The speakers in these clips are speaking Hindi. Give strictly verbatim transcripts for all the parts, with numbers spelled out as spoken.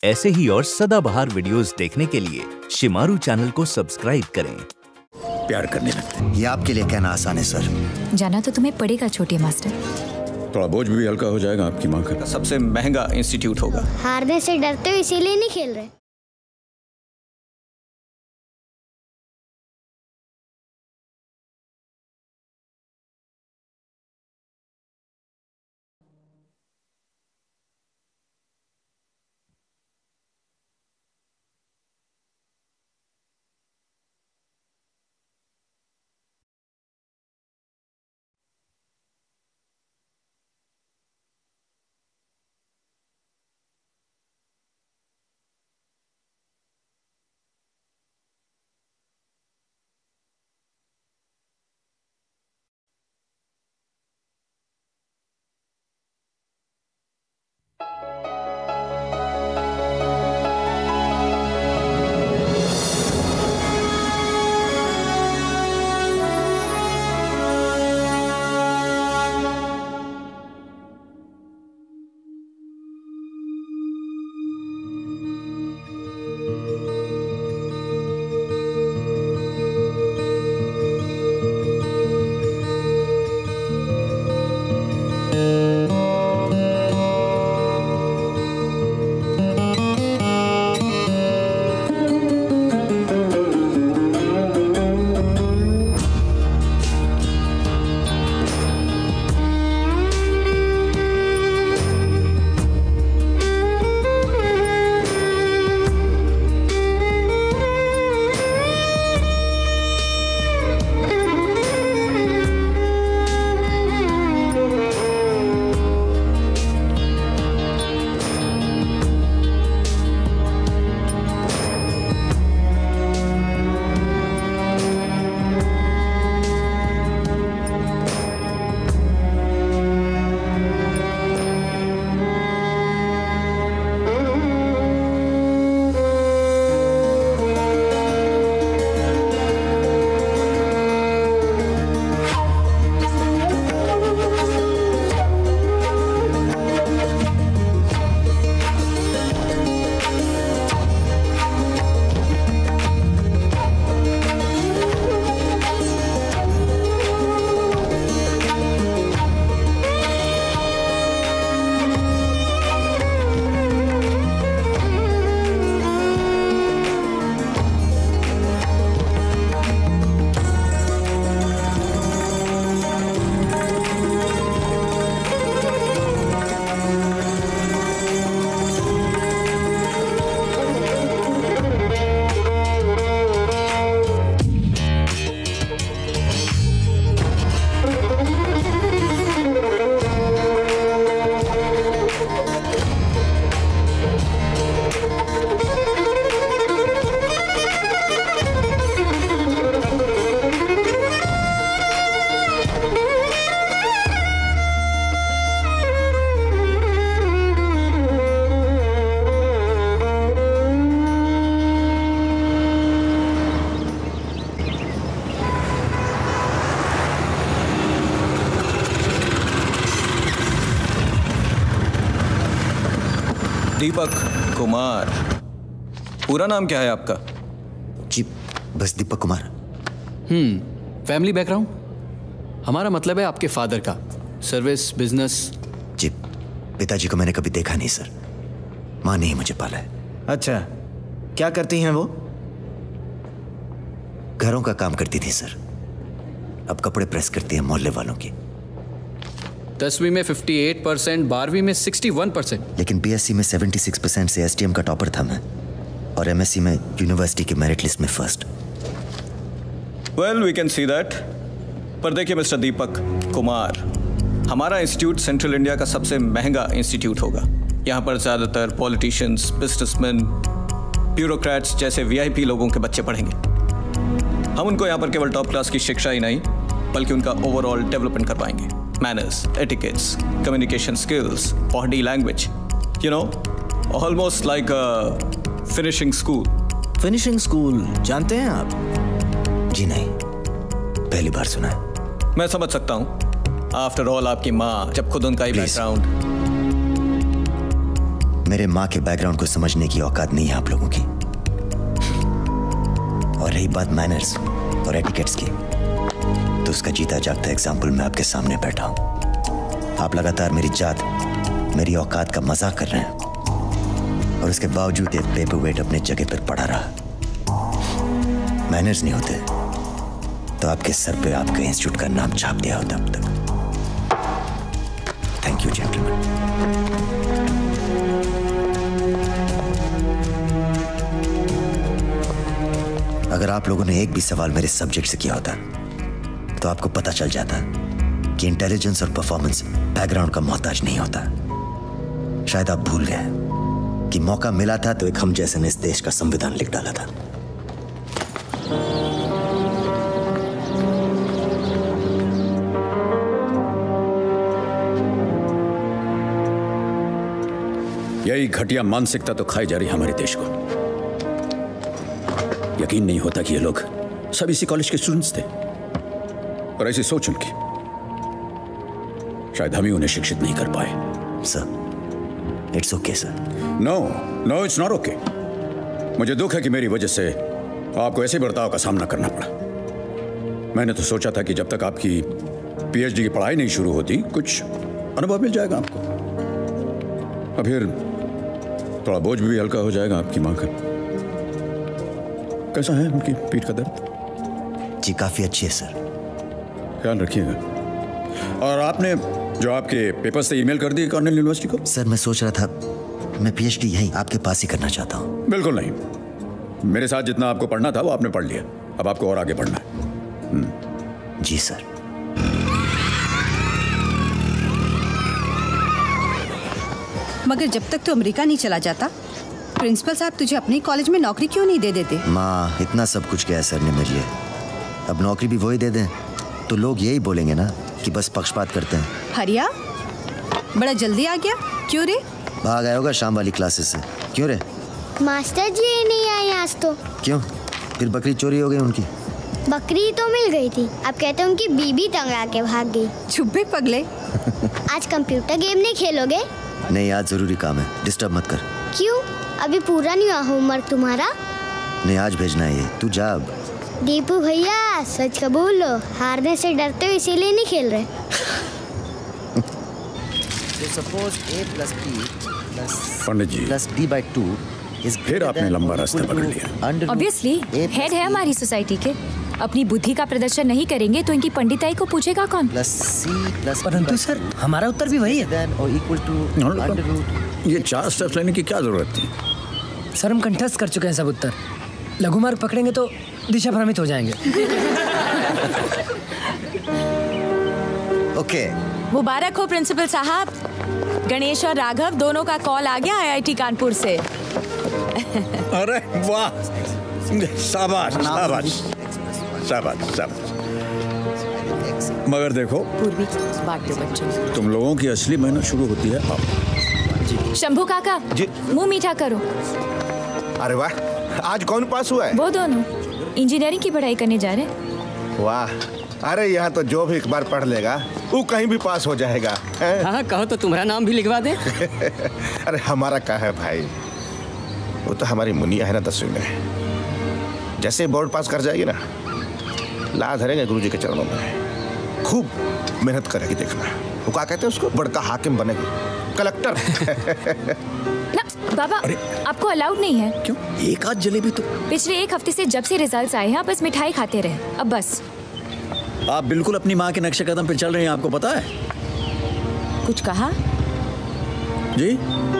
ऐसे ही और सदाबहार वीडियोस देखने के लिए शिमारू चैनल को सब्सक्राइब करें। प्यार करने लगते हैं। ये आपके लिए कहना आसान है सर। जाना तो तुम्हें पड़ेगा छोटे मास्टर। थोड़ा बोझ भी हल्का हो जाएगा। आपकी माँ का सबसे महंगा इंस्टीट्यूट होगा। हारने से डरते हो इसीलिए नहीं खेल रहे। दीपक कुमार। पूरा नाम क्या है आपका? जी बस Deepak Kumar. Hmm family background? हमारा मतलब है आपके फादर का सर्विस बिजनेस। जी पिताजी को मैंने कभी देखा नहीं सर। माँ ने ही मुझे पाला है। अच्छा, क्या करती हैं वो? घरों का काम करती थी सर। अब कपड़े प्रेस करती है मोहल्ले वालों की। दसवीं में अट्ठावन परसेंट, बारहवीं में इकसठ परसेंट। लेकिन बीएससी में छिहत्तर परसेंट से एसटीएम का टॉपर था मैं, और एमएससी में यूनिवर्सिटी की मेरिट लिस्ट में first. Well we can see that. पर देखिए मिस्टर दीपक कुमार, हमारा इंस्टीट्यूट सेंट्रल इंडिया का सबसे महंगा इंस्टीट्यूट होगा। यहाँ पर ज़्यादातर पॉलिटिशियंस, बिजनेसमैन, ब्यूरोक्रेट्स जैसे वीआईपी लोगों के बच्चे पढ़ेंगे। हम उनको यहाँ पर केवल टॉप क्लास की शिक्षा ही नहीं बल्कि उनका ओवरऑल डेवलपमेंट करवाएंगे। Manners, etiquettes, communication skills, body language, you know, almost like a finishing school. Finishing school जानते हैं आप? जी नहीं, पहली बार सुना है। मैं समझ सकता हूँ। आफ्टर ऑल आपकी माँ, जब खुद उनका ही बैकग्राउंड। मेरे माँ के बैकग्राउंड को समझने की औकात नहीं है आप लोगों की। और रही बात मैनर्स और एटिकेट्स की, तो उसका जीता जागता एग्जाम्पल मैं आपके सामने बैठा हूं। आप लगातार मेरी जात, मेरी औकात का मजाक कर रहे हैं और उसके बावजूद ये पेपर वेट अपने जगह पर पड़ा रहा। मैनर्स नहीं होते तो आपके सर पे आपके इंस्टीट्यूट का नाम छाप दिया होता अब तक। Thank you gentleman. अगर आप लोगों ने एक भी सवाल मेरे सब्जेक्ट से किया होता तो आपको पता चल जाता कि इंटेलिजेंस और परफॉर्मेंस बैकग्राउंड का मोहताज नहीं होता। शायद आप भूल गए कि मौका मिला था तो एक हम जैसे ने इस देश का संविधान लिख डाला था। यही घटिया मानसिकता तो खाई जा रही हमारे देश को। यकीन नहीं होता कि ये लोग सब इसी कॉलेज के स्टूडेंट्स थे और ऐसी सोच उनकी, शायद हम ही उन्हें शिक्षित नहीं कर पाए। Sir, it's okay sir. No no it's not okay. मुझे दुख है कि मेरी वजह से आपको ऐसे बर्ताव का सामना करना पड़ा। मैंने तो सोचा था कि जब तक आपकी पीएचडी की पढ़ाई नहीं शुरू होती कुछ अनुभव मिल जाएगा आपको, और फिर थोड़ा बोझ भी हल्का हो जाएगा आपकी माँ का। कैसा है उनकी पीठ का दर्द? जी काफी अच्छी है सर। ख्याल रखिएगा। और आपने जो आपके पेपर्स से ईमेल कर दिए कॉर्नेल यूनिवर्सिटी को? सर मैं सोच रहा था मैं पीएचडी यहीं आपके पास ही करना चाहता हूँ। बिल्कुल नहीं, मेरे साथ जितना आपको पढ़ना था वो आपने पढ़ लिया, अब आपको और आगे पढ़ना है। जी सर। मगर जब तक तू अमेरिका नहीं चला जाता, प्रिंसिपल साहब तुझे अपने कॉलेज में नौकरी क्यों नहीं दे देते? माँ, इतना सब कुछ किया है सर ने मेरे लिए, अब नौकरी भी वही दे दें तो लोग यही बोलेंगे ना कि बस पक्षपात करते हैं। हरिया, बड़ा जल्दी आ गया, क्यों रे? भाग आया होगा शाम वाली क्लासेस से। क्यों रे? मास्टर जी नहीं आए आज तो। क्यों? फिर बकरी चोरी हो गई उनकी? बकरी तो मिल गई थी, अब कहते हैं उनकी बीबी टंगा के भाग गई। चुप्पे पगले। आज कंप्यूटर गेम नहीं खेलोगे? नहीं, आज जरूरी काम है, डिस्टर्ब मत कर। क्यों? अभी पूरा नहीं हुआ होमवर्क तुम्हारा? नहीं, आज भेजना है ये, तू जा अब। दीपू भैया सच कबूल लो, हारने से डरते हो इसीलिए नहीं खेल रहे। Pandit ji, plus D by two फिर आपने लंबा रास्ता पकड़ लिया। ऑब्वियसली हेड है हमारी सोसाइटी के, अपनी बुद्धि का प्रदर्शन नहीं करेंगे तो इनकी पंडिताई को पूछेगा कौन? Plus C plus. परंतु सर हमारा उत्तर भी वही है। इक्वल टू ये चार स्टेप्स लेने की क्या जरूरत थी? सर हम कंठस्थ कर चुके हैं सब उत्तर, लघु मार्ग पकड़ेंगे तो दिशा भ्रमित हो जाएंगे। ओके। मुबारक हो प्रिंसिपल साहब, गणेश और राघव दोनों का कॉल आ गया आईआईटी कानपुर से। अरे वाह, शाबाश शाबाश शाबाश शाबाश। मगर देखो पूर्वी बांट दो बच्चों। तुम लोगों की असली मेहनत शुरू होती है अब। शंभू काका मुंह मीठा करो। अरे वाह, आज कौन पास हुआ है? वो दोनों इंजीनियरिंग की पढ़ाई करने जा रहे हैं। वाह, अरे यहाँ तो जो भी एक बार पढ़ लेगा वो कहीं भी पास हो जाएगा। हाँ, कहो तो तुम्हारा नाम भी लिखवा दे। अरे हमारा क्या है भाई, वो तो हमारी मुनिया है ना दसवीं में, जैसे बोर्ड पास कर जाएगी ना ला धरेंगे गुरुजी के चरणों में, खूब मेहनत करेगी। देखना वो क्या कहते हैं उसको, बड़का हाकिम बनेगी, कलेक्टर। ना बाबा, आपको अलाउड नहीं है। क्यों? एक आध जलेबी तो। पिछले एक हफ्ते से जब से रिजल्ट्स आए हैं आप बस मिठाई खाते रहे, अब बस। आप बिल्कुल अपनी माँ के नक्शे कदम पे चल रहे हैं, आपको पता है? कुछ कहा? जी?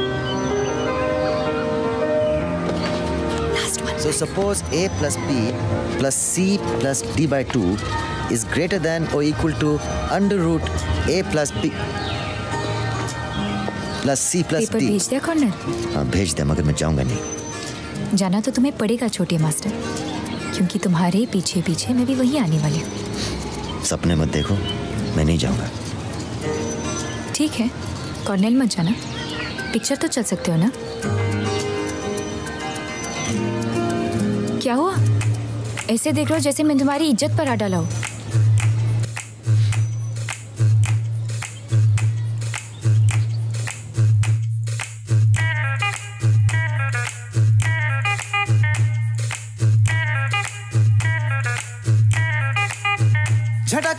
So suppose a plus b plus c plus d by two is greater than or equal to under root a plus b plus c plus paper d। भेज दिया कॉर्नर? हाँ भेज दे, मगर मैं जाऊंगा नहीं। जाना तो तुम्हें पड़ेगा छोटे मास्टर, क्योंकि तुम्हारे पीछे पीछे मैं भी वही आने वाली हूँ। सपने मत देखो, मैं नहीं जाऊंगा। ठीक है, कॉर्नेल मत जाना, पिक्चर तो चल सकते हो ना? क्या हुआ? ऐसे देख रहे हो जैसे मैं तुम्हारी इज्जत पर आ डाला हूं।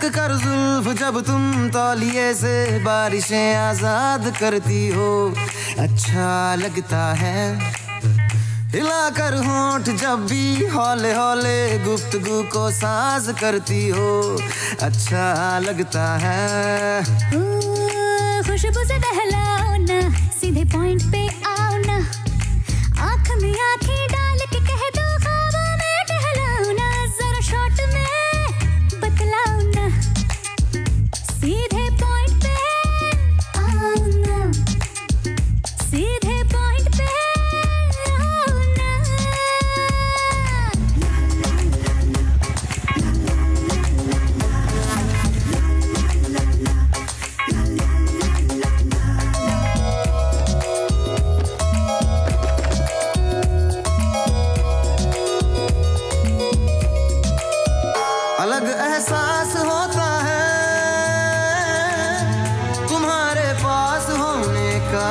सरक कर जुल्फ जब तुम तौलिए से बारिशें आजाद करती हो, अच्छा लगता है। हिला कर होंठ जब भी हौले हौले गुफ्तगू को साज करती हो, अच्छा लगता है। खुशबू से बहलाओ ना, सीधे पॉइंट पे आओ ना, आँख में आँखें डाल के कह दो ख्वाबों में टहलाओ ना, जरा शॉर्ट में बतलाओ ना, सीधे पॉइंट पे आओ ना, सीधे पॉइंट पे आओ ना। अलग एहसास होता है तुम्हारे पास होने का,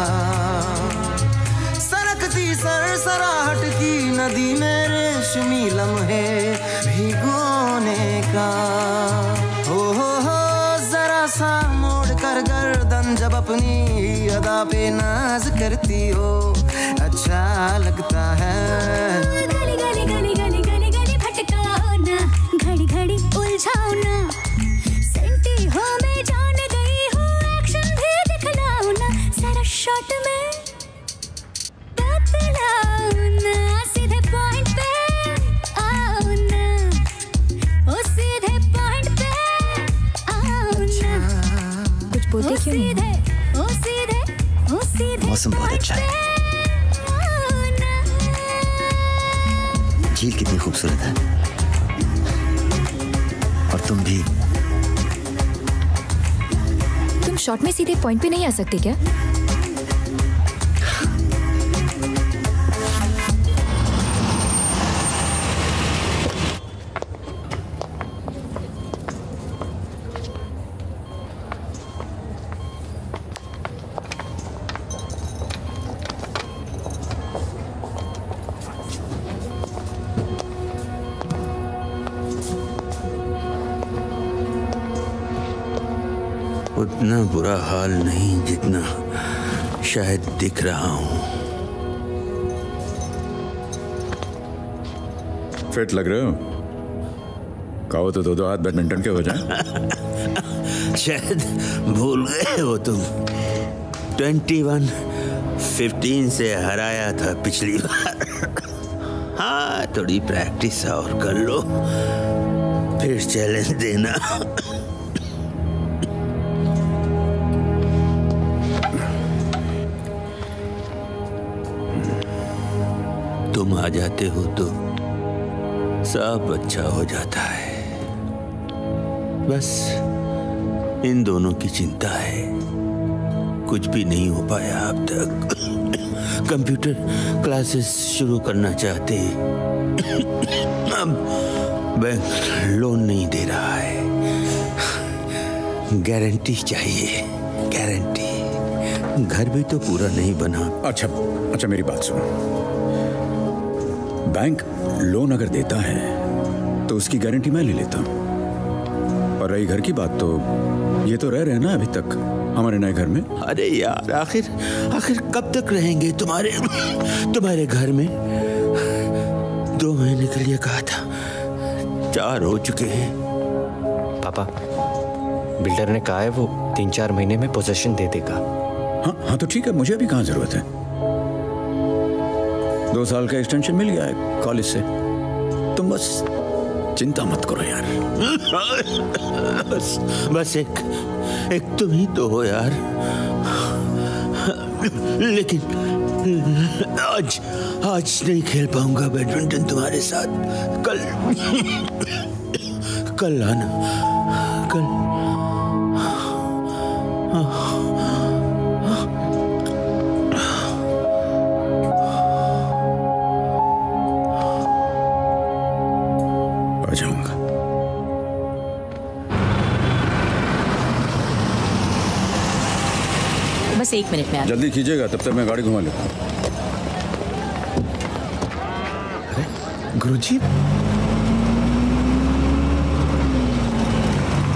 सरकती सरसराहट की नदी में रेशमी लम्हे भिगोने का। हो हो हो जरा सा मोड़ कर गर्दन जब अपनी अदा पे नाज करती हो, अच्छा लगता है। गली गली गली गली गली गली भटकाओ ना, घड़ी घड़ी उलझाओ ना, सेंटी हो मैं जान गई हूँ, एक्शन भी दिखलाओ ना, सारा शॉट में बतलाओ ना, सीधे पॉइंट पे आओ ना, ओ सीधे पॉइंट पे आओ ना। कुछ बोलते क्यों नहीं? सीधे ओ सीधे ओ सीधे मौसम बहुत अच्छा है, झील कितनी खूबसूरत है, और तुम भी। तुम शॉर्ट में सीधे पॉइंट पे नहीं आ सकते क्या? उतना बुरा हाल नहीं जितना शायद दिख रहा हूं। फिट लग रहे हो, कहो तो दो दो हाथ बैडमिंटन के हो जाए। शायद भूल गए हो तुम, ट्वेंटी वन फिफ्टीन से हराया था पिछली बार। हाँ, थोड़ी प्रैक्टिस और कर लो, फिर चैलेंज देना। तुम आ जाते हो तो सब अच्छा हो जाता है, बस इन दोनों की चिंता है, कुछ भी नहीं हो पाया अब तक। कंप्यूटर क्लासेस शुरू करना चाहते, अब बैंक लोन नहीं दे रहा है, गारंटी चाहिए, गारंटी। घर भी तो पूरा नहीं बना। अच्छा अच्छा मेरी बात सुनो, बैंक लोन अगर देता है तो उसकी गारंटी मैं ले लेता हूँ, और रही घर की बात तो ये तो रह रहे हैं ना अभी तक हमारे नए घर में। अरे यार, आखिर आखिर कब तक रहेंगे तुम्हारे तुम्हारे घर में? दो महीने के लिए कहा था, चार हो चुके हैं। पापा, बिल्डर ने कहा है वो तीन चार महीने में पोजीशन दे देगा। हाँ हाँ तो ठीक है, मुझे अभी कहाँ जरूरत है, दो साल का एक्सटेंशन मिल गया है कॉलेज से, तुम बस चिंता मत करो यार। बस बस एक एक तुम ही तो हो यार। लेकिन आज आज नहीं खेल पाऊंगा बैडमिंटन तुम्हारे साथ। कल कल आना, कल। आ जाऊंगा। बस एक मिनट में आ। जल्दी कीजिएगा, तब तक मैं गाड़ी घुमा लेता हूँ। अरे गुरुजी,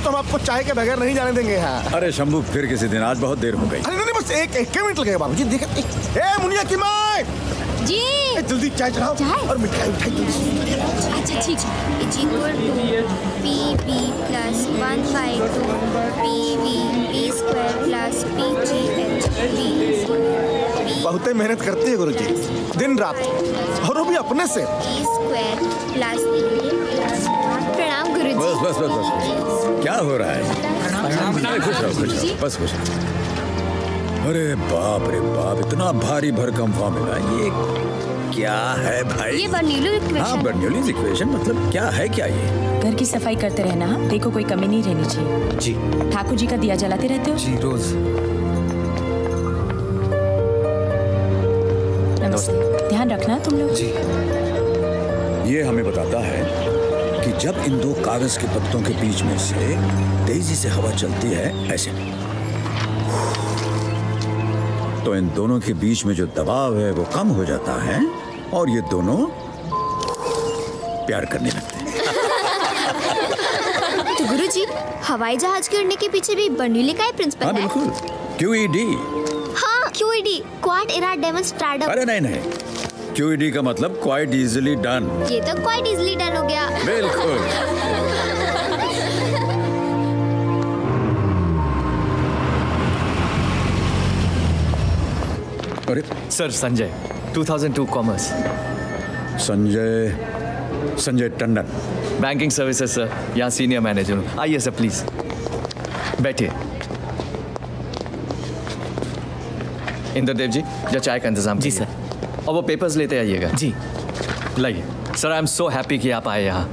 हम आपको चाय के बगैर नहीं जाने देंगे यहाँ। अरे शंभू, फिर किसी दिन, आज बहुत देर हो गई। अरे नहीं, बस एक एक मिनट लगेगा बाबूजी। देख, ए मुनिया की माँ जी, जल्दी चाय चढ़ाओ और मिठाई मिठाई जल्दी। अच्छा ठीक है। Is equal to P B plus one by two P V P square plus P G H V. बहुत मेहनत करती है गुरुजी, दिन रात, और वो भी अपने से। P square plus. प्रणाम गुरुजी। बस बस बस बस, क्या हो रहा है? अरे खुश रहो, खुश रहो, बस खुश रहो। अरे बाप रे बाप, इतना भारी भरकम फॉर्मूला, ये क्या है भाई? ये बर्नौली इक्वेशन। हाँ, बर्नौली इक्वेशन मतलब क्या है? क्या ये? घर की सफाई करते रहना, देखो कोई कमी नहीं रहनी चाहिए। जी। ठाकुर जी का दिया जलाते रहते हो? जी, रोज। नमस्ते, ध्यान रखना तुम लोग। जी। ये हमें बताता है कि जब इन दो कागज के पत्तों के बीच में से तेजी से हवा चलती है, ऐसे, तो इन दोनों के बीच में जो दबाव है वो कम हो जाता है और ये दोनों प्यार करने लगते हैं। तो गुरुजी, हवाई जहाज के उड़ने के पीछे भी बर्नौली का ही प्रिंसिपल है? हाँ बिल्कुल, क्यूईडी। हाँ, क्यूईडी, क्वाड इरा डेमोन्स्ट्रेटम। अरे नहीं नहीं, क्यूईडी का मतलब क्वाइट इजीली डन। ये तो क्वाइट इजीली डन हो गया। बिल्कुल। अरे सर, संजय, दो हज़ार दो commerce. Sanjay Sanjay Tandon, banking services sir, यहाँ सीनियर मैनेजर हूँ। आइए सर प्लीज बैठिए। इंद्रदेव जी, जो चाय का इंतजाम जी सर। और वो पेपर्स लेते आइएगा। जी। लाइए sir, I am so happy कि आप आए यहाँ।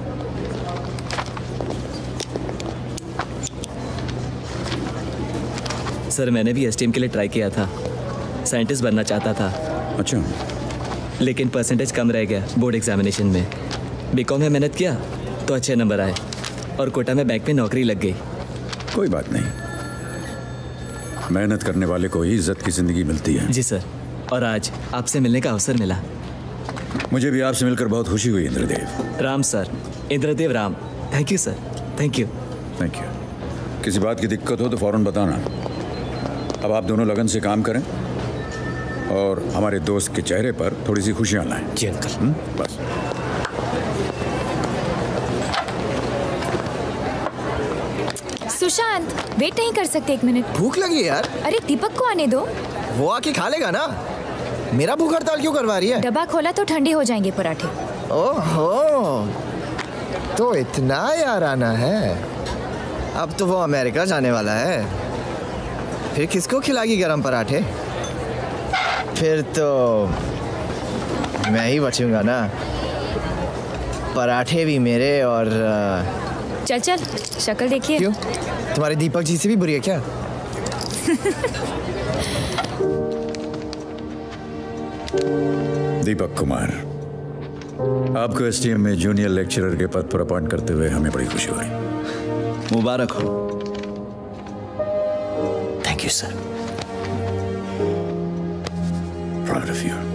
सर, मैंने भी एसटीएम के लिए ट्राई किया था, साइंटिस्ट बनना चाहता था। अच्छा। लेकिन परसेंटेज कम रह गया बोर्ड एग्जामिनेशन में। बीकॉम में मेहनत किया तो अच्छे नंबर आए और कोटा में बैंक में नौकरी लग गई। कोई बात नहीं, मेहनत करने वाले को ही इज्जत की जिंदगी मिलती है। जी सर, और आज आपसे मिलने का अवसर मिला। मुझे भी आपसे मिलकर बहुत खुशी हुई Indradev. Ram sir, Indradev Ram. Thank you sir, thank you. Thank you. किसी बात की दिक्कत हो तो फौरन बताना। अब आप दोनों लगन से काम करें और हमारे दोस्त के चेहरे पर थोड़ी सी खुशियां लाएं। जी अंकल। बस। सुशांत, वेट नहीं कर सकते एक मिनट? भूख लगी है यार। अरे दीपक को आने दो, वो आके खा लेगा ना। मेरा भूख हड़ताल क्यों करवा रही है? डब्बा खोला तो ठंडे हो जाएंगे पराठे। ओहो, तो इतना यार आना है। अब तो वो अमेरिका जाने वाला है, फिर किसको खिलाएगी गरम पराठे? फिर तो मैं ही बचूंगा ना। पराठे भी मेरे और चल चल, शक्ल देखिए। क्यों, तुम्हारे दीपक जी से भी बुरी है क्या? दीपक कुमार, आपको एसटीएम में जूनियर लेक्चरर के पद पर अपॉइंट करते हुए हमें बड़ी खुशी हुई। मुबारक हो। Thank you sir. Proud of you.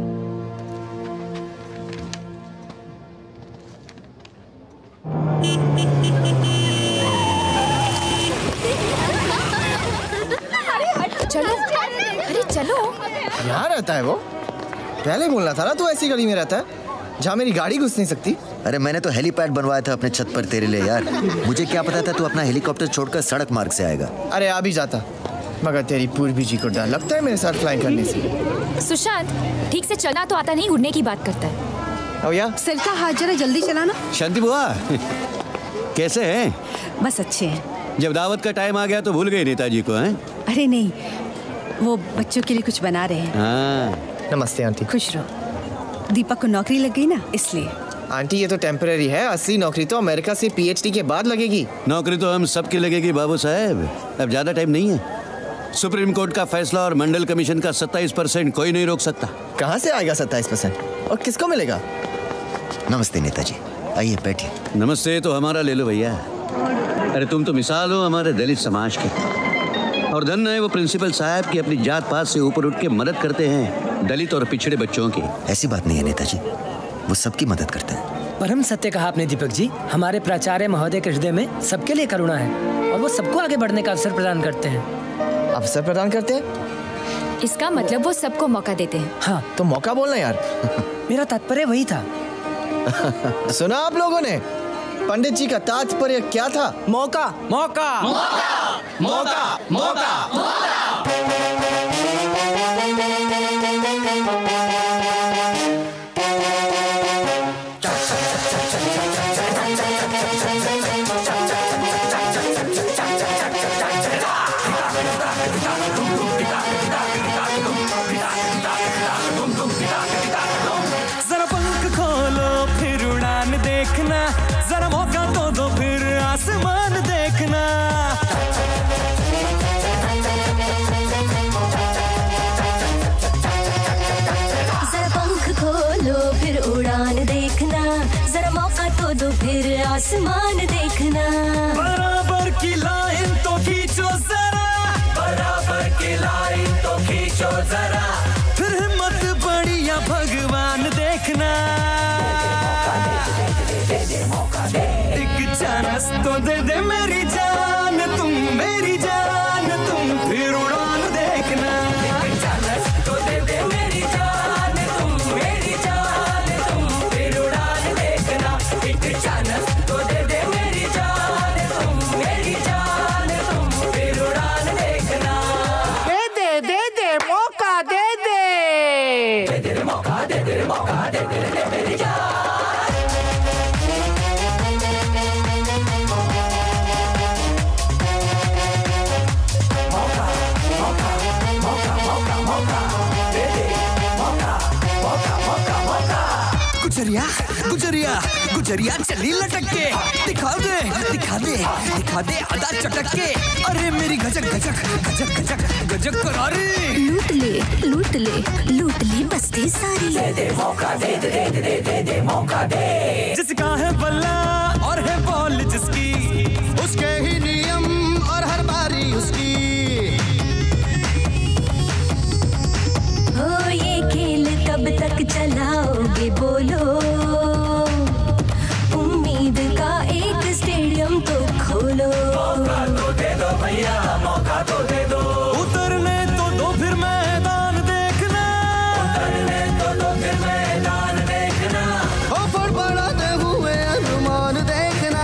चलो, अरे चलो। यहाँ रहता है वो? पहले बोलना था ना तू ऐसी गली में रहता है जहाँ मेरी गाड़ी घुस नहीं सकती। अरे मैंने तो हेलीपैड बनवाया था अपने छत पर तेरे लिए यार। मुझे क्या पता था तू अपना हेलीकॉप्टर छोड़कर सड़क मार्ग से आएगा। अरे आ भी जाता, मगर तेरी पूर्वी जी को डर लगता है मेरे साथ फ्लाइंग करने से। सुशांत, ठीक से चलना तो आता नहीं, उड़ने की बात करता है। ओ या सर का हाथ जरा जल्दी चलाना। शांति बुआ, कैसे हैं? बस अच्छे हैं। जब दावत का टाइम आ गया तो भूल गए नेताजी को, हैं? अरे नहीं, वो बच्चों के लिए कुछ बना रहे हैं। हाँ। नमस्ते आंटी। खुश रहो। दीपक को नौकरी लग गई ना, इसलिए। आंटी ये तो टेम्परेरी है, असली नौकरी तो अमेरिका से पीएचडी के बाद लगेगी। नौकरी तो हम सबकी लगेगी बाबू साहब, अब ज्यादा टाइम नहीं है। सुप्रीम कोर्ट का फैसला और मंडल कमीशन का सत्ताईस परसेंट कोई नहीं रोक सकता। कहाँ से आएगा सत्ताईस परसेंट और किसको मिलेगा? नमस्ते नेताजी, आइए बैठिए। नमस्ते तो हमारा ले लो भैया। अरे तुम तो मिसाल हो हमारे दलित समाज के, और धन्य है वो प्रिंसिपल साहब की अपनी जात पात से ऊपर उठ के मदद करते हैं दलित और पिछड़े बच्चों की। ऐसी बात नहीं है नेताजी, वो सबकी मदद करते हैं। परम सत्य कहा आपने दीपक जी। हमारे प्राचार्य महोदय के हृदय में सबके लिए करुणा है और वो सबको आगे बढ़ने का अवसर प्रदान करते हैं। अवसर प्रदान करते हैं? इसका मतलब वो सबको मौका देते हैं। हाँ तो मौका बोलना यार। मेरा तात्पर्य वही था। सुना आप लोगों ने? पंडित जी का तात्पर्य क्या था? मौका मौका मौका मौका मौका। जरा पंख खोलो फिर उड़ान देखना, जरा मौका तो दो फिर आसमान देखना। जरा पंख खोलो फिर उड़ान देखना, जरा मौका तो दो फिर आसमान देखना। बराबर की लाइन तो खींचो जरा, बराबर की लाइन तो खींचो जरा, फिर हिम्मत बढ़िया भगवान देखना। एक चांस तो दे दे मेरी जान, तुम मेरी जान, तुम फिर उड़ान देखना। एक चांस तो दे दे मेरी जान, तुम मेरी जान, तुम फिर उड़ान देखना। एक चांस तो दे दे मेरी जान, तुम मेरी जान, तुम फिर उड़ान देखना। दे दे दे दे मौका दे दे, दे दे मौका, दे दे मौका, दे दे दे मेरी जान। गुजरिया गुजरिया गुजरिया चली लटक के, दिखा दे दिखा दे दिखा दे आधा चटक के। अरे मेरी गजक गजक गजक गजक गजक करारी। लूट ले लूट ले लूट ली बस्ती सारी। दे दे मौका, दे दे दे दे दे दे दे मौका दे। जिसका है बल्ला और है बॉल जिसकी, उसके ही नियम और हर बारी उसकी। हो ये खेल कब तक चलाओगे बोलो, उम्मीद का एक स्टेडियम तो खोलो। मौका तो दे दो भैया, मौका तो दे दो। उतरने तो दो फिर मैदान देखना, उतरने तो दो फिर मैदान देखना। ऑफर बढ़ाते हुए अनुमान देखना।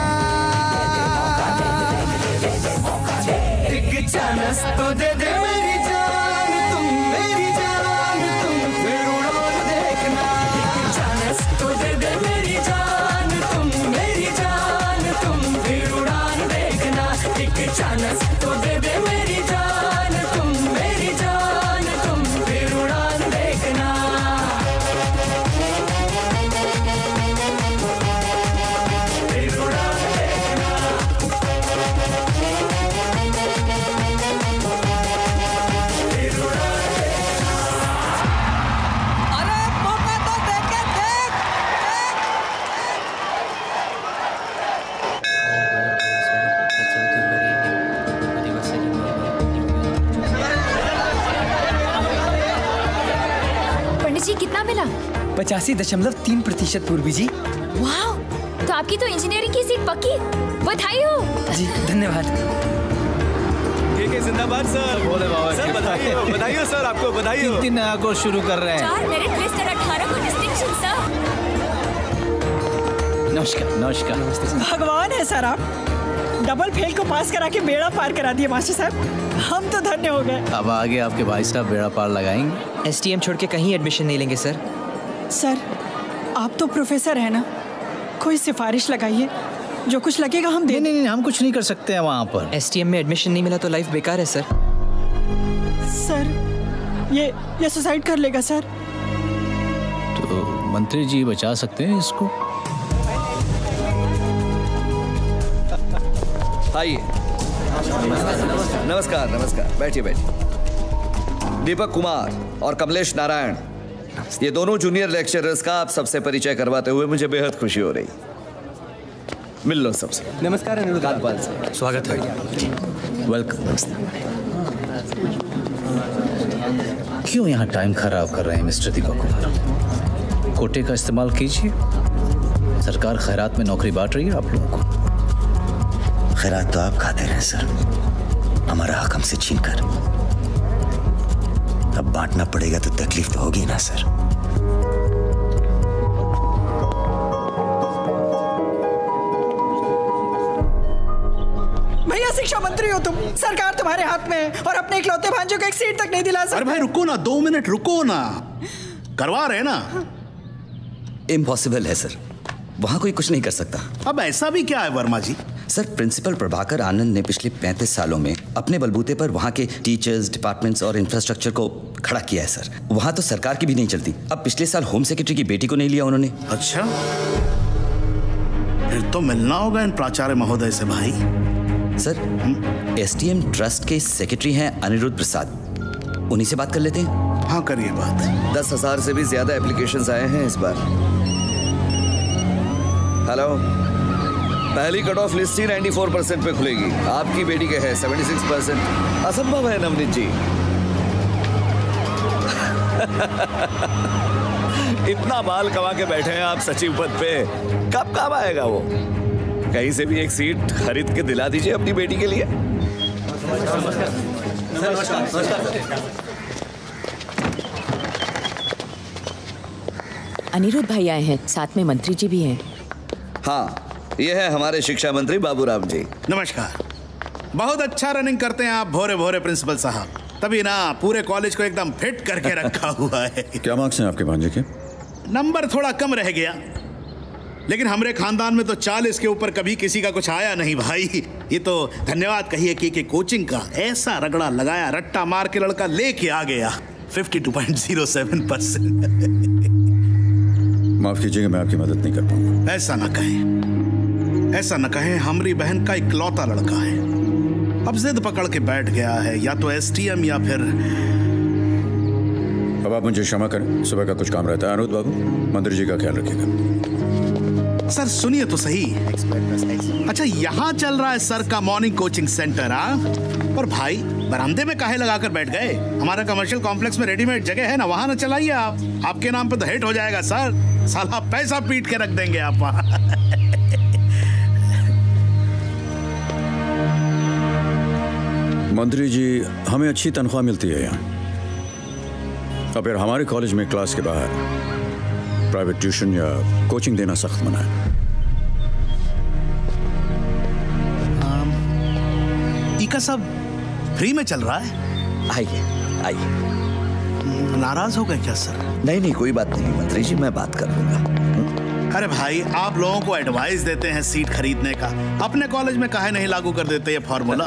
एक चांस तो दे दे मेरी जान, तुम मेरी जान, तुम फिर उड़ान देखना। एक चांस तो दे दे मेरी जान, तुम मेरी जान, तुम फिर उड़ान देखना। एक चांस तो दे दे मेरी जान, तुम मेरी जान, तुम फिर उड़ान देखना। फिर उड़ान देखना। फिर उड़ान देखना। अरे मौका तो दे के देख। पंडित जी कितना मिला? पचासी दशमलव तीन प्रतिशत पूर्वी जी। वाह, तो आपकी तो इंजीनियरिंग की सीट पक्की। बधाई हो। जी धन्यवाद। जिंदाबाद सर। बोले बाबा सर, बधाई हो बधाई हो सर, आपको बधाई हो। तीन नया कोर्स शुरू कर रहे हैं। चार मेरिट लिस्ट और अठारह को डिस्टिंक्शन सर। नमस्कार नमस्कार। भगवान है सर आप, डबल फेल को पास करा के बेड़ा पार करा दिए मास्टर साहब। हम तो धन्य हो गए। अब आगे आपके भाई साहब बेड़ा पार लगाएंगे। एसटीएम छोड़ के कहीं एडमिशन नहीं लेंगे सर। सर आप तो प्रोफेसर है ना, कोई सिफारिश लगाइए, जो कुछ लगेगा हम दे। नहीं नहीं हम कुछ नहीं कर सकते हैं वहाँ पर। एसटीएम में एडमिशन नहीं मिला तो लाइफ बेकार है सर। सर ये ये सुसाइड कर लेगा सर। तो मंत्री जी बचा सकते हैं इसको। आइए। नमस्कार नमस्कार, बैठिए बैठिए। दीपक कुमार और कमलेश नारायण, ये दोनों जूनियर लेक्चरर्स का आप सबसे परिचय करवाते हुए मुझे बेहद खुशी हो रही। मिल लो सबसे। नमस्कार कांतपाल से स्वागत है। वेलकम। क्यों यहाँ टाइम खराब कर रहे हैं मिस्टर दीपक कुमार? कोटे का इस्तेमाल कीजिए, सरकार खैरात में नौकरी बांट रही है आप लोगों को। खैरात तो आप खाते रहे सर, हमारा हक हमसे छीन कर। अब बांटना पड़ेगा तो तकलीफ तो होगी ना सर। भैया शिक्षा मंत्री हो तुम, सरकार तुम्हारे हाथ में है और अपने इकलौते भांजों को एक सीट तक नहीं दिला सकते। अरे भाई रुको ना, दो मिनट रुको ना, करवा रहे ना। इम्पॉसिबल है सर, वहां कोई कुछ नहीं कर सकता। अब ऐसा भी क्या है वर्मा जी? सर, प्रिंसिपल प्रभाकर आनंद ने पिछले पैंतीस सालों में अपने बलबूते पर वहां के टीचर्स, डिपार्टमेंट्स और इंफ्रास्ट्रक्चर को खड़ा किया है सर। वहां तो सरकार की भी नहीं चलती। अब पिछले साल होम सेक्रेटरी की बेटी को नहीं लिया उन्होंने। अच्छा, फिर तो मिलना होगा इन प्राचार्य महोदय से भाई। सर, एसटीएम ट्रस्ट के सेक्रेटरी हैं अनिरुद्ध प्रसाद, उन्हीं से बात कर लेते हैं। हाँ करिए बात। दस हजार से भी ज्यादा एप्लीकेशंस आए हैं इस बार। हेलो, पहली कट ऑफ लिस्ट ही चौरानवे परसेंट पे खुलेगी। आपकी बेटी के है छिहत्तर परसेंट। असंभव है नवनीत जी। इतना बाल कमा के बैठे हैं आप सचिव पद पे, कब काम आएगा वो? कहीं से भी एक सीट खरीद के दिला दीजिए अपनी बेटी के लिए। अनिरुद्ध भाई आए हैं, साथ में मंत्री जी भी हैं। हाँ, ये है हमारे शिक्षा मंत्री बाबूराम जी। नमस्कार। बहुत अच्छा रनिंग करते हैं आप भोरे भोरे प्रिंसिपल साहब, तभी ना पूरे कॉलेज को एकदम फिट करके रखा हुआ है। क्या मार्क्स हैं आपके भांजे के? नंबर थोड़ा कम रह गया, लेकिन हमारे खानदान में तो चालीस के ऊपर कभी किसी का कुछ आया नहीं भाई। ये तो धन्यवाद कहिए कि, कि कोचिंग का ऐसा रगड़ा लगाया, रट्टा मार के लड़का लेके आ गया बावन पॉइंट ज़ीरो सेवन परसेंट। माफ कीजिएगा, मैं आपकी मदद नहीं कर पाऊंगा। ऐसा न कहें, ऐसा न कहें, हमारी बहन का इकलौता लड़का है। अब जिद पकड़ के बैठ गया है, या तो एसटीएम या फिर। अब आप मुझे क्षमा करें, सुबह का कुछ काम रहता है। अनिरुद्ध बाबू, मंत्री जी का ख्याल रखिएगा। सर सुनिए तो सही। अच्छा, यहाँ चल रहा है सर का मॉर्निंग कोचिंग सेंटर। हाँ, पर भाई बरामदे में काहे लगाकर बैठ गए? हमारा कमर्शियल कॉम्प्लेक्स में रेडीमेड जगह है ना, वहां ना चलाइए आप। आपके नाम पे तो हिट हो जाएगा सर, साला पैसा पीट के रख देंगे आप वहां। मंत्री जी, हमें अच्छी तनख्वाह मिलती है यहाँ, और फिर हमारे कॉलेज में क्लास के बाहर प्राइवेट ट्यूशन या कोचिंग देना सख्त मना है। इका सब फ्री में चल रहा है। आइए आइए। नाराज हो गए क्या सर? नहीं नहीं, कोई बात नहीं मंत्री जी, मैं बात कर लूंगा। अरे भाई, आप लोगों को एडवाइस देते हैं सीट खरीदने का, अपने कॉलेज में काहे नहीं लागू कर देते ये फॉर्मूला?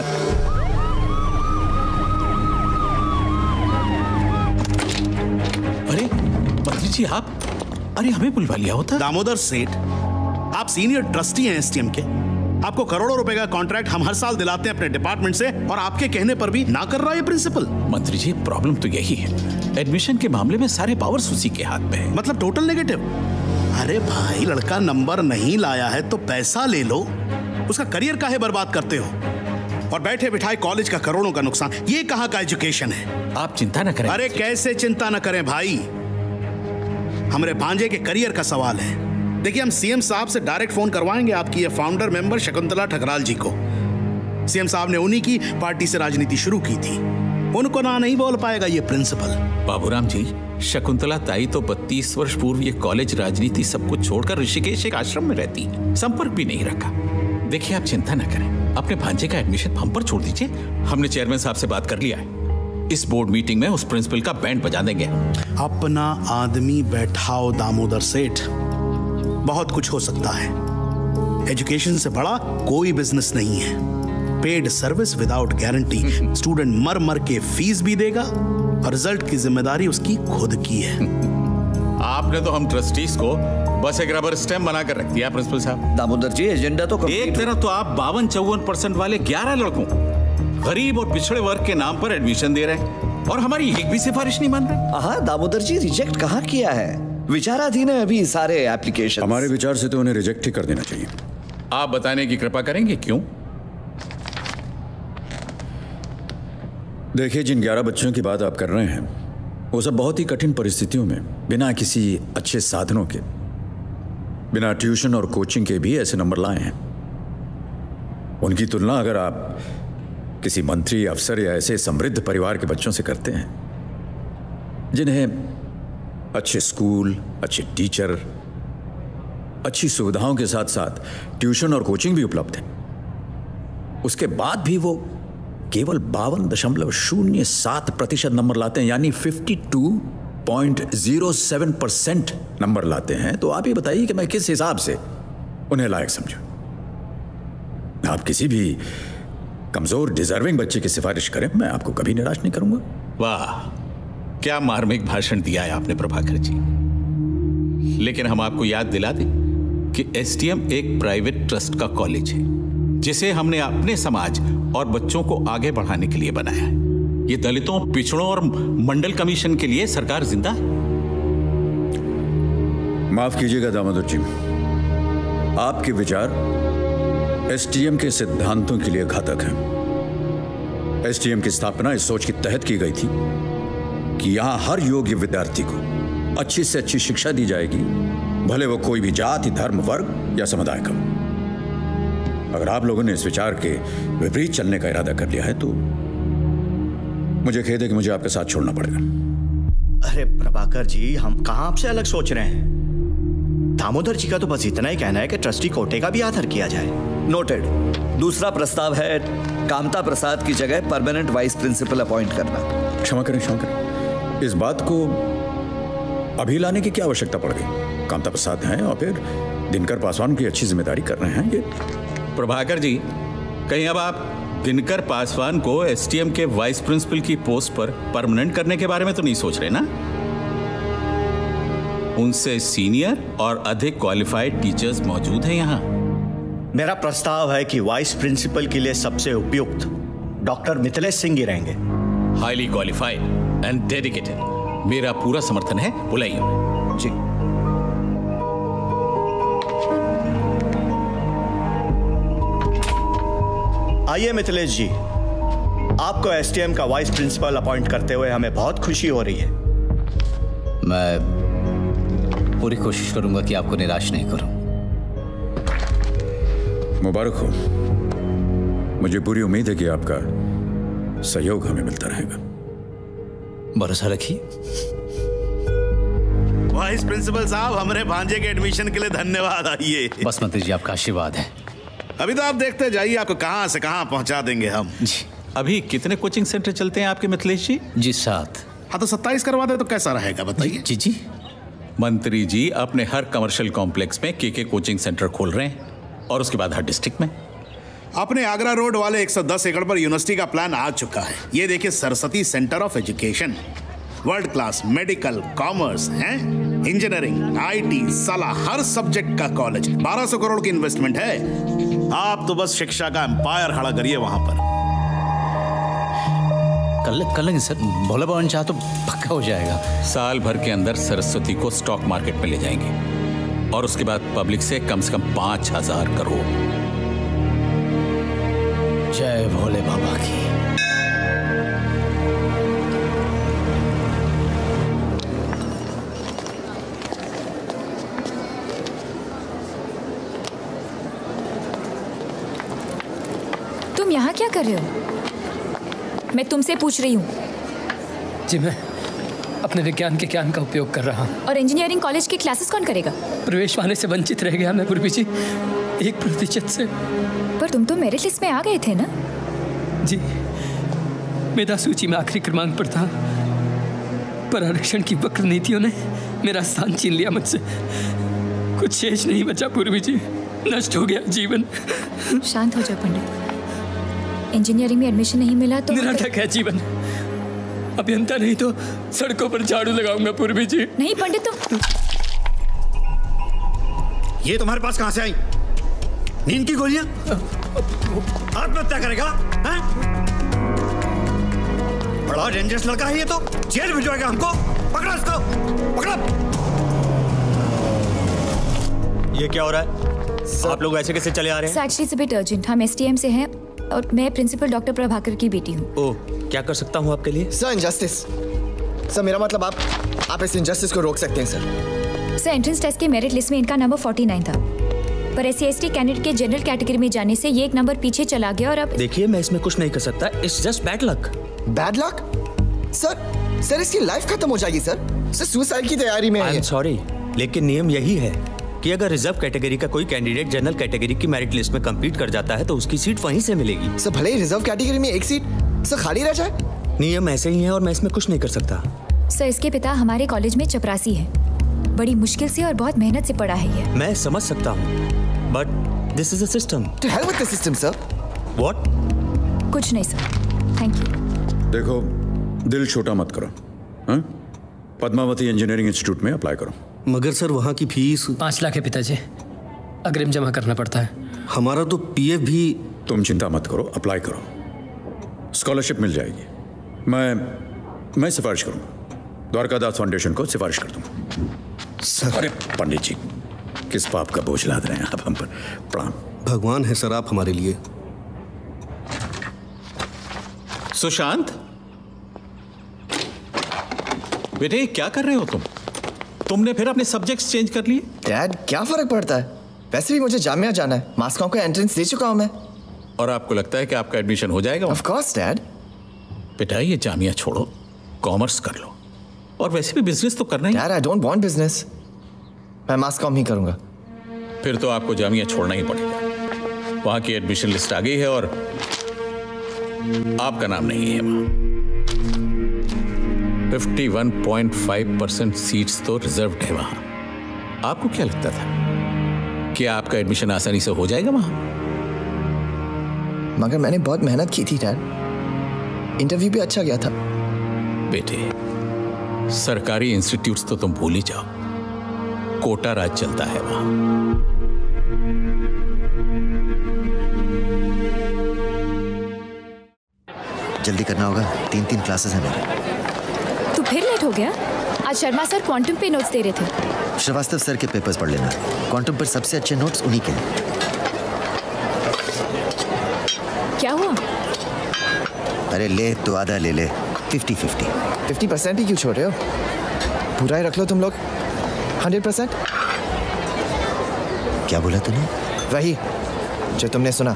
अरे मंत्री जी आप, अरे हमें बुलवा लिया होता। दामोदर सेठ, आप सीनियर ट्रस्टी हैं एसटीएम के, आपको करोड़ों रुपए का कॉन्ट्रैक्ट हम हर साल दिलाते हैं अपने डिपार्टमेंट से, और आपके कहने पर भी ना कर रहा है प्रिंसिपल। मंत्री जी, प्रॉब्लम तो यही है, एडमिशन के मामले में सारे पावर्स उसी के हाथ में है। मतलब टोटल नेगेटिव। अरे भाई, लड़का नंबर नहीं लाया है तो पैसा ले लो, उसका करियर काहे बर्बाद करते हो? और बैठे बिठाए कॉलेज का करोड़ों का नुकसान, ये कहाँ का एजुकेशन है? आप चिंता न करें। अरे कैसे चिंता न करें भाई, हमारे भांजे के करियर का सवाल है। देखिए, हम सीएम साहब से डायरेक्ट फोन करवाएंगे आपकी ये फाउंडर मेंबर शकुंतला ठकराल जी को। सीएम साहब ने उन्हीं की पार्टी से राजनीति शुरू की थी, उनको ना नहीं बोल पाएगा ये प्रिंसिपल। बाबूराम जी, शकुंतला ताई तो बत्तीस वर्ष पूर्व ये कॉलेज राजनीति सब कुछ छोड़कर ऋषिकेश एक आश्रम में रहती है, संपर्क भी नहीं रखा। देखिए, आप चिंता न करें, अपने भांजे का एडमिशन हम पर छोड़ दीजिए। हमने चेयरमैन साहब से बात कर लिया है, इस बोर्ड मीटिंग में उस प्रिंसिपल का बैंड बजा देंगे। अपना आदमी बैठाओ दामोदर सेठ, बहुत कुछ हो सकता है। एजुकेशन से बड़ा कोई बिजनेस नहीं है। Paid service without guarantee, student मर मर के फीस भी देगा और रिजल्ट की जिम्मेदारी उसकी खुद की है। आपने तो हम ट्रस्टीज को बस एक रबर स्टैम्प बनाकर रख दिया प्रिंसिपल साहब। दामोदर जी, एजेंडा तो एक तरफ तो आप बावन चौवन परसेंट वाले ग्यारह लड़कों गरीब और पिछड़े वर्ग के नाम पर एडमिशन दे रहे हैं, और हमारी एक भी सिफारिश नहीं मान रहे। हाँ दामोदर जी, रिजेक्ट कहाँ किया है? विचाराधीन है अभी सारे एप्लीकेशन। हमारे विचार से तो उन्हें रिजेक्ट ही कर देना चाहिए। आप बताने की कृपा करेंगे क्यों? देखिए, जिन ग्यारह बच्चों की बात आप कर रहे हैं, वो सब बहुत ही कठिन परिस्थितियों में बिना किसी अच्छे साधनों के बिना ट्यूशन और कोचिंग के भी ऐसे नंबर लाए हैं। उनकी तुलना अगर आप किसी मंत्री, अफसर या ऐसे समृद्ध परिवार के बच्चों से करते हैं जिन्हें अच्छे स्कूल, अच्छे टीचर, अच्छी सुविधाओं के साथ साथ ट्यूशन और कोचिंग भी उपलब्ध है, उसके बाद भी वो केवल बावन दशमलव शून्य सात प्रतिशत नंबर लाते हैं, यानी बावन point zero seven percent number लाते हैं, तो आप ये बताइए कि मैं किस हिसाब से उन्हें लायक समझूं। आप किसी भी कमजोर, डिजर्विंग बच्चे की सिफारिश करें, मैं आपको कभी निराश नहीं करूंगा। वाह, क्या मार्मिक भाषण दिया है आपने प्रभाकर जी। लेकिन हम आपको याद दिला दें कि एसटीएम एक प्राइवेट ट्रस्ट का कॉलेज है जिसे हमने अपने समाज और बच्चों को आगे बढ़ाने के लिए बनाया है। ये दलितों, पिछड़ों और मंडल कमीशन के लिए सरकार जिंदा है। माफ कीजिएगा दामोदर जी, आपके विचार एसटीएम के सिद्धांतों के लिए घातक हैं। एसटीएम की स्थापना इस सोच के तहत की गई थी कि यहां हर योग्य विद्यार्थी को अच्छी से अच्छी शिक्षा दी जाएगी, भले वो कोई भी जाति, धर्म, वर्ग या समुदाय का। अगर आप लोगों ने इस विचार के विपरीत चलने का इरादा कर लिया है तो मुझे खेद है कि मुझे आपके साथ छोड़ना पड़ेगा। अरे प्रभाकर जी, हम कहां आपसे अलग सोच रहे हैं। दामोदर जी का तो बस इतना ही कहना है कि ट्रस्टी कोटे का भी आदर किया जाए। नोटेड। दूसरा प्रस्ताव है कामता प्रसाद की जगह परमानेंट वाइस प्रिंसिपल अपॉइंट करना। क्षमा करें, क्षमा करें, इस बात को अभी लाने की क्या आवश्यकता पड़ गई? कामता प्रसाद हैं और फिर दिनकर पासवान की अच्छी जिम्मेदारी कर रहे हैं। ये प्रभाकर जी, कहीं अब आप दिनकर पासवान को एसटीएम के वाइस प्रिंसिपल की पोस्ट पर परमानेंट करने के बारे में तो नहीं सोच रहे ना? उनसे सीनियर और अधिक क्वालिफाइड टीचर्स मौजूद हैं यहाँ। मेरा प्रस्ताव है कि वाइस प्रिंसिपल के लिए सबसे उपयुक्त डॉक्टर मिथिलेश सिंह ही रहेंगे। Highly qualified and dedicated. मेरा पूरा समर्थन है, बुलाइए उन्हें। जी। आइए मिथिलेश जी, आपको एसटीएम का वाइस प्रिंसिपल अपॉइंट करते हुए हमें बहुत खुशी हो रही है। मैं पूरी कोशिश करूंगा कि आपको निराश नहीं करूं। मुबारक हो। मुझे पूरी उम्मीद है कि आपका सहयोग हमें मिलता रहेगा। भरोसा रखिए। वाइस प्रिंसिपल साहब, हमारे भांजे के एडमिशन के लिए धन्यवाद। आइए। बस मंत्री जी, आपका आशीर्वाद है। अभी तो आप देखते जाइए, आपको कहां से कहां पहुंचा देंगे हम। जी। अभी कितने कोचिंग सेंटर चलते हैं आपके मिथिलेश जी? जी सात। हाँ, तो सत्ताईस करवा दे तो कैसा रहेगा बताइए। जी जी। मंत्री जी अपने हर कमर्शियल कॉम्प्लेक्स में के के कोचिंग सेंटर खोल रहे हैं और उसके बाद हर डिस्ट्रिक्ट में। अपने आगरा रोड वाले एक सौ दस एकड़ पर यूनिवर्सिटी का प्लान आ चुका है। ये देखिए, Saraswati centre of education, world class medical, commerce है, इंजीनियरिंग, आईटी, साला हर सब्जेक्ट का कॉलेज। बारह सौ करोड़ की इन्वेस्टमेंट है। आप तो बस शिक्षा का एम्पायर खड़ा करिए वहां पर। कर कर लेंगे सर, भोला भवन चाह तो पक्का हो जाएगा। साल भर के अंदर सरस्वती को स्टॉक मार्केट में ले जाएंगे और उसके बाद पब्लिक से कम से कम पांच हजार करोड़। जय भोले बाबा की। तुम यहाँ क्या कर रहे हो? मैं तुमसे पूछ रही हूँ। जी, मैं अपने विज्ञान के ज्ञान का उपयोग कर रहा हूँ। और इंजीनियरिंग कॉलेज की क्लासेस कौन करेगा? प्रवेश पाने से वंचित रह गया मैं पूर्वी जी, एक प्रतिशत से। पर तुम तो मेरिट लिस्ट में आ गए थे ना? जी, मेधा सूची में आखिरी क्रमांक पर था, पर आरक्षण की वक्र नीतियों ने मेरा स्थान छीन लिया मुझसे। कुछ शेष नहीं बचा पूर्वी जी, नष्ट हो गया जीवन। शांत हो जाओ पंडित। इंजीनियरिंग में एडमिशन नहीं मिला तो निरर्थक है जीवन। अभियंता नहीं तो सड़कों पर झाड़ू लगाऊंगा पूर्वी जी। नहीं पंडित, तुम ये तुम्हारे पास कहां से आई? नींद की गोलियां? आत्महत्या करेगा? हैं? बड़ा डेंजरस लड़का है ये तो, जेल भिजवाएगा हमको। पकड़ो इसको, पकड़ो। ये क्या हो रहा है? आप लोग ऐसे कैसे चले आ रहे हैं? Actually it's a bit urgent. हम एसटीएम से हैं और मैं प्रिंसिपल डॉक्टर प्रभाकर की बेटी हूँ। ओह, क्या कर सकता हूँ आपके लिए? Sir, injustice. सर, मेरा मतलब आप आप इस इनजस्टिस को रोक सकते हैं सर। सर एंट्रेंस टेस्ट के मेरिट लिस्ट में इनका नंबर उनचास था, पर S C S T candidate के जनरल कैटेगरी में जाने से ये एक नंबर पीछे चला गया और अब देखिए मैं इसमें कुछ नहीं कर सकता, it's just bad luck. Bad luck? Sir sir इसकी लाइफ खत्म हो जाएगी सर। सर सुसाइड की तैयारी में है। आई एम सॉरी, लेकिन नियम यही है कि अगर रिजर्व कैटेगरी का कोई कैंडिडेट जनरल कैटेगरी की मेरिट लिस्ट में कंप्लीट कर जाता है तो उसकी सीट वहीं से मिलेगी। सर भले ही रिजर्व कैटेगरी में एक सीट सर खाली रह जाए, नियम ऐसे ही है और मैं इसमें कुछ नहीं कर सकता। सर इसके पिता हमारे कॉलेज में चपरासी है, बड़ी मुश्किल से और बहुत मेहनत से पढ़ा है ये। मैं समझ सकता हूँ, but this is a system. To hell with the system sir. What? कुछ नहीं सर, थैंक यू। देखो, दिल छोटा मत करो। हाँ? पद्मावती इंजीनियरिंग इंस्टीट्यूट में अप्लाई करो। मगर सर वहाँ की फीस पाँच लाख है पिताजी, अग्रिम जमा करना पड़ता है। हमारा तो पीएफ भी। तुम चिंता मत करो, अप्लाई करो, स्कॉलरशिप मिल जाएगी। मैं मैं सिफारिश करूंगा, द्वारकादास फाउंडेशन को सिफारिश कर दूंगा। सर अरे पंडित जी, किस पाप का बोझ लाद रहे हैं आप हम पर? प्रणाम। भगवान है सर आप हमारे लिए। सुशांत बेटे, क्या कर रहे हो तुम? तुमने फिर अपने सब्जेक्ट्स चेंज कर लिए? डैड क्या फर्क पड़ता है, वैसे भी मुझे जामिया जाना है, मास्को का एंट्रेंस दे चुका हूं मैं। और आपको लगता है कि आपका एडमिशन हो जाएगा? Of course dad. बेटा ये जामिया छोड़ो, कॉमर्स कर लो, और वैसे भी बिजनेस तो करना ही। Dad I don't want business, मैं मास कॉम ही करूंगा। फिर तो आपको जामिया छोड़ना ही पड़ेगा। वहां की एडमिशन लिस्ट आ गई है और आपका नाम नहीं है वहां। इक्यावन पॉइंट पाँच परसेंट सीट्स तो रिजर्व्ड है वहां। आपको क्या लगता था कि आपका एडमिशन आसानी से हो जाएगा वहां? मगर मैंने बहुत मेहनत की थी डैड, इंटरव्यू भी अच्छा गया था। बेटे सरकारी इंस्टीट्यूट्स तो तुम भूल ही जाओ, कोटा राज चलता है वहां। जल्दी करना होगा, तीन तीन क्लासेस हैं मेरे। तू फिर लेट हो गया? आज शर्मा सर क्वांटम पे नोट्स दे रहे थे। श्रीवास्तव सर के पेपर्स पढ़ लेना, क्वांटम पर सबसे अच्छे नोट्स उन्हीं के हैं। क्या हुआ? अरे ले तो आधा ले ले, फिफ्टी फिफ्टी। फिफ्टी परसेंट ही क्यों छोड़ रहे हो? पूरा ही रख लो तुम लोग, हंड्रेड परसेंट। क्या बोला तूने? वही जो तुमने सुना।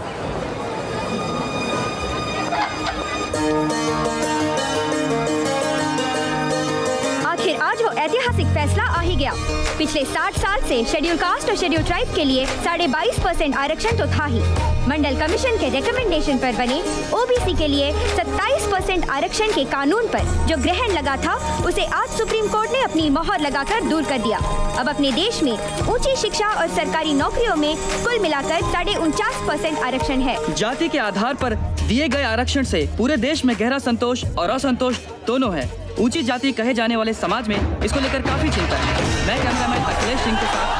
आखिर आज वो ऐतिहासिक फैसला आ ही गया। पिछले साठ साल से शेड्यूल कास्ट और शेड्यूल ट्राइब के लिए साढ़े बाईस परसेंट आरक्षण तो था ही। मंडल कमीशन के रिकमेंडेशन पर बने ओबीसी के लिए सत्ताईस परसेंट आरक्षण के कानून पर जो ग्रहण लगा था, उसे आज सुप्रीम कोर्ट ने अपनी मोहर लगाकर दूर कर दिया। अब अपने देश में ऊंची शिक्षा और सरकारी नौकरियों में कुल मिलाकर साढ़े उनचास परसेंट आरक्षण है। जाति के आधार पर दिए गए आरक्षण से पूरे देश में गहरा संतोष और असंतोष दोनों है। ऊंची जाति कहे जाने वाले समाज में इसको लेकर काफी चिंता है। मैं कैमरामैन अखिलेश सिंह के साथ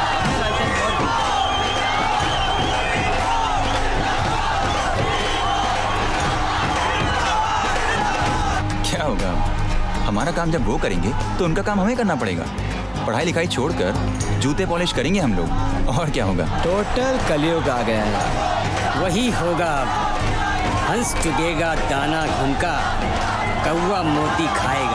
क्या होगा? हमारा काम जब वो करेंगे तो उनका काम हमें करना पड़ेगा। पढ़ाई लिखाई छोड़कर जूते पॉलिश करेंगे हम लोग, और क्या होगा? टोटल कलयुग आ गया है, वही होगा अब। हंस चुगेगा दाना घुनका, कौवा मोती खाएगा।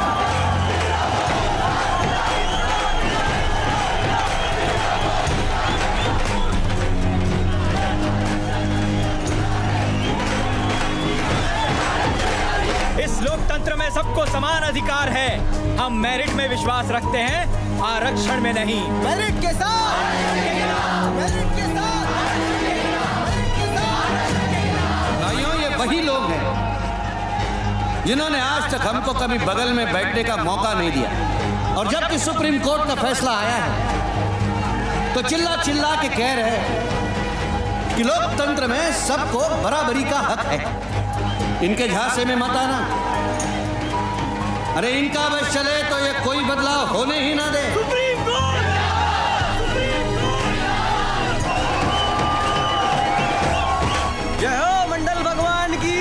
इस लोकतंत्र में सबको समान अधिकार है। हम मेरिट में विश्वास रखते हैं, आरक्षण में नहीं। मेरिट के साथ, मेरिट के साथ, भाइयों ये वही लोग हैं जिन्होंने आज तक हमको कभी बगल में बैठने का मौका नहीं दिया, और जब कि सुप्रीम कोर्ट का फैसला आया है तो चिल्ला चिल्ला के कह रहे हैं कि लोकतंत्र में सबको बराबरी का हक है। इनके झांसे में मत आना। अरे इनका बस चले तो ये कोई बदलाव होने ही ना दे। जय हो मंडल भगवान की।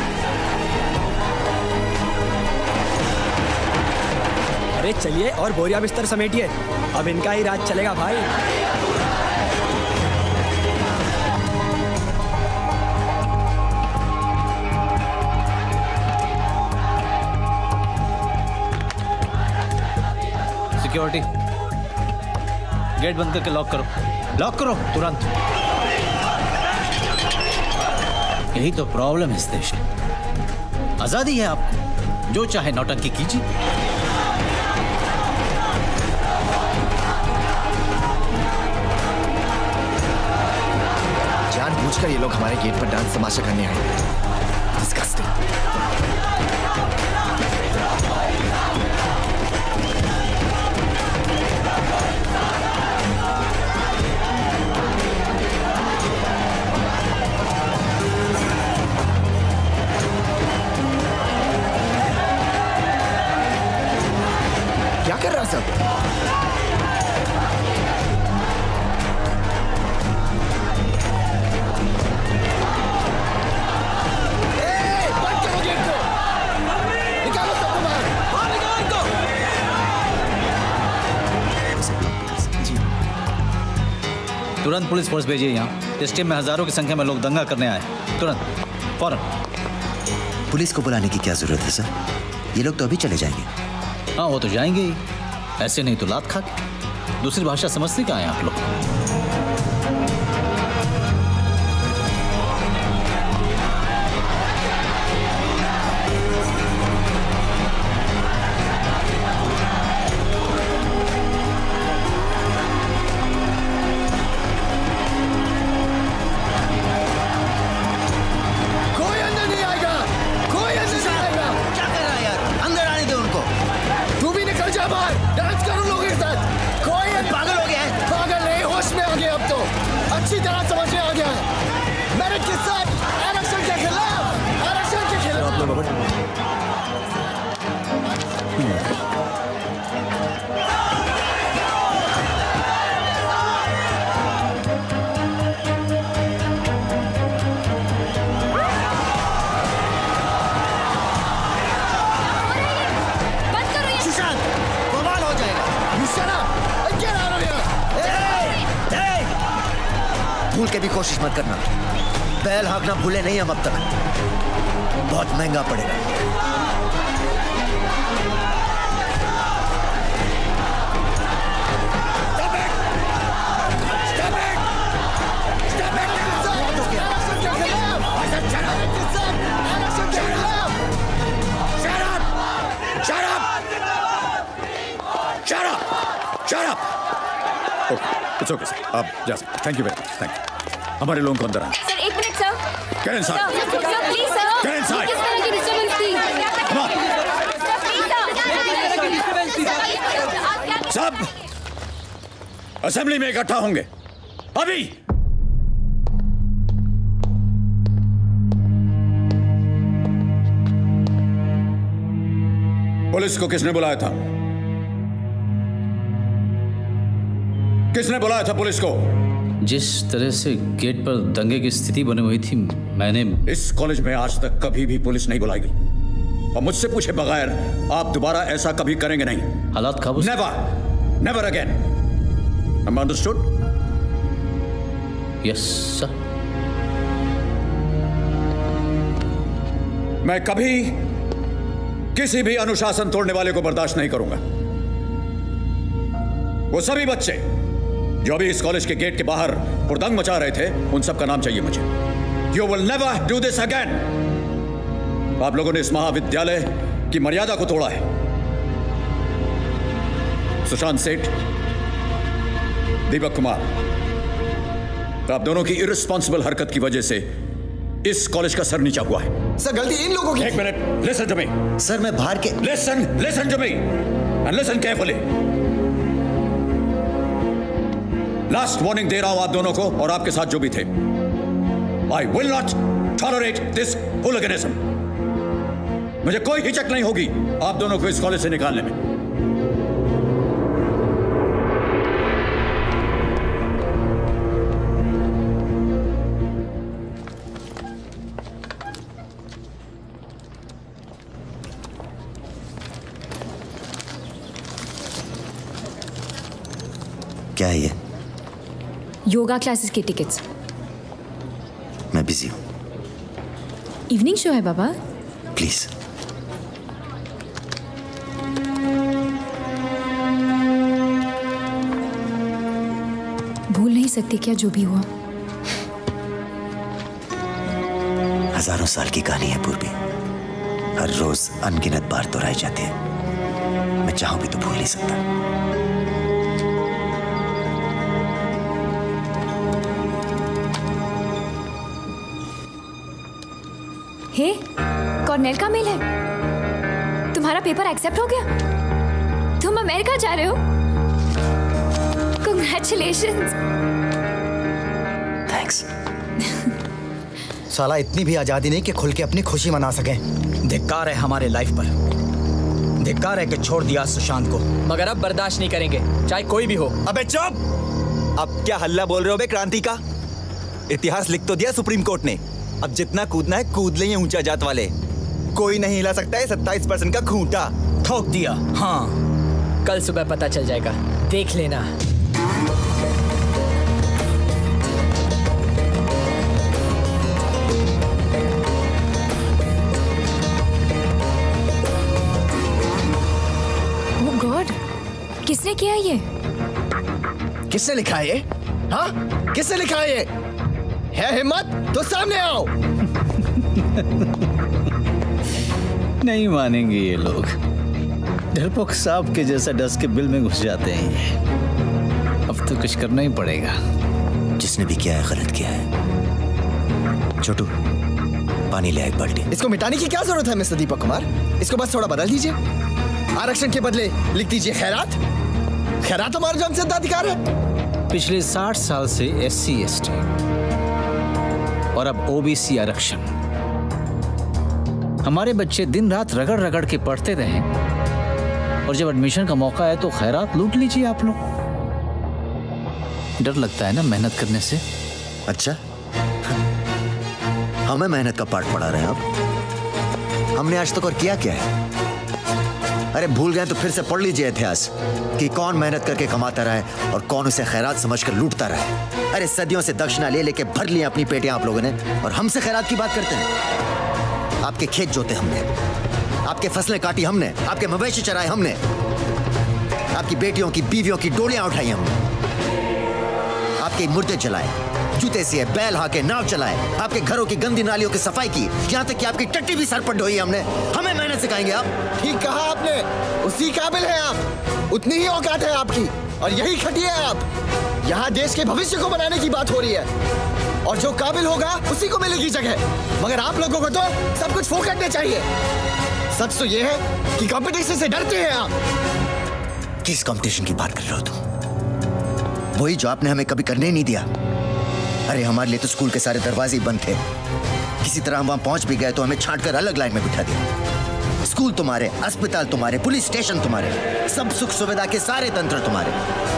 अरे चलिए और बोरिया बिस्तर समेटिए, अब इनका ही राज चलेगा भाई। सिक्योरिटी। गेट बंद करके लॉक करो। लॉक करो तुरंत। यही तो प्रॉब्लम है इस देश में। आजादी है आपको, जो चाहे नौटंकी कीजिए। जानबूझकर ये लोग हमारे गेट पर डांस तमाशा करने आए हैं। डिस्गस्टिंग। क्या कर रहा सब? तुरंत पुलिस फोर्स भेजिए यहाँ। इस टीम में हजारों की संख्या में लोग दंगा करने आए। तुरंत, फौरन। पुलिस को बुलाने की क्या जरूरत है सर? ये लोग तो अभी चले जाएंगे। हाँ, वो तो जाएंगे ही, ऐसे नहीं तो लात खा के। दूसरी भाषा समझते कहाँ हैं आप लोग? भूल के भी कोशिश मत करना। बैल हाँकना भूले नहीं हम अब तक। बहुत महंगा पड़ेगा। इट्स ओके सर, आप जा सकते। Thank you very much. Thank you. हमारे लोगों को अंदर आना। सर एक minute sir. Get inside. Sir please sir. Get inside. किस तरह की डिस्टर्बेंस थी? Come on. सब असेंबली में इकट्ठा होंगे अभी। पुलिस को किसने बुलाया था? किसने बुलाया था पुलिस को? जिस तरह से गेट पर दंगे की स्थिति बनी हुई थी, मैंने इस कॉलेज में आज तक कभी भी पुलिस नहीं बुलाई गई और मुझसे पूछे बगैर आप दोबारा ऐसा कभी करेंगे नहीं। हालात काबू? Never, never again. Understood? Yes sir. मैं कभी किसी भी अनुशासन तोड़ने वाले को बर्दाश्त नहीं करूंगा। वो सभी बच्चे जो अभी इस कॉलेज के गेट के बाहर हुड़दंग मचा रहे थे, उन सब का नाम चाहिए मुझे। You will never do this again. आप लोगों ने इस महाविद्यालय की मर्यादा को तोड़ा है। सुशांत सेठ, दीपक कुमार, आप दोनों की इररिस्पॉन्सिबल हरकत की वजह से इस कॉलेज का सर नीचा हुआ है। सर गलती इन लोगों की। एक minute, listen to me. Sir मैं बाहर के listen listen to me and listen carefully. Last warning दे रहा हूं आप दोनों को और आपके साथ जो भी थे। I will not tolerate this hooliganism. मुझे कोई हिचक नहीं होगी आप दोनों को इस कॉलेज से निकालने में। क्या है ये? योगा क्लासेस की टिकट्स। मैं बिजी हूँ। इवनिंग शो है बाबा। प्लीज। सकती क्या जो भी हुआ। हजारों साल की कहानी है पूर्वी, हर रोज अनगिनत बार दोहराई जाती है। मैं चाहूं भी तो भूल नहीं सकता। हे, कॉर्नेल का मेल है। तुम्हारा पेपर एक्सेप्ट हो गया। तुम अमेरिका जा रहे हो। Congratulations. थैंक्स। साला इतनी भी आजादी नहीं कि खुल के अपनी खुशी मना सकें। धिक्कार है हमारे लाइफ पर, धिक्कार है कि छोड़ दिया सुशांत को, मगर अब बर्दाश्त नहीं करेंगे, चाहे कोई भी हो। अबे चुप! अब क्या हल्ला बोल रहे हो बे क्रांति का? इतिहास लिख तो दिया सुप्रीम कोर्ट ने, अब जितना कूदना है कूद लेंगे ऊंचा जात वाले। कोई नहीं हिला सकता है सत्ताईस परसेंट का खूंटा। ठोक दिया। हाँ, कल सुबह पता चल जाएगा, देख लेना। ओह गॉड, किसने किया ये? किसने लिखा है ये? हाँ, किसने लिखा है ये? है हिम्मत तो सामने आओ। नहीं मानेंगे ये लोग, डरपोक सांप के जैसा डस के बिल में घुस जाते हैं। अब तो कुछ करना ही पड़ेगा। जिसने भी किया है गलत किया है। छोटू, पानी ले एक बाल्टी। इसको मिटाने की क्या जरूरत है मिस्टर दीपक कुमार? इसको बस थोड़ा बदल दीजिए। आरक्षण के बदले लिख दीजिए खैरात। खैरात हमारा जनसिद्ध अधिकार है। पिछले साठ साल से एस सी एस टी और अब ओ बी सी आरक्षण। हमारे बच्चे दिन रात रगड़ रगड़ के पढ़ते रहे और जब एडमिशन का मौका है तो खैरात लूट लीजिए आप लोग। डर लगता है ना मेहनत करने से। अच्छा, हमें मेहनत का पाठ पढ़ा रहे हैं आप। हमने आज तक और किया क्या है? अरे भूल गए तो फिर से पढ़ लीजिए इतिहास कि कौन मेहनत करके कमाता रहा है और कौन उसे खैरात समझकर लूटता रहा है। अरे सदियों से दक्षिणा ले लेके भर लिया अपनी पेटियां आप लोगों ने, और हमसे खैरात की बात करते हैं। आपके खेत जोते हमने, आपके फसलें काटी हमने, आपके मवेशी चराए हमने, आपकी बेटियों की बीवियों की डोलियां उठाई हमने, आपके मुर्दे जलाए, जूते सिए, बैल हाके, नाव चलाए, आपके घरों की गंदी नालियों की सफाई की, यहाँ तक कि आपकी टट्टी भी सर पर ढोई हमने। हमें मेहनत सिखाएंगे आप? ठीक कहा आपने, उसी काबिल हैं आप, उतनी ही औकात है आपकी, और यही खटिया है आप। यहाँ देश के भविष्य को बनाने की बात हो रही है, और जो काबिल होगा उसी को मिलेगी जगह, मगर आप लोगों को तो सब कुछ फोकटने चाहिए। सच तो ये है कि कंपटीशन से डरते हैं आप। किस कंपटीशन की बात कर रहे हो तुम? वही जो आपने हमें कभी करने ही नहीं दिया। अरे हमारे लिए तो स्कूल के सारे दरवाजे बंद थे, किसी तरह हम वहां पहुंच भी गए तो हमें छांट कर अलग लाइन में बिठा दिया। स्कूल तुम्हारे, अस्पताल तुम्हारे, पुलिस स्टेशन तुम्हारे, सब सुख सुविधा के सारे तंत्र तुम्हारे।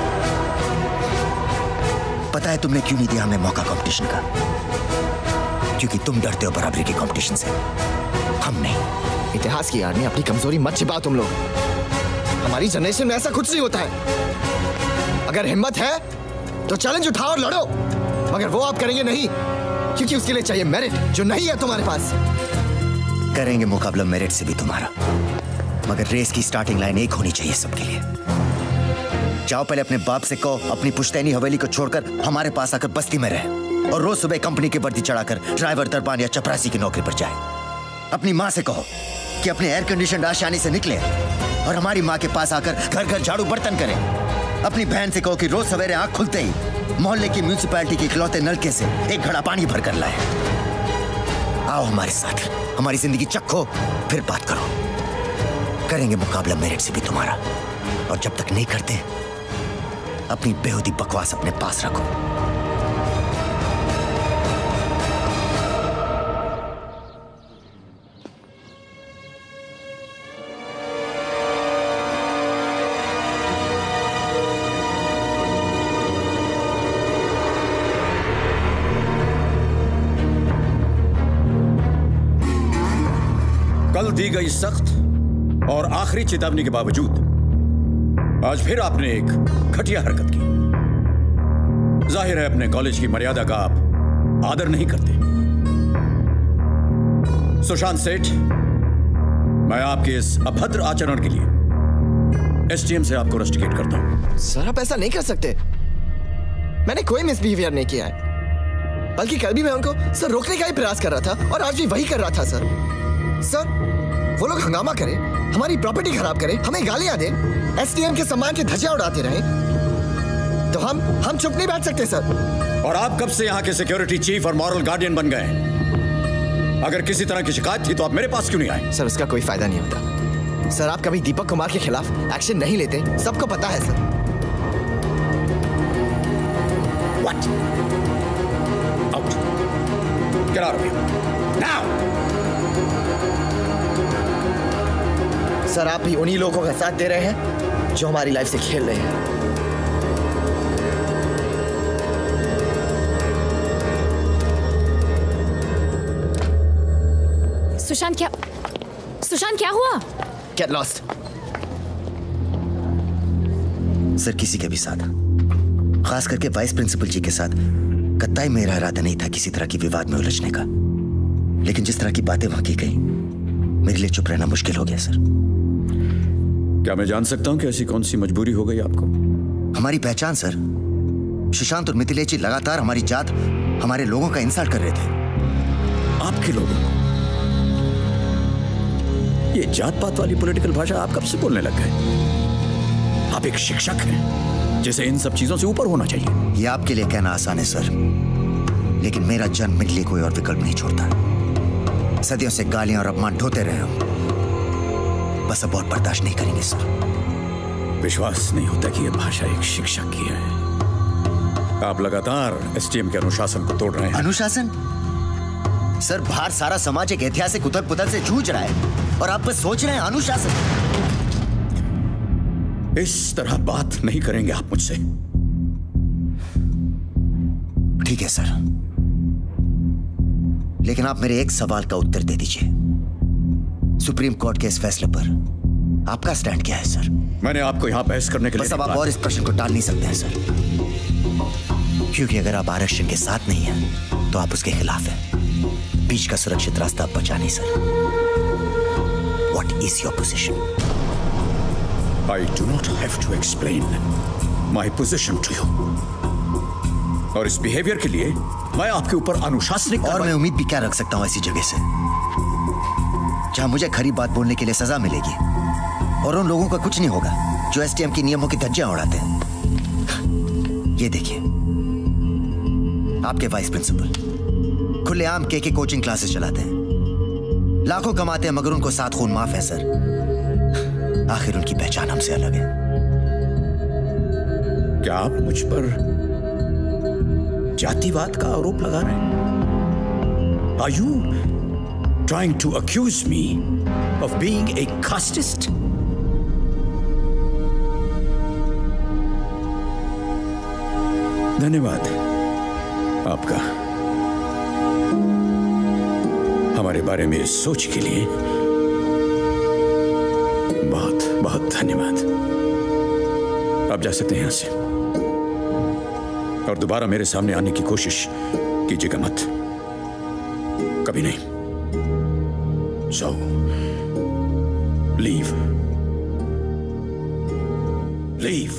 पता है तुमने क्यों नहीं दिया हमें मौका कंपटीशन का? क्योंकि तुम डरते हो बराबरी के कंपटीशन से, हम नहीं। इतिहास की यार ने अपनी कमजोरी मत छिपाओ तुम लोग। हमारी जनरेशन में ऐसा कुछ नहीं होता है। अगर हिम्मत है तो चैलेंज उठाओ और लड़ो, मगर वो आप करेंगे नहीं, क्योंकि उसके लिए चाहिए मेरिट, जो नहीं है तुम्हारे पास। करेंगे मुकाबला मेरिट से भी तुम्हारा, मगर रेस की स्टार्टिंग लाइन एक होनी चाहिए सबके लिए। जाओ पहले अपने बाप से कहो अपनी पुश्तैनी हवेली को छोड़कर हमारे पास आकर बस्ती में रहे, और रोज सुबह कंपनी की वर्दी चढ़ाकर ड्राइवर, दरबान या चपरासी की नौकरी पर जाए। अपनी माँ से कहो कि अपने एयर कंडीशन आशानी से निकले और हमारी माँ के पास आकर घर घर झाड़ू बर्तन करे। अपनी बहन से कहो कि रोज सवेरे आंख खुलते ही मोहल्ले की म्यूनिसिपैलिटी के इकलौते नलके से एक घड़ा पानी भर कर लाए। आओ हमारे साथ, हमारी जिंदगी चखो, फिर बात करो। करेंगे मुकाबला मेरिट से भी तुम्हारा, और जब तक नहीं करते अपनी बेहूदी बकवास अपने पास रखो। कल दी गई सख्त और आखिरी चेतावनी के बावजूद आज फिर आपने एक घटिया हरकत की। जाहिर है अपने कॉलेज की मर्यादा का आप आदर नहीं करते। सुशांत सेठ, मैं आपके इस अभद्र आचरण के लिए एसटीएम से आपको रस्टिकेट करता हूं। सर आप ऐसा नहीं कर सकते। मैंने कोई मिसबिहेवियर नहीं किया है, बल्कि कल भी मैं उनको सर रोकने का ही प्रयास कर रहा था और आज भी वही कर रहा था सर। सर वो लोग हंगामा करें, हमारी प्रॉपर्टी खराब करें, हमें गालियां दें, एसडीएम के सम्मान के धज्जियां उड़ाते रहें, तो हम हम चुप नहीं बैठ सकते सर। और आप कब से यहाँ के सिक्योरिटी चीफ और मॉरल गार्डियन बन गए? अगर किसी तरह की शिकायत थी तो आप मेरे पास क्यों नहीं आए? सर उसका कोई फायदा नहीं होता सर। आप कभी दीपक कुमार के खिलाफ एक्शन नहीं लेते, सबको पता है sir. What? Out. Get out of here. Now. Sir आप भी उन्हीं लोगों का साथ दे रहे हैं जो हमारी लाइफ से खेल रहे हैं। सुशांत क्या सुशांत क्या हुआ? Get lost. सर किसी के भी साथ, खास करके वाइस प्रिंसिपल जी के साथ कतई मेरा इरादा नहीं था किसी तरह की विवाद में उलझने का, लेकिन जिस तरह की बातें वहां की गई मेरे लिए चुप रहना मुश्किल हो गया सर। क्या मैं जान सकता हूं कि ऐसी कौन सी मजबूरी हो गई आपको? हमारी पहचान सर, सुशांत और मिथिलेश जी लगातार हमारी जात, हमारे लोगों का इंसल्ट कर रहे थे। आपके लोगों को? ये जात पात वाली पॉलिटिकल भाषा आप कब से बोलने लग गए? आप एक शिक्षक हैं जिसे इन सब चीजों से ऊपर होना चाहिए। ये आपके लिए कहना आसान है सर, लेकिन मेरा जन्म मेरे लिए कोई और विकल्प नहीं छोड़ता। सदियों से गालियां और अपमान ढोते रहे हम, बस अब और बर्दाश्त नहीं करेंगे सर। विश्वास नहीं होता कि यह भाषा एक शिक्षक की है। आप लगातार एसटीएम के अनुशासन को तोड़ रहे हैं। अनुशासन? सर बाहर सारा समाज एक ऐतिहासिक उथल पुथल से जूझ रहा है और आप बस सोच रहे हैं अनुशासन। इस तरह बात नहीं करेंगे आप मुझसे। ठीक है सर, लेकिन आप मेरे एक सवाल का उत्तर दे दीजिए। सुप्रीम कोर्ट के इस फैसले पर आपका स्टैंड क्या है सर? मैंने आपको यहां बहस करने के लिए बस अब आप और इस प्रश्न को टाल नहीं सकते हैं सर, क्योंकि अगर आप आरक्षण के साथ नहीं हैं तो आप उसके खिलाफ हैं। बीच का सुरक्षित रास्ता आप बचा नहीं sir. What is your position? I do not have to explain my position to you. और इस बिहेवियर के लिए मैं आपके ऊपर अनुशासनिक और मैं उम्मीद भी क्या रख सकता हूं ऐसी जगह से जहां मुझे खरी बात बोलने के लिए सजा मिलेगी और उन लोगों का कुछ नहीं होगा जो एसटीएम के नियमों की धज्जियां उड़ाते हैं। ये देखिए, आपके वाइस प्रिंसिपल खुलेआम के के कोचिंग क्लासेस चलाते हैं, लाखों कमाते हैं, मगर उनको सात खून माफ है सर। आखिर उनकी पहचान हमसे अलग है। क्या आप मुझ पर जातिवाद का आरोप लगा रहे हैं? Are you trying to accuse me of being a casteist? धन्यवाद आपका हमारे बारे में इस सोच के लिए। बहुत बहुत धन्यवाद। आप जा सकते हैं यहां से और दोबारा मेरे सामने आने की कोशिश कीजिएगा मत, कभी नहीं। So, leave. Leave.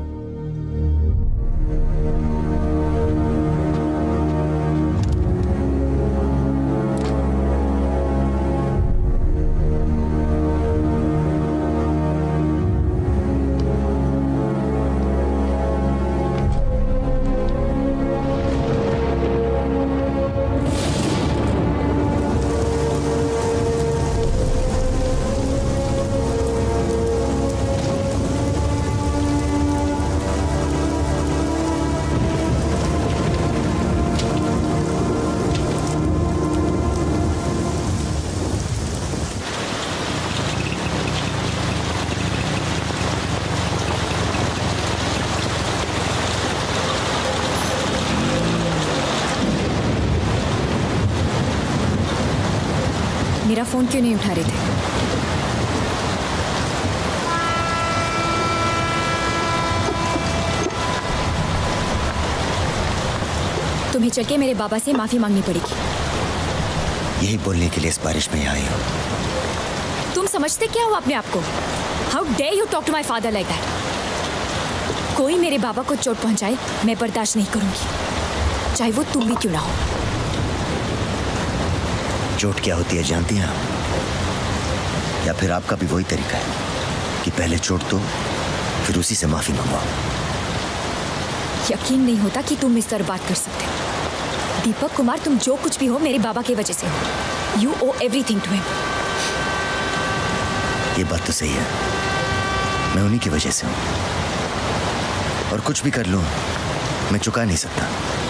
मेरा फोन क्यों नहीं उठा रहे थे? तुम्हें चल के मेरे बाबा से माफी मांगनी पड़ेगी। यही बोलने के लिए इस बारिश में आई हो। तुम समझते क्या हो अपने आप को? How dare you talk to my father like that? कोई मेरे बाबा को चोट पहुंचाए मैं बर्दाश्त नहीं करूंगी, चाहे वो तुम भी क्यों ना हो। चोट क्या होती है जानती हैं आप? या फिर आपका भी वही तरीका है कि पहले चोट दो फिर उसी से माफी मंगवाओ? यकीन नहीं होता कि तुम इस तरह बात कर सकते हो। दीपक कुमार, तुम जो कुछ भी हो मेरे बाबा की वजह से हो। You owe everything to him. ये बात तो सही है, मैं उन्हीं की वजह से हूं, और कुछ भी कर लूं मैं चुका नहीं सकता।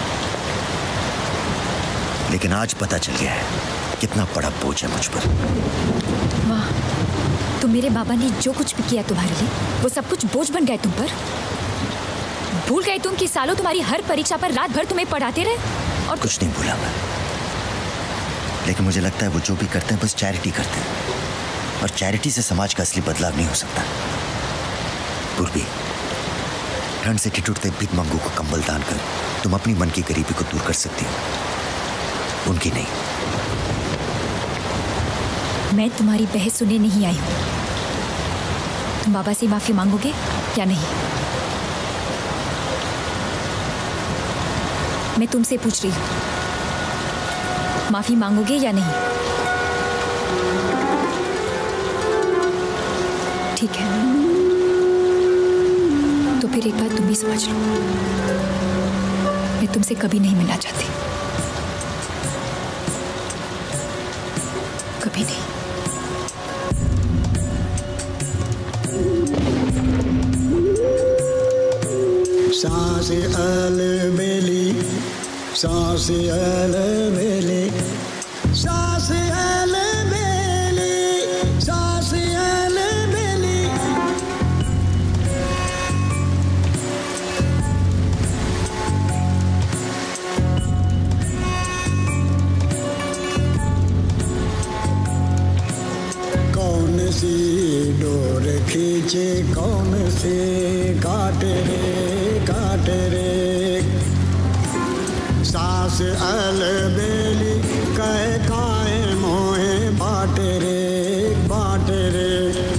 लेकिन आज पता चल गया है कितना बड़ा बोझ है मुझ पर। वाह, तो मेरे बाबा ने जो कुछ भी किया तुम्हारे लिए वो सब कुछ बोझ बन गए तुम पर। भूल गए तुम कि सालों तुम्हारी हर परीक्षा पर रात भर तुम्हें पढ़ाते रहे। और कुछ नहीं भूला मैं, लेकिन मुझे लगता है वो जो भी करते हैं बस चैरिटी करते हैं, और चैरिटी से समाज का असली बदलाव नहीं हो सकता। पूर्वी, ठंड से ठिठुरते भिखमंगू को कंबल दान कर तुम अपनी मन की गरीबी को दूर कर सकती हो, उनकी नहीं। मैं तुम्हारी बहस सुनने नहीं आई हूं। तुम बाबा से माफी मांगोगे या नहीं? मैं तुमसे पूछ रही हूं, माफी मांगोगे या नहीं? ठीक है, तो फिर एक बात तुम भी समझ लो, मैं तुमसे कभी नहीं मिलना चाहती, कभी नहीं। सांस अलबेली, सांस अलबेली, सांस अलबेली, सांस अलबेली। कौन सी डोर खींचे, कौन से काटे रे, काटे रे। सांस अलबेली कह काए मोहे बाटे रे, बाटे रे।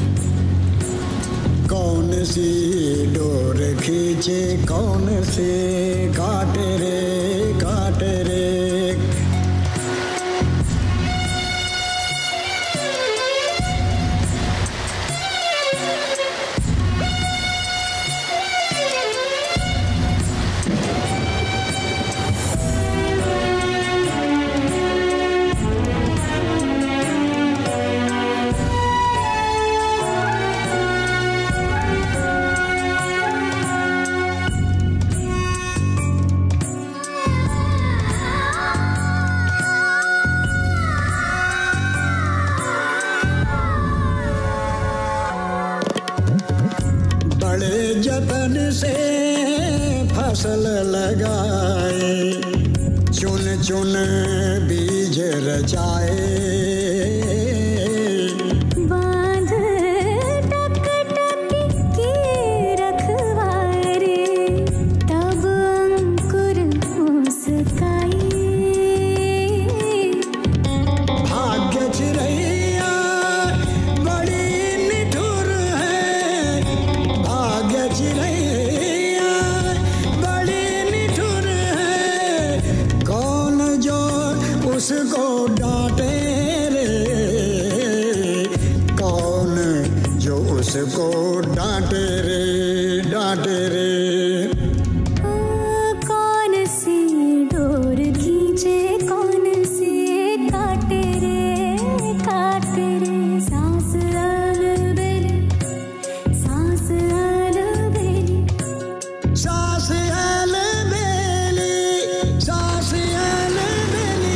कौन सी डोर खींचे, कौन से काटे रे, काटे रे। जतन से फसल लगाए, चुन चुन बीज रचाए। बांध टक टक की रखवारे, तब अंकुर मुस्काए। भाग्य चिरैया बड़ी निठुर है, भाग्य चिरैया बड़ी निठुर है। कौन जो उसको डांटे रे, कौन जो उसको डांटे रे, डांटे रे। कौन सी डोर खींचे, कौन से काटे रे, काटे रे। सांस अलबेली, सांस अलबेली, सांस अलबेली, सांस अलबेली।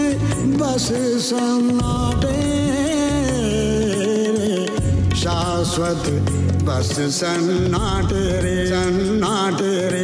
बस सन्नाटे रे, शाश्वत बस सन्नाटे रे, सन्नाटे रे।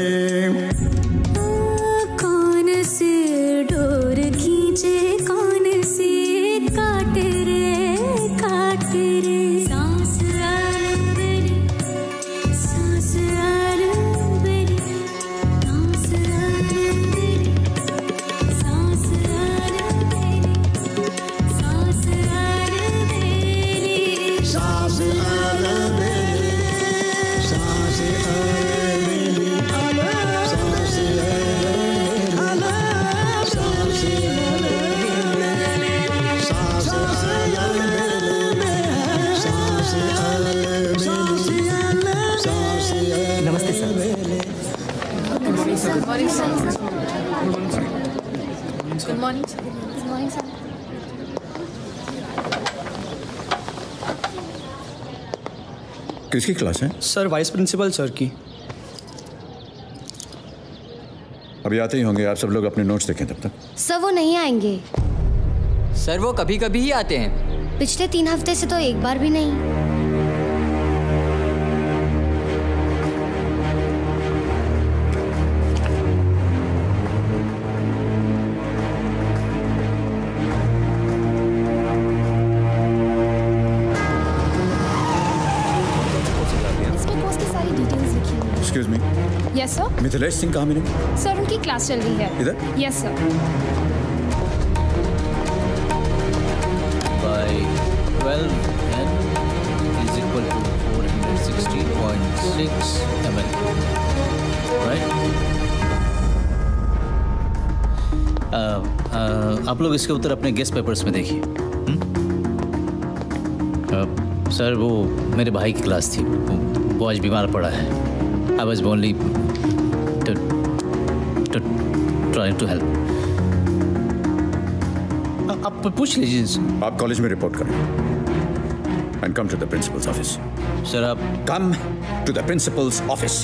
कौन से डोर खींचे, कौन से काट रे, काट रे। सांस आर मेरी, सांस आर मेरी, सांस आर मेरी, सांस आर मेरी, सांस आर मेरी, सांस आर मेरी, सांस आर मेरी, सांस नमस्ते sir. Good morning, sir. Good morning, sir. Good morning, sir. किसकी क्लास है? सर वाइस प्रिंसिपल सर की। अभी आते ही होंगे, आप सब लोग अपने नोट्स देखें तब तक। सर वो नहीं आएंगे। सर वो कभी कभी ही आते हैं। पिछले तीन हफ्ते से तो एक बार भी नहीं। Excuse me. Yes, sir. Mithilesh Singh कहाँ मिले? सर उनकी क्लास चल रही है। इधर? Yes, sir. By twelve n is equal to four hundred sixteen point six milliliters. Right? uh, uh, आप लोग इसके उत्तर अपने गेस्ट पेपर्स में देखिए। uh, सर वो मेरे भाई की क्लास थी, वो आज बीमार पड़ा है। I was only to, to trying to help. आप पूछ लीजिए। आप कॉलेज में रिपोर्ट करें and come to the principal's office. Sir आप come to the principal's office.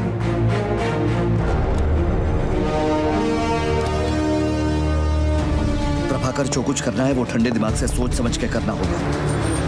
Prabhakar, जो कुछ करना है वो ठंडे दिमाग से सोच समझ के करना होगा।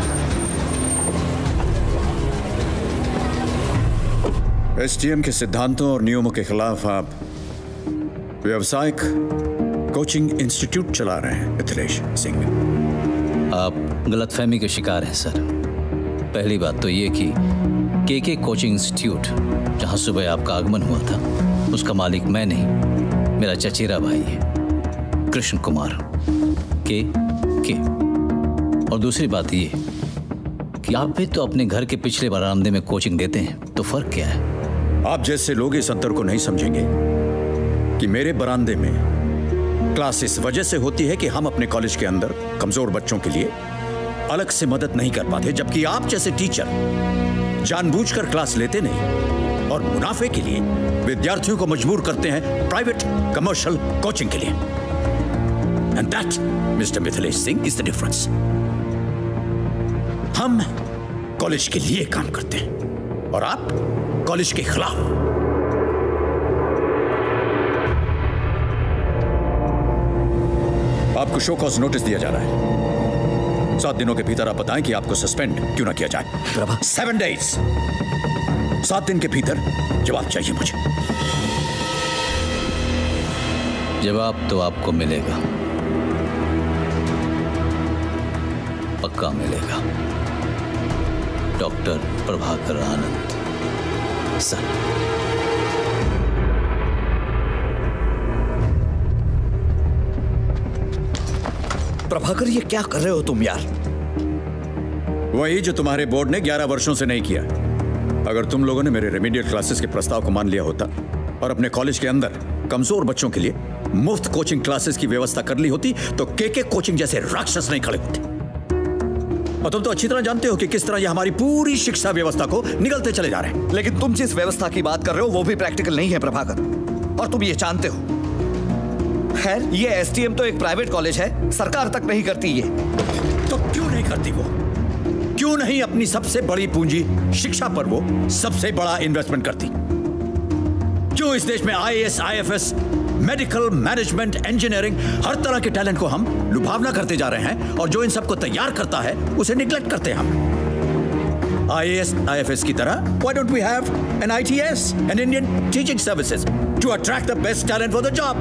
एसटीएम के सिद्धांतों और नियमों के खिलाफ आप व्यावसायिक कोचिंग इंस्टीट्यूट चला रहे हैं मिथिलेश सिंह। आप गलतफहमी के शिकार हैं सर। पहली बात तो ये कि के के कोचिंग इंस्टीट्यूट जहां सुबह आपका आगमन हुआ था उसका मालिक मैं नहीं, मेरा चचेरा भाई है कृष्ण कुमार के के। और दूसरी बात ये कि आप भी तो अपने घर के पिछले बरामदे में कोचिंग देते हैं, तो फर्क क्या है? आप जैसे लोग इस अंतर को नहीं समझेंगे कि मेरे बरामदे में क्लास इस वजह से होती है कि हम अपने कॉलेज के अंदर कमजोर बच्चों के लिए अलग से मदद नहीं कर पाते, जबकि आप जैसे टीचर जानबूझकर क्लास लेते नहीं और मुनाफे के लिए विद्यार्थियों को मजबूर करते हैं प्राइवेट कमर्शियल कोचिंग के लिए। And that mister Mithilesh Singh is the difference. हम कॉलेज के लिए काम करते हैं और आप कॉलेज के खिलाफ। आपको शो कॉज नोटिस दिया जा रहा है। सात दिनों के भीतर आप बताएं कि आपको सस्पेंड क्यों ना किया जाए। प्रभा, सेवन डेज, सात दिन के भीतर जवाब चाहिए मुझे। जवाब तो आपको मिलेगा, पक्का मिलेगा। Doctor Prabhakar Anand sir. प्रभाकर, ये क्या कर रहे हो तुम यार? वही जो तुम्हारे बोर्ड ने ग्यारह वर्षों से नहीं किया। अगर तुम लोगों ने मेरे रेमेडियल क्लासेस के प्रस्ताव को मान लिया होता और अपने कॉलेज के अंदर कमजोर बच्चों के लिए मुफ्त कोचिंग क्लासेस की व्यवस्था कर ली होती तो के के कोचिंग जैसे राक्षस नहीं खड़े होते। और तुम तो अच्छी तरह जानते हो कि किस तरह ये हमारी पूरी शिक्षा व्यवस्था को निगलते चले जा रहे हैं। लेकिन तुम जिस व्यवस्था की बात कर रहे हो वो भी प्रैक्टिकल नहीं है प्रभाकर, और तुम ये जानते हो। खैर, ये एसटीएम तो एक प्राइवेट कॉलेज है, सरकार तक नहीं करती ये। तो क्यों नहीं करती वो? क्यों नहीं अपनी सबसे बड़ी पूंजी शिक्षा पर वो सबसे बड़ा इन्वेस्टमेंट करती? क्यों इस देश में IAS, IFS medical, management, engineering, हर तरह के टैलेंट को हम लुभावना करते जा रहे हैं और जो इन सबको तैयार करता है उसे निग्लेक्ट करते हैं हम। I A S, I F S की तरह why don't we have an I T S, an Indian Teaching Services, to attract the best talent for the job?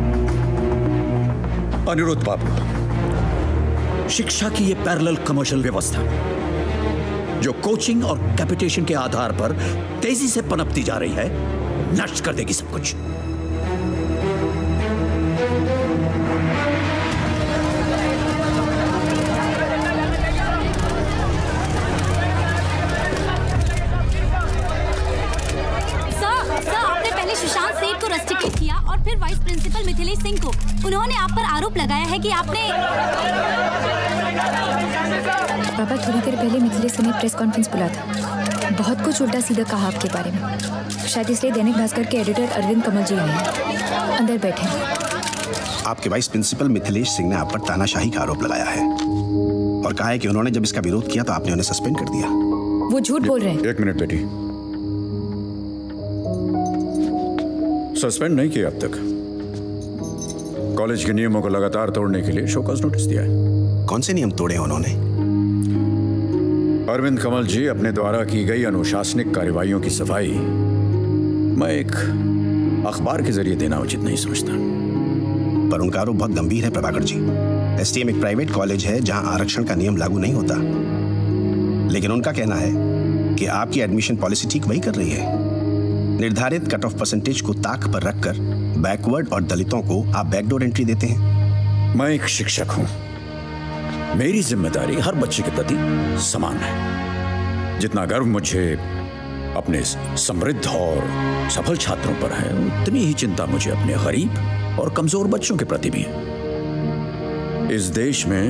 Anirudh बाबू, शिक्षा की ये पैरेलल कमर्शियल व्यवस्था जो कोचिंग और कैपिटेशन के आधार पर तेजी से पनपती जा रही है, नष्ट कर देगी सब कुछ। सुशांत सेठ को रस्टिकेट किया और फिर वाइस प्रिंसिपल मिथिलेश सिंह को। उन्होंने आप पर आरोप लगाया है कि आपने। पापा, थोड़ी देर पहले मिथिलेश सिंह ने प्रेस कॉन्फ्रेंस बुला था। बहुत कुछ उल्टा सीधा कहा आपके बारे में। शायद इसलिए दैनिक भास्कर के एडिटर अरविंद कमल जी आए हैं, अंदर बैठे हैं। आपके वाइस प्रिंसिपल मिथिलेश सिंह ने आप पर तानाशाही का आरोप लगाया है और कहा है कि उन्होंने जब इसका विरोध किया तो आपने उन्हें सस्पेंड कर दिया। वो झूठ बोल रहे हैं। एक मिनट बेटी, सस्पेंड नहीं किया अब तक। कॉलेज के नियमों को लगातार तोड़ने के लिए शोकॉज नोटिस दिया है। कौन से नियम तोड़े उन्होंने? अरविंद कमल जी, अपने द्वारा की गई अनुशासनिक कार्रवाइयों की सफाई मैं एक अखबार के जरिए देना उचित नहीं समझता। पर उनका आरोप बहुत गंभीर है Prabhakar ji. S T M एक प्राइवेट कॉलेज है जहां आरक्षण का नियम लागू नहीं होता, लेकिन उनका कहना है कि आपकी एडमिशन पॉलिसी ठीक वही कर रही है। निर्धारित कट ऑफ परसेंटेज को ताक पर रखकर बैकवर्ड और दलितों को आप बैकडोर एंट्री देते हैं। मैं एक शिक्षक हूं, मेरी जिम्मेदारी हर बच्चे के प्रति समान है। जितना गर्व मुझे अपने समृद्ध और सफल छात्रों पर है, उतनी ही चिंता मुझे अपने गरीब और कमजोर बच्चों के प्रति भी है। इस देश में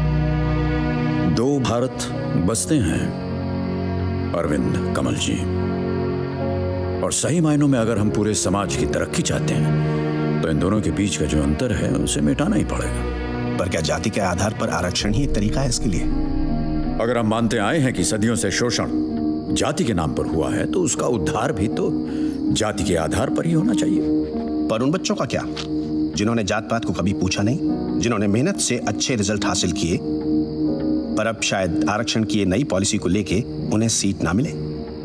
दो भारत बसते हैं अरविंद कमल जी, और सही मायनों में अगर हम पूरे समाज की तरक्की चाहते हैं तो इन दोनों के बीच का जो अंतर है उसे मिटाना ही पड़ेगा। पर क्या जाति के आधार पर आरक्षण ही एक तरीका है इसके लिए? अगर हम मानते आए हैं कि सदियों से शोषण जाति के नाम पर हुआ है तो उसका उद्धार भी तो जाति के आधार पर ही होना चाहिए। पर उन बच्चों का क्या जिन्होंने जात पात को कभी पूछा नहीं, जिन्होंने मेहनत से अच्छे रिजल्ट हासिल किए, पर अब शायद आरक्षण की नई पॉलिसी को लेके उन्हें सीट ना मिले?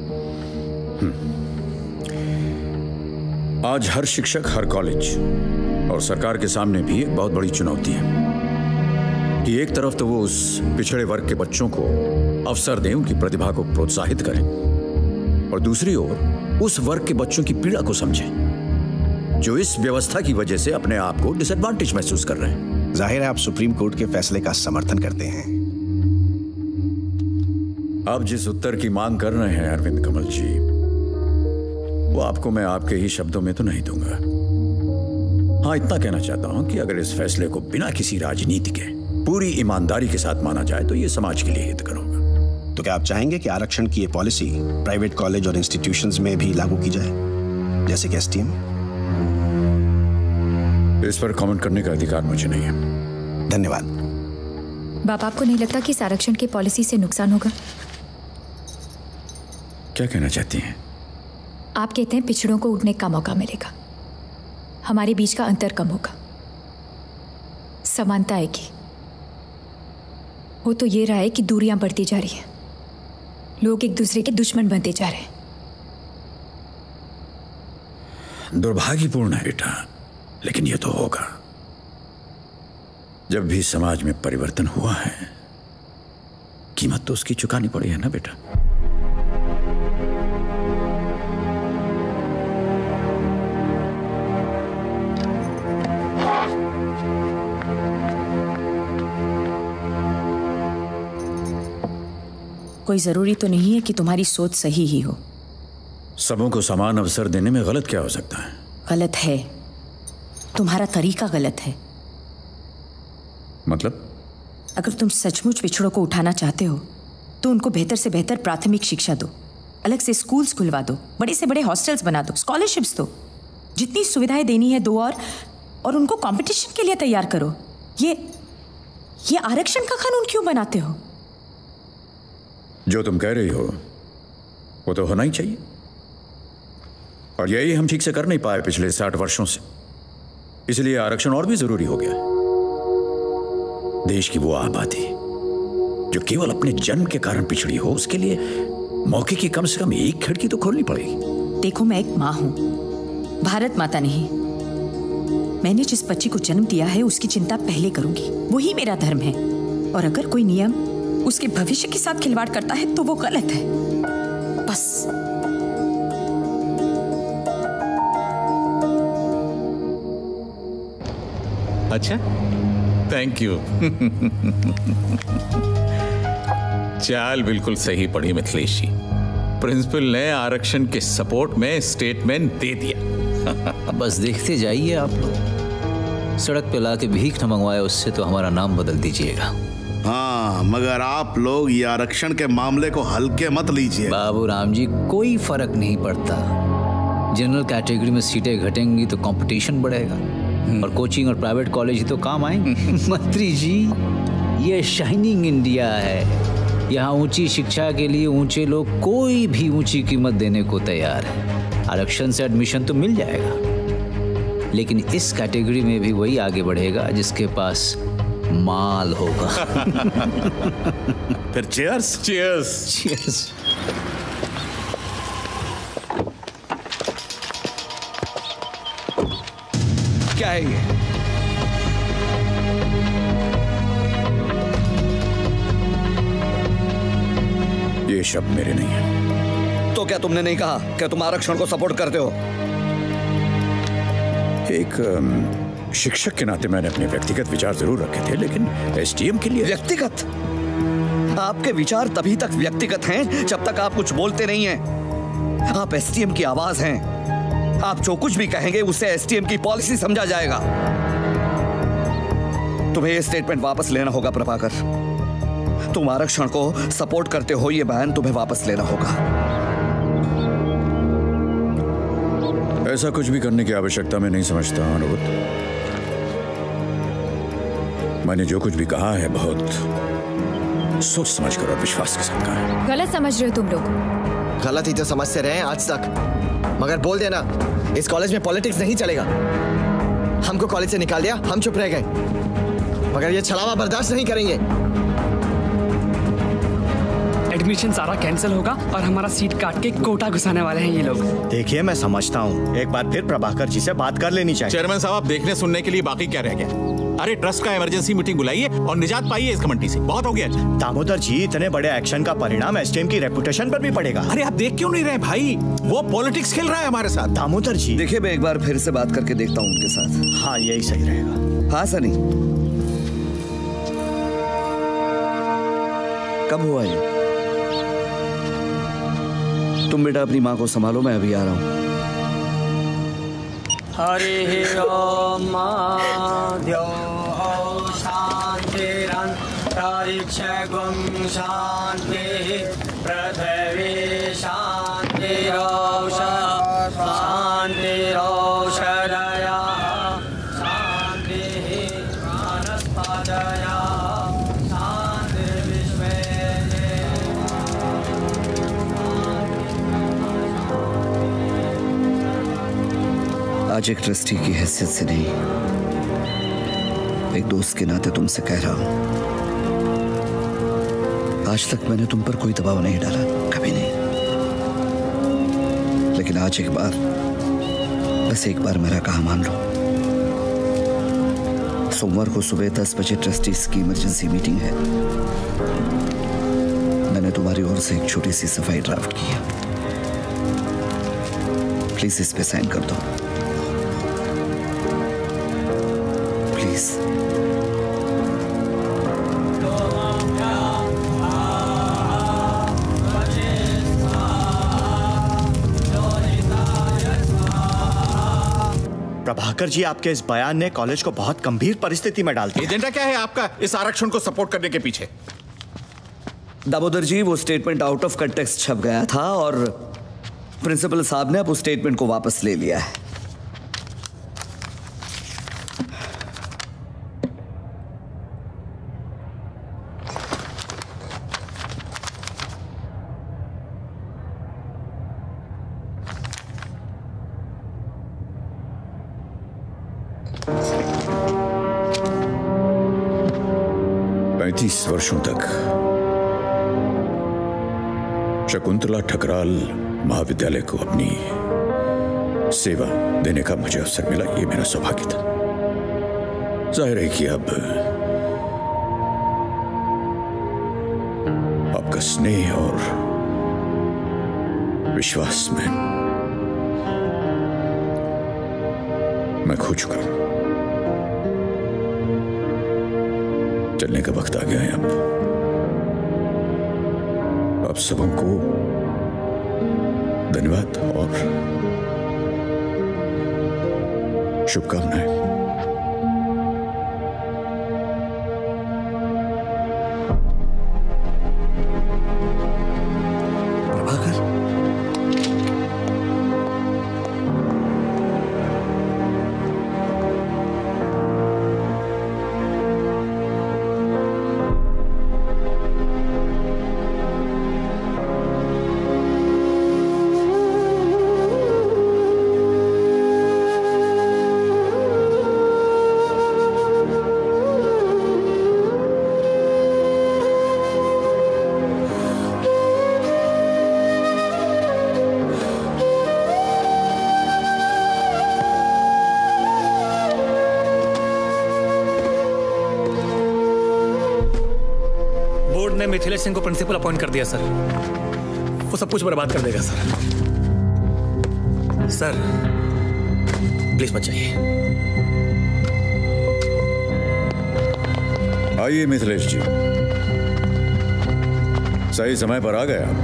आज हर शिक्षक, हर कॉलेज और सरकार के सामने भी एक बहुत बड़ी चुनौती है कि एक तरफ तो वो उस पिछड़े वर्ग के बच्चों को अवसर दें, उनकी प्रतिभा को प्रोत्साहित करें, और दूसरी ओर उस वर्ग के बच्चों की पीड़ा को समझें जो इस व्यवस्था की वजह से अपने आप को डिसएडवांटेज महसूस कर रहे हैं। जाहिर है आप सुप्रीम कोर्ट के फैसले का समर्थन करते हैं। आप जिस उत्तर की मांग कर रहे हैं अरविंद कमल जी, वो आपको मैं आपके ही शब्दों में तो नहीं दूंगा। हाँ, इतना कहना चाहता हूं कि अगर इस फैसले को बिना किसी राजनीति के पूरी ईमानदारी के साथ माना जाए तो ये समाज के लिए हितकर होगा। तो क्या आप चाहेंगे कि आरक्षण की ये पॉलिसी प्राइवेट कॉलेज और इंस्टीट्यूशंस में भी लागू की जाए, जैसे कि एस टी एम? इस पर कमेंट करने का अधिकार मुझे नहीं है। धन्यवाद। बाप, आपको नहीं लगता कि इस आरक्षण की पॉलिसी से नुकसान होगा? क्या कहना चाहती हैं? आप कहते हैं पिछड़ों को उठने का मौका मिलेगा, हमारे बीच का अंतर कम होगा, समानता आएगी। वो तो ये रहा है कि दूरियां बढ़ती जा रही हैं, लोग एक दूसरे के दुश्मन बनते जा रहे हैं। दुर्भाग्यपूर्ण है बेटा, लेकिन ये तो होगा। जब भी समाज में परिवर्तन हुआ है, कीमत तो उसकी चुकानी पड़ी है ना बेटा। कोई जरूरी तो नहीं है कि तुम्हारी सोच सही ही हो। सबों को समान अवसर देने में गलत क्या हो सकता है? गलत है, तुम्हारा तरीका गलत है। मतलब? अगर तुम सचमुच पिछड़ों को उठाना चाहते हो तो उनको बेहतर से बेहतर प्राथमिक शिक्षा दो, अलग से स्कूल्स खुलवा दो, बड़े से बड़े हॉस्टल्स बना दो, स्कॉलरशिप्स दो, जितनी सुविधाएं देनी है दो, और और उनको कंपटीशन के लिए तैयार करो। ये ये आरक्षण का कानून क्यों बनाते हो? जो तुम कह रही हो वो तो होना ही चाहिए, और यही हम ठीक से कर नहीं पाए पिछले साठ वर्षों से। इसलिए आरक्षण और भी जरूरी हो गया। देश की वो आबादी जो केवल अपने जन्म के कारण पिछड़ी हो, उसके लिए मौके की कम से कम एक खिड़की तो खोलनी पड़ेगी। देखो, मैं एक माँ हूँ, भारत माता नहीं। मैंने जिस बच्ची को जन्म दिया है उसकी चिंता पहले करूंगी, वही मेरा धर्म है। और अगर कोई नियम उसके भविष्य के साथ खिलवाड़ करता है तो वो गलत है। बस। अच्छा, थैंक यू। चाल बिल्कुल सही पड़ी मिथिलेश जी। प्रिंसिपल ने आरक्षण के सपोर्ट में स्टेटमेंट दे दिया। बस देखते जाइए आप लोग। सड़क पे लाके भीख न मंगवाए उससे तो हमारा नाम बदल दीजिएगा। हाँ, मगर आप लोग ये आरक्षण के मामले को हल्के मत लीजिए। बाबू राम जी, कोई फर्क नहीं पड़ता। जनरल कैटेगरी में सीटें घटेंगी तो कंपटीशन बढ़ेगा और कोचिंग और प्राइवेट कॉलेज ही तो काम आएंगे। मंत्री जी, ये शाइनिंग इंडिया है। यहाँ ऊंची शिक्षा के लिए ऊंचे लोग कोई भी ऊंची कीमत देने को तैयार है। आरक्षण से एडमिशन तो मिल जाएगा, लेकिन इस कैटेगरी में भी वही आगे बढ़ेगा जिसके पास माल होगा। फिर चीयर्स। चीयर्स। चीयर्स। क्या है ये? ये शब्द मेरे नहीं है। तो क्या तुमने नहीं कहा कि तुम आरक्षण को सपोर्ट करते हो? एक अम, शिक्षक के नाते मैंने अपने व्यक्तिगत विचार जरूर रखे थे, लेकिन एसटीएम के लिए। व्यक्तिगत? आपके विचार तभी तक व्यक्तिगत हैं जब तक आप कुछ बोलते नहीं हैं। आप एसटीएम की आवाज हैं। आप जो कुछ भी कहेंगे उसे एसटीएम की पॉलिसी समझा जाएगा। तुम्हें यह स्टेटमेंट वापस लेना होगा प्रभाकर। तुम आरक्षण को सपोर्ट करते हो, यह बयान तुम्हें वापस लेना होगा। ऐसा कुछ भी करने की आवश्यकता मैं नहीं समझता अनुरुद्ध। मैंने जो कुछ भी कहा है बहुत सोच समझ कर और विश्वास के साथ कहा है। गलत समझ रहे हो तुम लोग। गलत ही तो समझते रहे हैं आज तक, मगर बोल देना इस कॉलेज में पॉलिटिक्स नहीं चलेगा। हमको कॉलेज से निकाल दिया, हम चुप रह गए, मगर ये छलावा बर्दाश्त नहीं करेंगे। एडमिशन सारा कैंसिल होगा और हमारा सीट काट के कोटा घुसाने वाले हैं ये लोग। देखिए, मैं समझता हूँ, एक बार फिर प्रभाकर जी से बात कर लेनी चाहिए। चेयरमैन साहब, आप देखने सुनने के लिए बाकी क्या रह गया? अरे ट्रस्ट का इमरजेंसी मीटिंग बुलाइए और निजात पाइए इस कमेटी से। बहुत हो गया। दामोदर जी, इतने बड़े एक्शन का परिणाम एसटीएम की रेपुटेशन पर भी पड़ेगा। अरे आप देख क्यों नहीं रहे भाई? वो पॉलिटिक्स खेल रहा है हमारे साथ। दामोदर जी, देखिए, मैं एक बार फिर से बात करके देखता हूँ उनके साथ। हाँ, यही सही रहेगा। हाँ सनी, कब हुआ ये? तुम बेटा अपनी माँ को संभालो, मैं अभी आ रहा हूँ। हरि ओम शांतिरंतरिक्षं शांति पृथ्वी शांतिरोष शांतिरोषधया शांतिः वनस्पतयः शांतिर्विश्वे आज एक ट्रस्टी की हैसियत से नहीं, एक दोस्त के नाते तुमसे कह रहा हूं, आज तक मैंने तुम पर कोई दबाव नहीं डाला, कभी नहीं। लेकिन आज एक बार, बस एक बार मेरा कहा मान लो। सोमवार को सुबह दस बजे ट्रस्टीज की इमरजेंसी मीटिंग है। मैंने तुम्हारी ओर से एक छोटी सी सफाई ड्राफ्ट की है। प्लीज इस पे साइन कर दो। प्लीज। प्रभाकर जी, आपके इस बयान ने कॉलेज को बहुत गंभीर परिस्थिति में डाल दिया। एजेंडा क्या है आपका इस आरक्षण को सपोर्ट करने के पीछे? दामोदर जी, वो स्टेटमेंट आउट ऑफ कंटेक्स्ट छप गया था और प्रिंसिपल साहब ने अब उस स्टेटमेंट को वापस ले लिया है। पैंतीस वर्षों तक शकुंतला ठकराल महाविद्यालय को अपनी सेवा देने का मुझे अवसर मिला, ये मेरा सौभाग्य था। जाहिर है कि अब आपका स्नेह और विश्वास में मैं खो चुका हूं। चलने का वक्त आ गया है। अब आप सबों को धन्यवाद और शुभकामनाएं। प्रभाकर, मिथिलेश सिंह को प्रिंसिपल अपॉइंट कर दिया सर। वो सब कुछ बर्बाद कर देगा सर। सर प्लीज मत जाइए। आइए मिथिलेश जी, सही समय पर आ गया।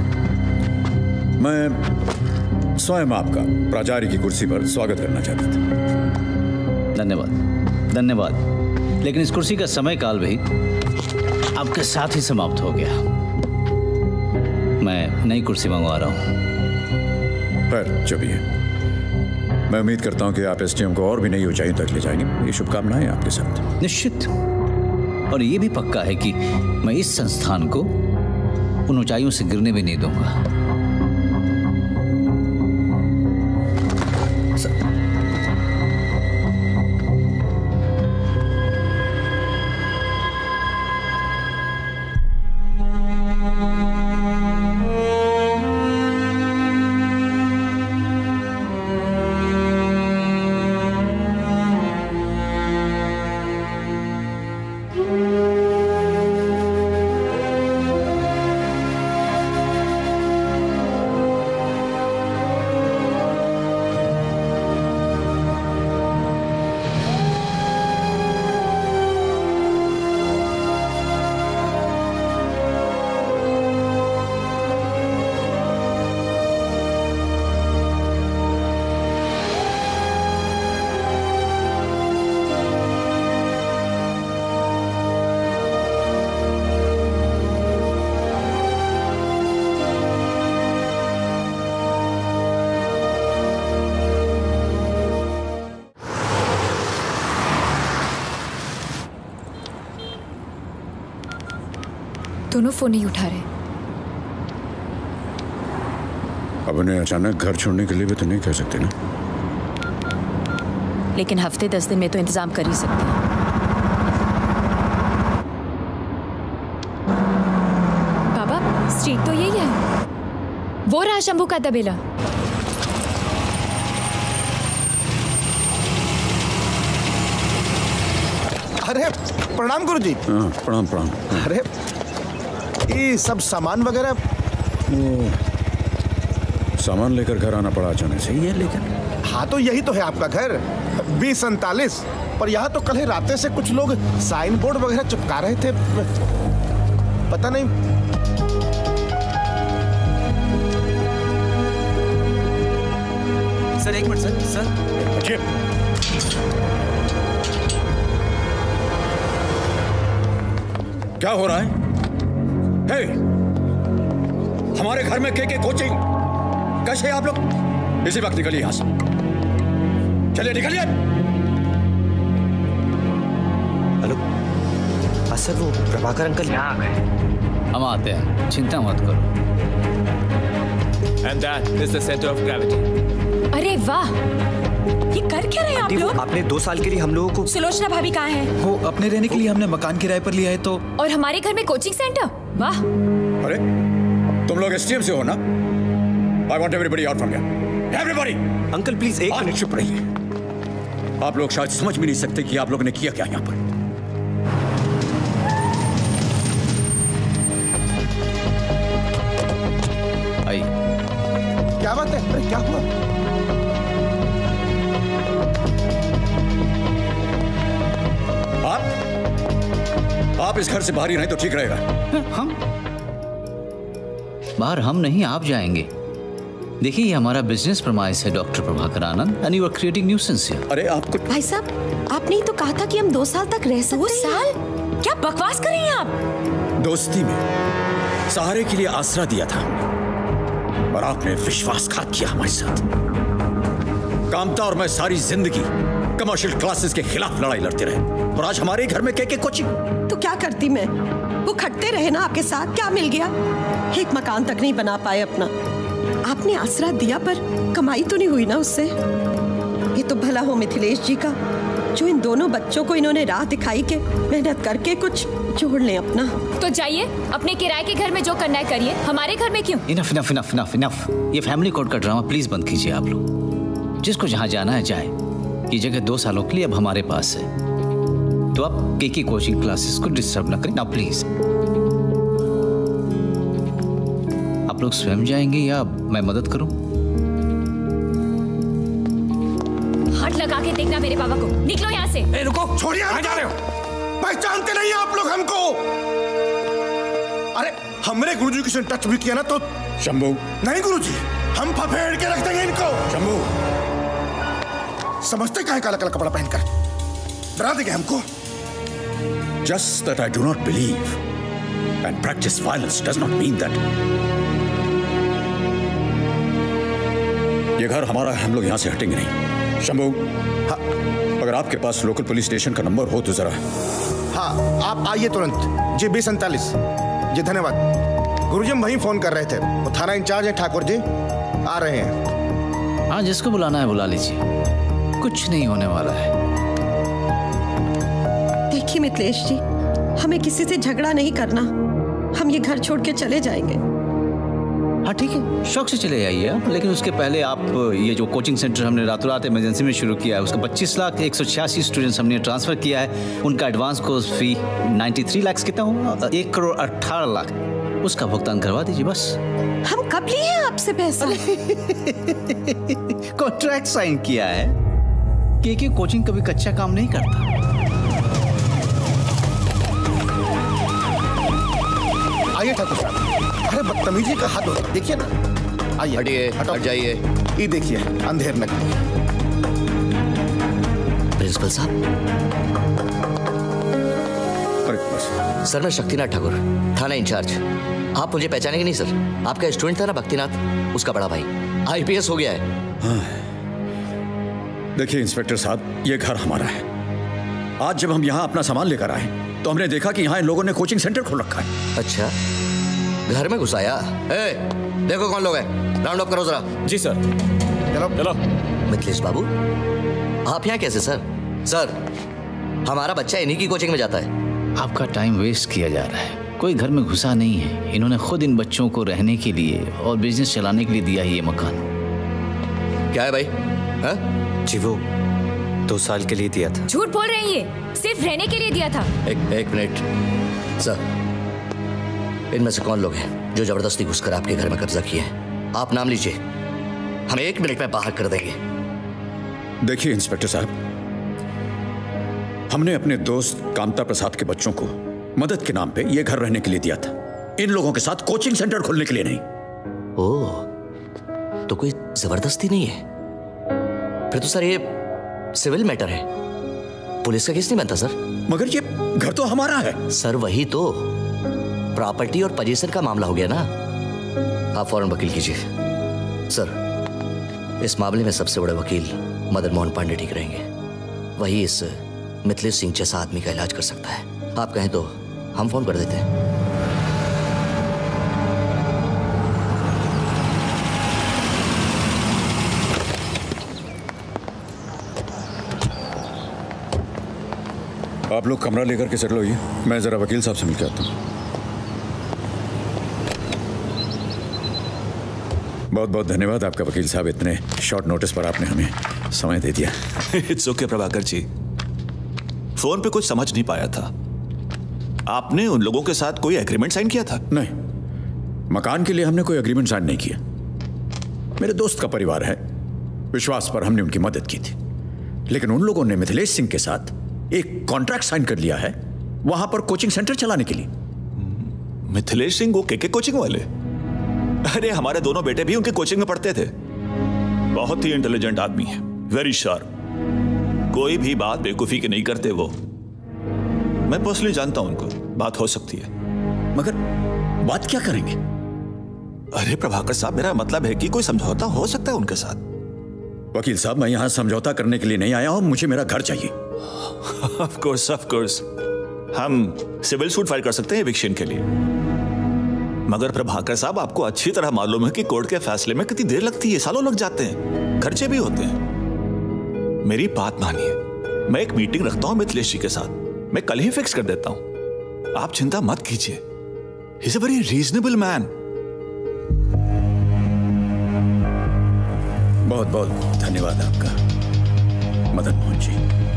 मैं स्वयं आपका प्राचार्य की कुर्सी पर स्वागत करना चाहता था। धन्यवाद धन्यवाद, लेकिन इस कुर्सी का समय काल भी आपके साथ ही समाप्त हो गया। मैं नई कुर्सी मंगवा रहा हूं। पर चलिए, मैं उम्मीद करता हूं कि आप एसटीएम को और भी नई ऊंचाई तक ले जाएंगे। ये शुभकामनाएं आपके साथ। निश्चित, और ये भी पक्का है कि मैं इस संस्थान को उन ऊंचाइयों से गिरने भी नहीं दूंगा। दोनों फोन नहीं उठा रहे। अब उन्हें अचानक घर छोड़ने के लिए भी तो नहीं कह सकते ना। लेकिन हफ्ते दस दिन में तो इंतजाम कर ही सकते हैं। बाबा, स्ट्रीट तो यही है। वो रहा शंभू का तबेला। अरे प्रणाम गुरुजी। हाँ, प्रणाम प्रणाम। अरे ये सब सामान वगैरह, सामान लेकर घर आना पड़ा अचानक से। ये लेकर, हाँ तो यही तो है आपका घर, बी सैतालीस। पर यहाँ तो कल ही रात से कुछ लोग साइन बोर्ड वगैरह चिपका रहे थे, पता नहीं। सर एक मिनट सर। सर क्या हो रहा है? हे, हमारे घर में के के कोचिंग, कैसे आप लोग? इसी वक्त निकलिए यहां से। चलिए निकलिए। हेलो हाँ सर, वो प्रभाकर अंकल यहाँ आ गए। हम आते हैं, चिंता मत करो। And that is the center of gravity. अरे वाह, ये कर क्या रहे हैं आप लोग? आपने दो साल के लिए हम लोगों को। सुलोचना भाभी कहाँ है? वो अपने रहने के लिए हमने मकान किराए पर लिया है तो। और हमारे घर में कोचिंग सेंटर? वाह। अरे तुम लोग एसटीएम से हो ना? I want everybody out from here. Everybody. Uncle please एक मिनट चुप रहिए। आप लोग शायद समझ भी नहीं सकते कि आप लोगों ने किया क्या यहाँ पर। आई। क्या बात है? अरे क्या हुआ? आप आप इस घर से बाहर ही नहीं तो ठीक रहेगा। हम बाहर हम नहीं, आप जाएंगे। देखिए ये हमारा बिजनेस प्रमाइस है doctor Prabhakar Anand, and you are creating nuisance here. अरे आपको भाई साहब, आपने ही तो कहा था कि हम दो साल तक रह सकते हैं। दो साल? क्या बकवास कर रही हैं आप? दोस्ती में सहारे के लिए आसरा दिया था हमने, और आपने विश्वासघात किया हमारे साथ। कामता और मैं सारी जिंदगी कमर्शियल क्लासेस के खिलाफ लड़ाई लड़ते रहे, और आज हमारे घर में के के कोचिंग। तो क्या करती मैं? वो खटते रहे ना आपके साथ, क्या मिल गया? एक मकान तक नहीं बना पाए अपना। आपने आसरा दिया पर कमाई तो नहीं हुई ना उससे। ये तो भला हो मिथिलेश जी का, जो इन दोनों बच्चों को इन्होंने राह दिखाई के मेहनत करके कुछ जोड़ लें अपना। तो जाइए अपने किराए के घर में जो करना है करिए, हमारे घर में क्यों? Enough enough enough enough enough. ये फैमिली कोर्ट का ड्रामा प्लीज बंद कीजिए आप लोग। जिसको जहाँ जाना है जाए। ये जगह दो सालों के लिए अब हमारे पास है, तो आप केकी कोचिंग क्लासेस को डिस्टर्ब न करें ना प्लीज। आप लोग स्वयं जाएंगे या मैं मदद करूं? हाथ लगा के देखना मेरे बाबा को। निकलो यहाँ से। ए, रुको, छोड़िए। कहाँ जा रहे हो? पहचानते नहीं आप लोग हमको? अरे हमरे गुरुजी किसी ने टच भी किया ना तो। शंभू। नहीं गुरुजी, हम फफेड़ के रख देंगे इनको। शंभू। समझते काहे काला काला कपड़ा पहनकर डरा देंगे हमको? Just that I do not believe and practice violence does not mean that. ये घर हमारा है, हम लोग यहाँ से हटेंगे नहीं। शंभू, हाँ, अगर आपके पास लोकल पुलिस स्टेशन का नंबर हो तो जरा। हाँ, आप आइए तुरंत। जी बीस सैंतालीस। जी धन्यवाद। गुरुजी हम वहीं फोन कर रहे थे, वो थाना इंचार्ज हैं ठाकुर जी, आ रहे हैं। हाँ, जिसको बुलाना है बुला लीजिए, कुछ नहीं होने वाला है। देखिए मिथिलेश जी, हमें किसी से झगड़ा नहीं करना। हम ये घर छोड़ के चले जाएंगे। हाँ ठीक है, शौक से चले जाइए आप, लेकिन उसके पहले आप ये जो कोचिंग सेंटर हमने रातों रात इमरजेंसी में शुरू किया है, उसका पच्चीस लाख एक सौ छियासी स्टूडेंट्स हमने ट्रांसफर किया है। उनका एडवांस कोर्स फी तिरानवे लाख कितना हुआ? एक करोड़ अठारह लाख, उसका भुगतान करवा दीजिए बस। हम कब लिए हैं आपसे पैसा? कॉन्ट्रैक्ट साइन किया है। के के कोचिंग कभी कच्चा काम नहीं करता। आइए ठाकुर साहब। अरे बदतमीजी का हद होता है, देखिए ना। आइए, हटिए, हट जाइए। ये देखिए अंधेर में। प्रिंसिपल साहब। सर मैं शक्तिनाथ ठाकुर, थाना इंचार्ज। आप मुझे पहचानेंगे नहीं सर, आपका स्टूडेंट था ना भक्तिनाथ, उसका बड़ा भाई आईपीएस हो गया है। हाँ। देखिए इंस्पेक्टर साहब, ये घर हमारा है। आज जब हम यहाँ अपना सामान लेकर आए तो हमने देखा कि यहाँ इन लोगों ने कोचिंग सेंटर खोल रखा है। अच्छा, घर में घुसाया? ए, देखो कौन लोग हैं, राउंड अप करो जरा। जी सर। चलो चलो। मिथिलेश बाबू, आप यहाँ कैसे सर? सर, हमारा बच्चा इन्हीं की कोचिंग में जाता है। आपका टाइम वेस्ट किया जा रहा है। कोई घर में घुसा नहीं है, इन्होंने खुद इन बच्चों को रहने के लिए और बिजनेस चलाने के लिए दिया है ये मकान। क्या है भाई? हा? जी वो दो साल के लिए दिया था। झूठ बोल रही है, सिर्फ रहने के लिए दिया था। एक एक मिनट सर, इनमें से कौन लोग हैं जो जबरदस्ती घुसकर आपके घर में कब्जा किए हैं? आप नाम लीजिए, हम एक मिनट में बाहर कर देंगे। देखिए इंस्पेक्टर साहब, हमने अपने दोस्त कामता प्रसाद के बच्चों को मदद के नाम पे ये घर रहने के लिए दिया था, इन लोगों के साथ कोचिंग सेंटर खोलने के लिए नहीं। ओह, तो कोई जबरदस्ती नहीं है? फिर तो सर ये सिविल मैटर है, पुलिस का केस नहीं बनता सर। मगर ये घर तो हमारा है। सर वही तो, प्रॉपर्टी और पोजीशन का मामला हो गया ना। आप फौरन वकील कीजिए। सर, इस मामले में सबसे बड़े वकील मदन मोहन पांडे ठीक रहेंगे। वही इस मिथिलेश सिंह जैसा आदमी का इलाज कर सकता है। आप कहें तो हम फोन कर देते हैं। आप लोग कमरा लेकर के सेटल होइए, मैं जरा वकील साहब से मिल के आता हूँ। बहुत बहुत धन्यवाद आपका वकील साहब, इतने शॉर्ट नोटिस पर आपने हमें समय दे दिया। It's okay Prabhakar ji, phone पे कुछ समझ नहीं पाया था। आपने उन लोगों के साथ कोई एग्रीमेंट साइन किया था? नहीं, मकान के लिए हमने कोई एग्रीमेंट साइन नहीं किया। मेरे दोस्त का परिवार है, विश्वास पर हमने उनकी मदद की थी, लेकिन उन लोगों ने मिथिलेश सिंह के साथ एक कॉन्ट्रैक्ट साइन कर लिया है वहां पर कोचिंग सेंटर चलाने के लिए। मिथिलेश सिंह वो केके कोचिंग वाले? अरे हमारे दोनों बेटे भी उनके कोचिंग में पढ़ते थे। बहुत ही इंटेलिजेंट आदमी है, वेरी शार्प, कोई भी बात बेवकूफी की नहीं करते वो। मैं पर्सनली जानता हूं उनको, बात हो सकती है। मगर बात क्या करेंगे? अरे प्रभाकर साहब, मेरा मतलब है कि कोई समझौता हो सकता है उनके साथ। वकील साहब, मैं यहां समझौता करने के लिए नहीं आया हूं, मुझे मेरा घर चाहिए। ऑफ कोर्स, ऑफ कोर्स, हम सिविल सूट फाइल कर सकते हैं एविक्शन के लिए। मगर प्रभाकर साहब, आपको अच्छी तरह मालूम है कि कोर्ट के फैसले में कितनी देर लगती है, सालों लग जाते हैं, खर्चे भी होते हैं। मेरी बात मानिए, मैं एक मीटिंग रखता हूं मिथिलेश जी के साथ, मैं कल ही फिक्स कर देता हूं, आप चिंता मत कीजिए। He is a very reasonable man. बहुत बहुत धन्यवाद आपका मदन मोहन जी।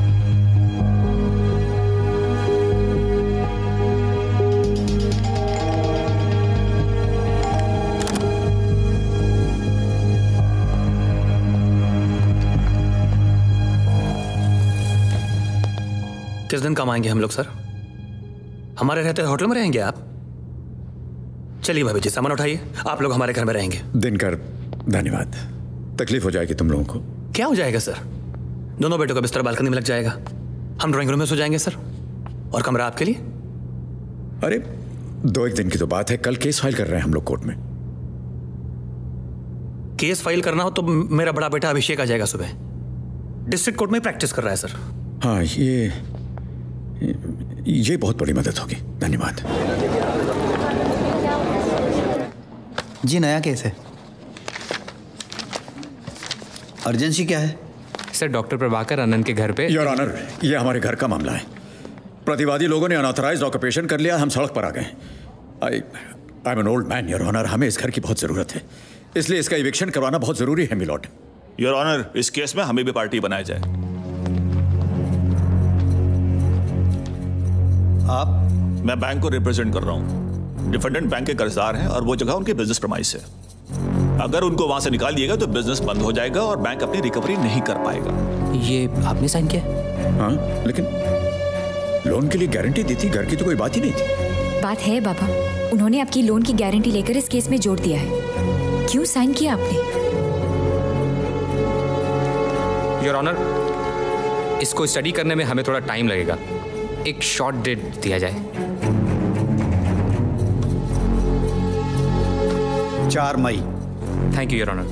किस दिन कम आएंगे हम लोग सर? हमारे रहते होटल में रहेंगे आप? चलिए भाभी जी, सामान उठाइए, आप लोग हमारे घर में रहेंगे। दिनकर, धन्यवाद। तकलीफ हो जाएगी तुम लोगों को? क्या हो जाएगा सर, दोनों बेटों का बिस्तर बालकनी में लग जाएगा, हम ड्राइंग रूम में सो जाएंगे सर। और कमरा आपके लिए? अरे दो एक दिन की तो बात है, कल केस फाइल कर रहे हैं हम लोग कोर्ट में। केस फाइल करना हो तो मेरा बड़ा बेटा अभिषेक आ जाएगा सुबह, डिस्ट्रिक्ट कोर्ट में प्रैक्टिस कर रहा है सर। हाँ, ये ये बहुत बड़ी मदद होगी, धन्यवाद। जी, नया केस है। अर्जेंसी क्या है? सर, डॉक्टर प्रभाकर आनंद के घर पे। योर ऑनर, ये हमारे घर का मामला है। प्रतिवादी लोगों ने अनऑथराइज्ड ऑक्यूपेशन कर लिया, हम सड़क पर आ गए। I I am an old man your honour, हमें इस घर की बहुत जरूरत है, इसलिए इसका इविक्शन करवाना बहुत जरूरी है मिलॉर्ड। योर ऑनर, इस केस में हमें भी पार्टी बनाया जाए। आप? मैं बैंक को रिप्रेजेंट कर रहा हूं। डिफेंडेंट बैंक के कर्जदार हैं और वो जगह उनके बिजनेस प्रमाइस है। अगर उनको वहां से निकाल दिएगा तो बिजनेस बंद हो जाएगा और बैंक अपनी रिकवरी नहीं कर पाएगा। ये आपने साइन किया? हाँ, लेकिन लोन के लिए गारंटी दी थी, घर की तो कोई बात ही नहीं थी। बात है बाबा, उन्होंने आपकी लोन की गारंटी लेकर इस केस में जोड़ दिया है। क्यों साइन किया आपने? योर ऑनर, इसको स्टडी करने में हमें थोड़ा टाइम लगेगा, एक शॉर्ट डेट दिया जाए। चार मई। Thank you your honour.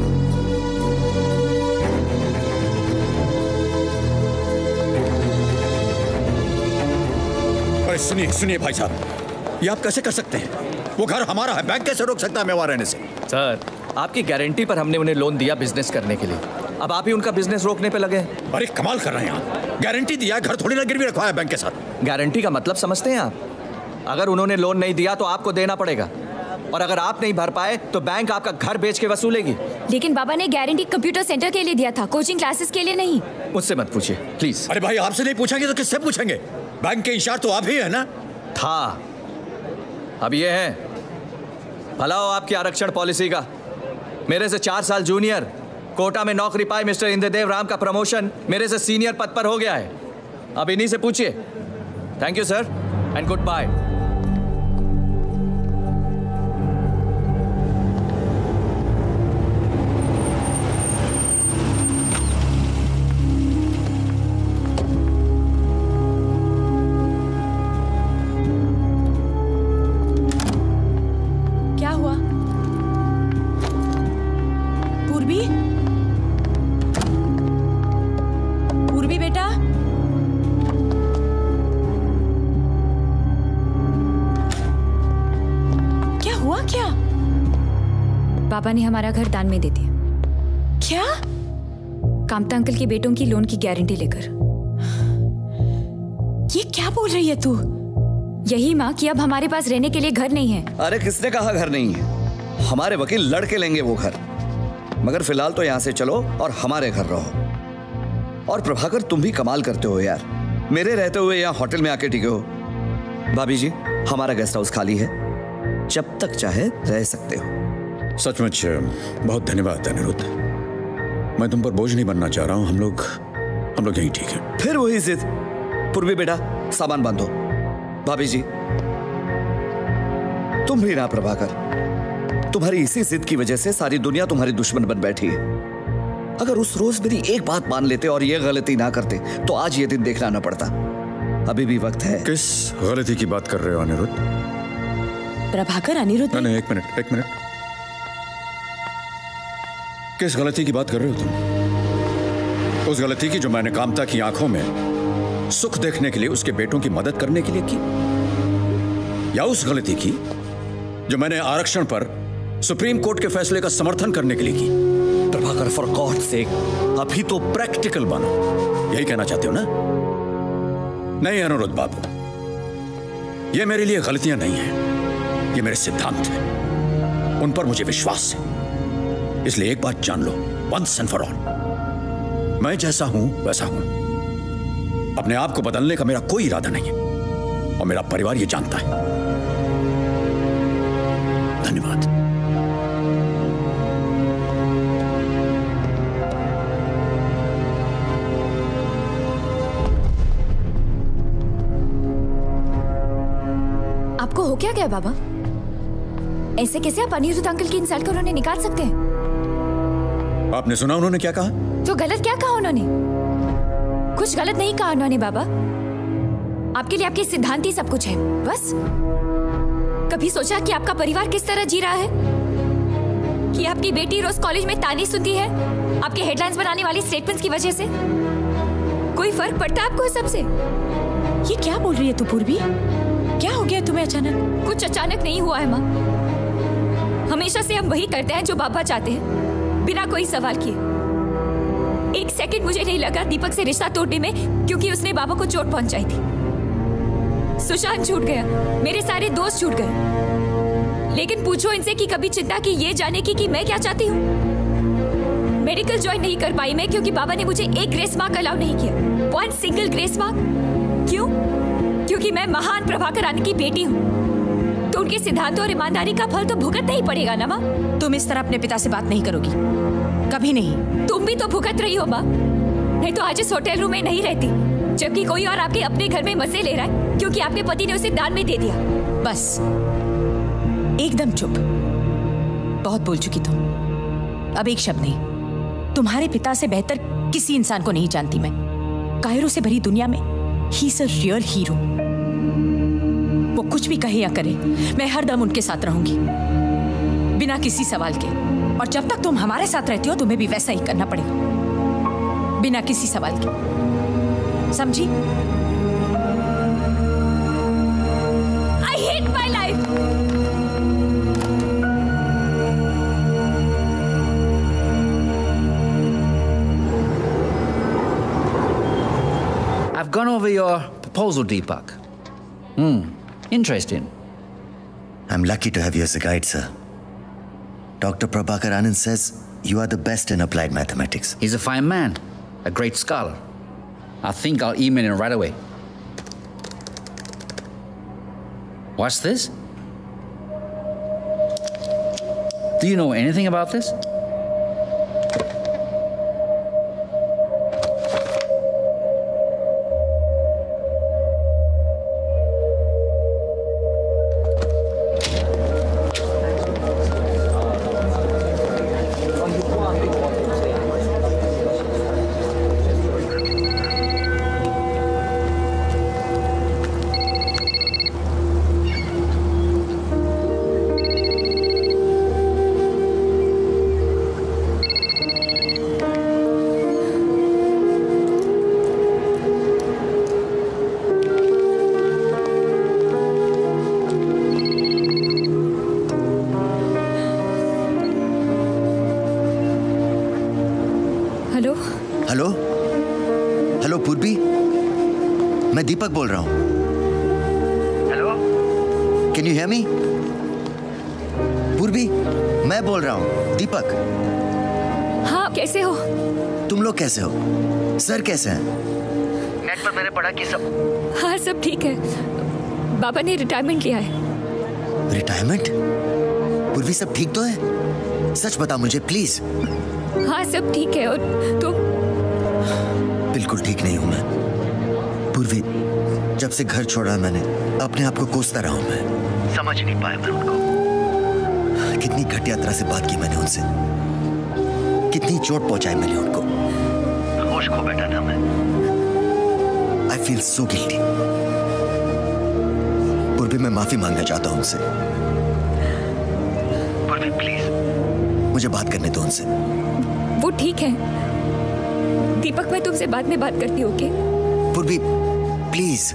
अरे सुनिए सुनिए भाई साहब, ये आप कैसे कर सकते हैं? वो घर हमारा है, बैंक कैसे रोक सकता है हमें वहां रहने से? सर, आपकी गारंटी पर हमने उन्हें लोन दिया बिजनेस करने के लिए, अब आप ही उनका बिजनेस रोकने पे लगे। अरे कमाल कर रहे हैं आप, गारंटी दिया, घर थोड़ी ना गिरवी रखवा है बैंक के साथ। गारंटी का मतलब समझते हैं आप? अगर उन्होंने लोन नहीं दिया तो आपको देना पड़ेगा, और अगर आप नहीं भर पाए तो बैंक आपका घर बेच के वसूलेगी। लेकिन बाबा ने गारंटी कंप्यूटर सेंटर के लिए दिया था, कोचिंग क्लासेस के लिए नहीं। मुझसे मत पूछिए प्लीज। अरे भाई, आपसे नहीं पूछेंगे तो किससे पूछेंगे? बैंक के इंचार्ज तो आप ही है ना? था, अब ये है। भला हो आपकी आरक्षण पॉलिसी का। मेरे से चार साल जूनियर, कोटा में नौकरी पाए मिस्टर इंद्रदेव राम का प्रमोशन मेरे से सीनियर पद पर हो गया है। अब इन्हीं से पूछिए। Thank you sir and goodbye. क्या हुआ? पूर्वी? पूर्वी बेटा? क्या हुआ क्या? पापा ने हमारा घर दान में दे दिया। क्या? कामता अंकल के बेटों की लोन की गारंटी लेकर। ये क्या बोल रही है तू? यही माँ कि अब हमारे पास रहने के लिए घर नहीं है। अरे किसने कहा घर नहीं है? हमारे वकील लड़के लेंगे वो घर, मगर फिलहाल तो यहाँ से चलो और हमारे घर रहो। और प्रभाकर तुम भी कमाल करते हो यार, मेरे रहते हुए यहाँ होटल में आके टिके हो। भाभी जी, हमारा गेस्ट हाउस खाली है, जब तक चाहे रह सकते हो। सचमुच बहुत धन्यवाद अनिरुद्ध, मैं तुम पर बोझ नहीं बनना चाह रहा हूँ। हम लोग हम लोग यहीं ठीक है। फिर वही जिद। पूर्वी बेटा, सामान बांधो। भाभी जी, तुम भी ना प्रभाकर, तुम्हारी इसी जिद की वजह से सारी दुनिया तुम्हारी दुश्मन बन बैठी है। अगर उस रोज मेरी एक बात मान लेते और ये गलती ना करते तो आज ये दिन देखना ना पड़ता। अभी भी वक्त है। किस गलती की बात कर रहे हो अनिरुद्ध? प्रभाकर, अनिरुद्ध नहीं, एक मिनट एक मिनट किस गलती की बात कर रहे हो तुम? उस गलती की जो मैंने कामता की आंखों में सुख देखने के लिए उसके बेटों की मदद करने के लिए की, या उस गलती की जो मैंने आरक्षण पर सुप्रीम कोर्ट के फैसले का समर्थन करने के लिए की? प्रभाकर, फॉर गॉड सेक, अभी तो प्रैक्टिकल बनो, यही कहना चाहते हो ना? नहीं अनिरुद्ध बाबू, ये मेरे लिए गलतियां नहीं हैं, ये मेरे सिद्धांत हैं, उन पर मुझे विश्वास है। इसलिए एक बात जान लो, वंस एंड फॉर ऑल, मैं जैसा हूं वैसा हूं। अपने आप को बदलने का मेरा कोई इरादा नहीं है और मेरा परिवार ये जानता है। धन्यवाद। आपको हो क्या गया बाबा? ऐसे कैसे आप अनिरुद्ध अंकल की इंसल्ट कर उन्हें निकाल सकते हैं? आपने सुना उन्होंने क्या कहा? तो गलत क्या कहा उन्होंने? कुछ गलत नहीं कहा उन्होंने बाबा। आपके लिए आपके सिद्धांत ही सब कुछ है, बस। कभी सोचा कि आपका परिवार किस तरह जी रहा है? कि आपकी बेटी रोज कॉलेज में ताने सुनती है आपके हेडलाइंस बनाने वाली स्टेटमेंट्स की वजह से? कोई फर्क पड़ता है आपको सबसे? ये क्या बोल रही है तू पूर्वी? क्या हो गया तुम्हें अचानक? कुछ अचानक नहीं हुआ है माँ। हमेशा से हम वही करते हैं जो बाबा चाहते हैं, बिना कोई सवाल किए। एक सेकंड मुझे नहीं लगा दीपक से रिश्ता तोड़ने में, क्योंकि उसने बाबा को चोट पहुंचाई थी। सुशांत छूट गया, मेरे सारे दोस्त छूट गए, लेकिन पूछो इनसे कि कभी चिंता की ये जाने की कि मैं क्या चाहती हूँ। मेडिकल ज्वाइन नहीं कर पाई मैं, क्योंकि बाबा ने मुझे एक ग्रेस मार्क अलाउ नहीं किया। One single grace mark. क्यों? क्योंकि मैं महान प्रभाकर रानी की बेटी हूँ, तो उनके सिद्धांतों और ईमानदारी का फल तो भुगतना ही पड़ेगा ना माँ। तुम इस तरह अपने पिता से बात नहीं करोगी, कभी नहीं। तुम भी तो भुगत रही हो माँ, नहीं तो आज इस होटल रूम में नहीं रहती, जबकि कोई और आपके अपने घर में मजे ले रहा है क्योंकि आपके पति ने उसे दान में दे दिया। बस एकदम चुप, बहुत बोल चुकी तुम, अब एक शब्द नहीं। तुम्हारे पिता से बेहतर किसी इंसान को नहीं जानती मैं। कायरों से भरी दुनिया में he is a real hero. वो कुछ भी कहे या करे, मैं हरदम उनके साथ रहूंगी, बिना किसी सवाल के। और जब तक तुम हमारे साथ रहती हो तुम्हें भी वैसा ही करना पड़ेगा, बिना किसी सवाल के, समझी? I hate my life. I've gone over your proposal, Deepak. Hmm, interesting. I'm lucky to have you as a guide, sir. Doctor Prabhakar Anand says you are the best in applied mathematics. He's a fine man, a great scholar. I think I'll email him right away. What's this? Do you know anything about this? Hello hello Purvi, मैं दीपक बोल रहा हूँ। Hello, can you hear me? Purvi, मैं बोल रहा हूँ, दीपक। हाँ, कैसे हो? तुम लोग कैसे हो? सर कैसे हैं? नेट पर मैंने पढ़ा कि सब। हाँ, सब ठीक है। बाबा ने रिटायरमेंट लिया है। रिटायरमेंट? पूर्वी, सब ठीक तो है? सच बता मुझे प्लीज। हाँ, सब ठीक है। और तुम? बिल्कुल ठीक नहीं हूं मैं। पूर्वी, जब से घर छोड़ा मैंने, अपने आप को कोसता रहा हूं मैं। समझ नहीं पाया मैं उनको। कितनी घटिया तरह से बात की मैंने उनसे, कितनी चोट पहुंचाई मैंने उनको। होश खो बैठा था मैं। I feel so guilty. Purvi, मैं माफी मांगना चाहता हूं उनसे। पूर्वी प्लीज, मुझे बात करने दो उनसे। वो ठीक है दीपक, मैं तुमसे बाद में बात करती हूँ। ओके पूर्वी प्लीज।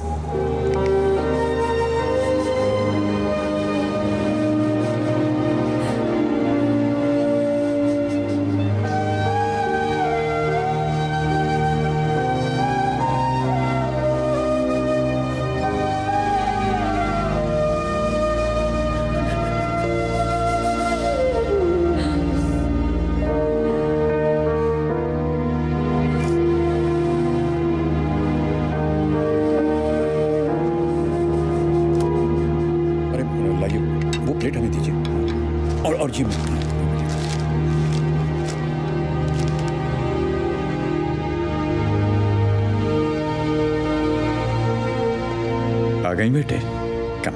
आ गई बेटे, कम।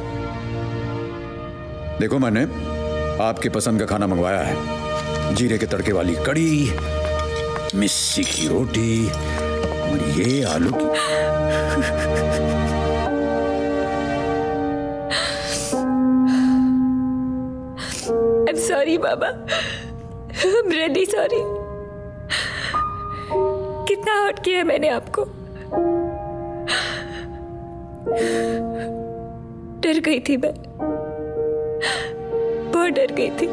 देखो, मैंने आपकी पसंद का खाना मंगवाया है। जीरे के तड़के वाली कड़ी, मिस्सी की रोटी और ये आलू की। I'm sorry बाबा, I'm really sorry। कितना हर्ट किया मैंने आपको। डर गई थी मैं, बहुत डर गई थी।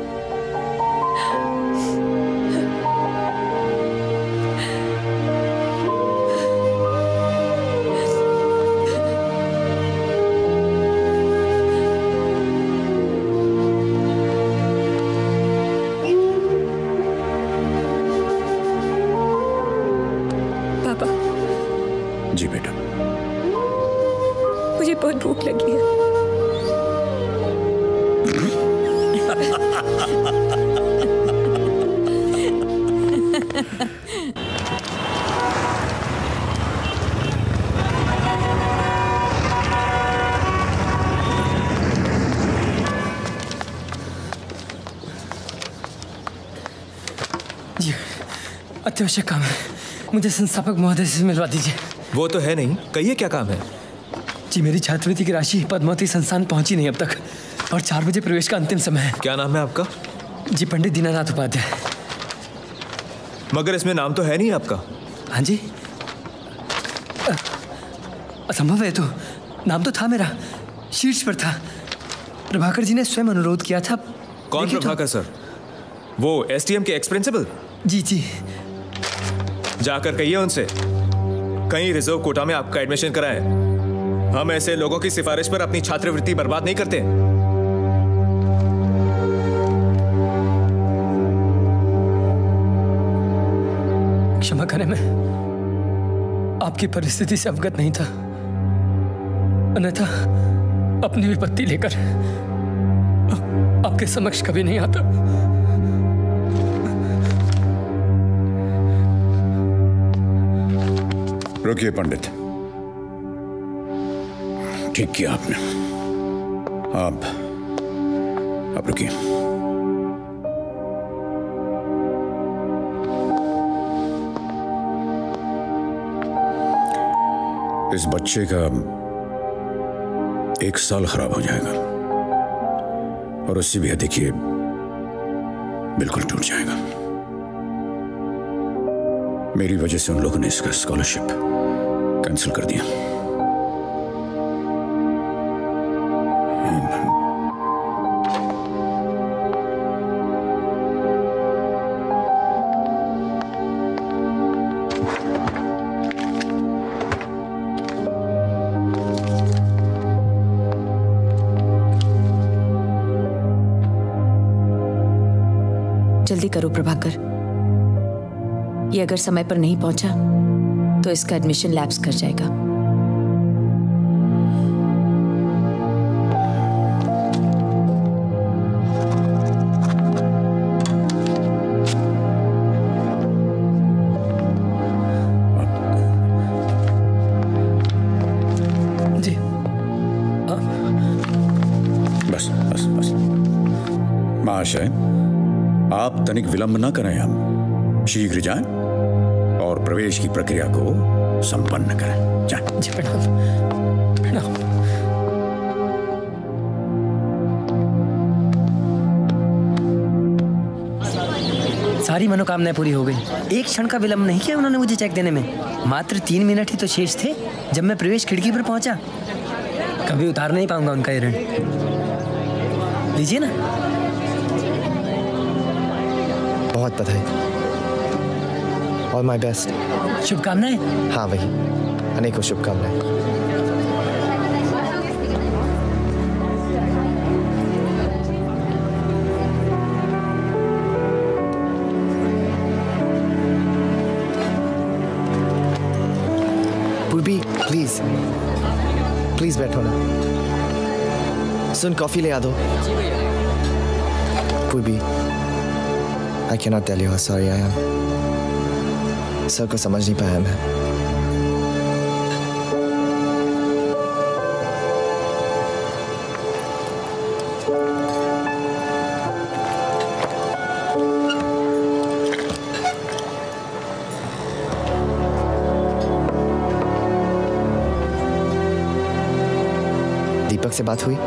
पापा। जी बेटा। मुझे बहुत भूख लगी है। जी, अत्यावश्यक काम है। मुझे संस्थापक महोदय से मिलवा दीजिए। वो तो है नहीं, कहिए क्या काम है? जी, मेरी छात्रवृत्ति की राशि पद्मावती संस्थान पहुंची नहीं अब तक, और चार बजे प्रवेश का अंतिम समय है। क्या नाम है आपका? जी, पंडित दीनानाथ उपाध्याय। मगर इसमें नाम तो है नहीं आपका। हाँ जी, असंभव है। तो नाम तो था मेरा, शीर्ष पर था। प्रभाकर जी ने स्वयं अनुरोध किया था। कौन प्रभाकर सर? वो एसटीएम के एक्स प्रिंसिपल? जी जी। जाकर कहिए उनसे कहीं रिजर्व कोटा में आपका एडमिशन कराएं। हम ऐसे लोगों की सिफारिश पर अपनी छात्रवृत्ति बर्बाद नहीं करते। क्षमा करें, मैं आपकी परिस्थिति से अवगत नहीं था, अन्यथा अपनी विपत्ति लेकर आपके समक्ष कभी नहीं आता। रुकिए पंडित, ठीक किया आपने। आप आप रुकिए। इस बच्चे का एक साल खराब हो जाएगा और उससे भी देखिए बिल्कुल टूट जाएगा। मेरी वजह से उन लोगों ने इसका स्कॉलरशिप कैंसिल कर दिया। जल्दी करो प्रभाकर। ये अगर समय पर नहीं पहुंचा तो इसका एडमिशन लैप्स कर जाएगा। महाशय, आप तनिक विलंब न करें, हम शीघ्र जाएं और प्रवेश की प्रक्रिया को संपन्न करें। जाएं। जी प्रणाम। प्रणाम। सारी मनोकामनाएं पूरी हो गई। एक क्षण का विलंब नहीं किया उन्होंने मुझे चेक देने में। मात्र तीन मिनट ही तो शेष थे जब मैं प्रवेश खिड़की पर पहुंचा। कभी उतार नहीं पाऊंगा उनका ये ऋण। लीजिए ना। बहुत बधाई। All my best. शुभकामनाएं। हाँ वही, अनेकों शुभकामनाएं। पूर्वी प्लीज प्लीज बैठो ना। सुन, कॉफी ले आ दो। पूर्वी, I cannot tell you how sorry I am. Sir को समझ नहीं पाया मैं। दीपक से बात हुई?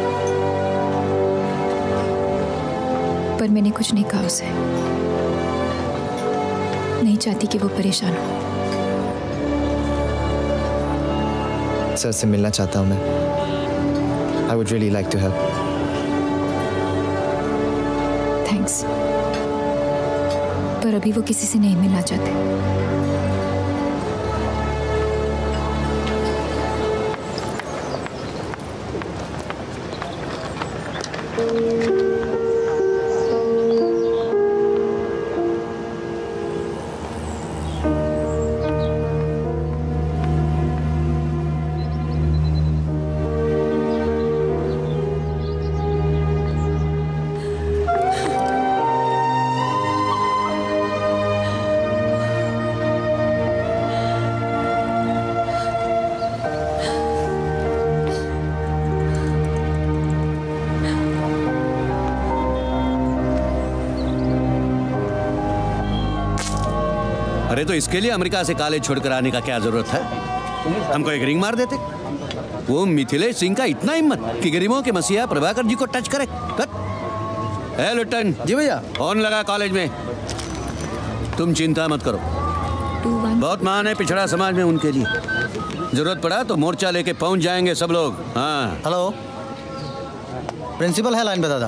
पर मैंने कुछ नहीं कहा उसे। नहीं चाहती कि वो परेशान हो। सर से मिलना चाहता हूं मैं। I would really like to help. Thanks, पर अभी वो किसी से नहीं मिलना चाहते। अरे तो इसके लिए अमेरिका से कॉलेज छोड़कर आने का क्या जरूरत है? हमको एक रिंग मार देते। वो मिथिलेश सिंह का इतना हिम्मत कि गरीबों के मसीहा प्रभाकर जी को टच करे। है लुट्टन जी भैया, फोन लगा कॉलेज में। तुम चिंता मत करो, बहुत महान है पिछड़ा समाज में उनके लिए। जरूरत पड़ा तो मोर्चा लेके पहुंच जाएंगे सब लोग। हाँ हेलो, प्रिंसिपल है लाइन पे दादा।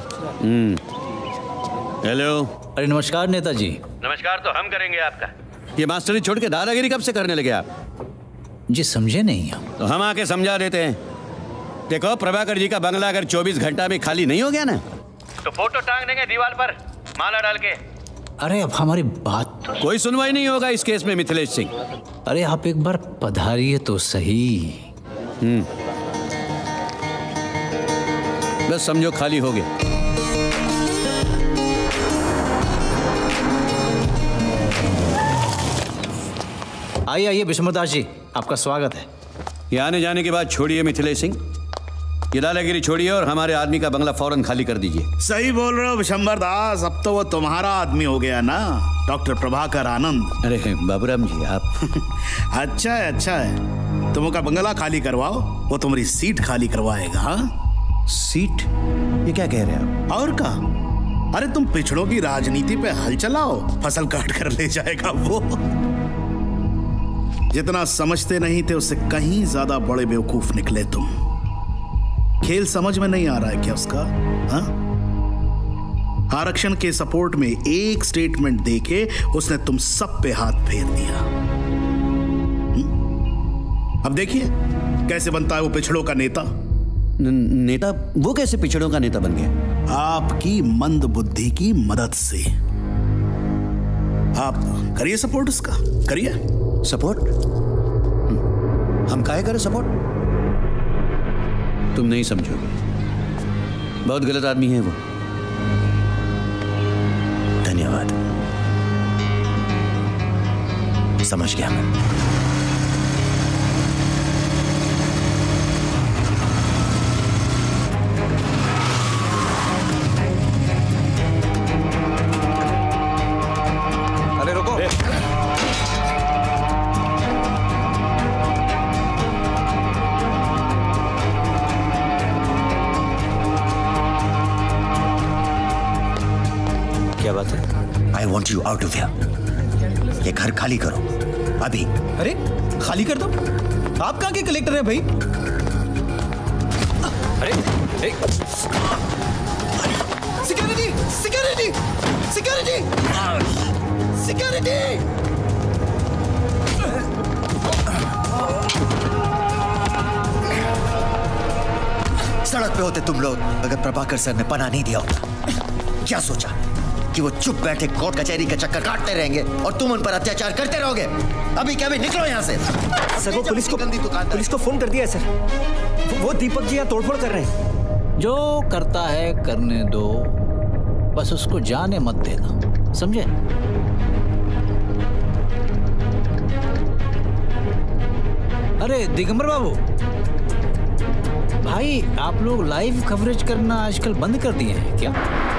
Hmm hello. अरे नमस्कार नेताजी। नमस्कार तो हम करेंगे आपका। ये मास्टरी छोड़ के दादागिरी कब से करने लगे आप? जी समझे नहीं हम। तो हम आके समझा देते हैं। देखो, प्रभाकर जी का बंगला अगर चौबीस घंटा में खाली नहीं हो गया ना तो फोटो टांग देंगे दीवार पर माला डाल के। अरे अब हमारी बात। कोई सुनवाई नहीं होगा इस केस में मिथिलेश सिंह। अरे आप एक बार पधारिए तो सही। हम्म बस समझो खाली हो गया। आइए आइए विश्वदास जी, आपका स्वागत है। ये आने जाने के बाद छोड़िए मिथिलेश सिंह, ये दादागिरी छोड़िए और हमारे आदमी का बंगला फौरन खाली कर दीजिए। सही बोल रहे हो विशंबर दास, अब तो वो तुम्हारा आदमी हो गया ना, डॉक्टर प्रभाकर आनंद। अरे बाबूराम जी आप अच्छा है अच्छा है, तुम का बंगला खाली करवाओ, वो तुम्हारी सीट खाली करवाएगा। हाँ सीट? ये क्या कह रहे हैं आप? और का? अरे तुम पिछड़ों की राजनीति पे हल चलाओ, फसल काट कर ले जाएगा वो। जितना समझते नहीं थे उससे कहीं ज्यादा बड़े बेवकूफ निकले तुम। खेल समझ में नहीं आ रहा है क्या उसका? हा? आरक्षण के सपोर्ट में एक स्टेटमेंट देके उसने तुम सब पे हाथ फेर दिया। हुँ? अब देखिए कैसे बनता है वो पिछड़ों का नेता। न, नेता? वो कैसे पिछड़ों का नेता बन गया? आपकी मंद बुद्धि की मदद से। आप करिए सपोर्ट उसका, करिए सपोर्ट। हम काहे करें सपोर्ट? तुम नहीं समझोगे, बहुत गलत आदमी है वो। धन्यवाद, समझ गया मैं। अरे रुको। क्या बात है? I want you out of here. ये घर खाली करो अभी। अरे खाली कर दो? आप कहाँ के कलेक्टर हैं भाई? अरे सिक्योरिटी सिक्योरिटी सिक्योरिटी सिक्योरिटी। सड़क पे होते तुम लोग अगर प्रभाकर सर ने पनाह नहीं दिया होता। क्या सोचा कि वो चुप बैठे कोर्ट कचहरी का चक्कर काटते रहेंगे और तुम उन पर अत्याचार करते रहोगे? अभी क्या, भी निकलो यहाँ से। सर वो पुलिस को पुलिस को फोन कर दिया है सर। वो दीपक जी यहाँ तोड़फोड़ कर रहे हैं। जो करता है करने दो, बस उसको जाने मत देना, समझे? अरे दिगंबर बाबू भाई, आप लोग लाइव कवरेज करना आजकल बंद कर दिए हैं क्या?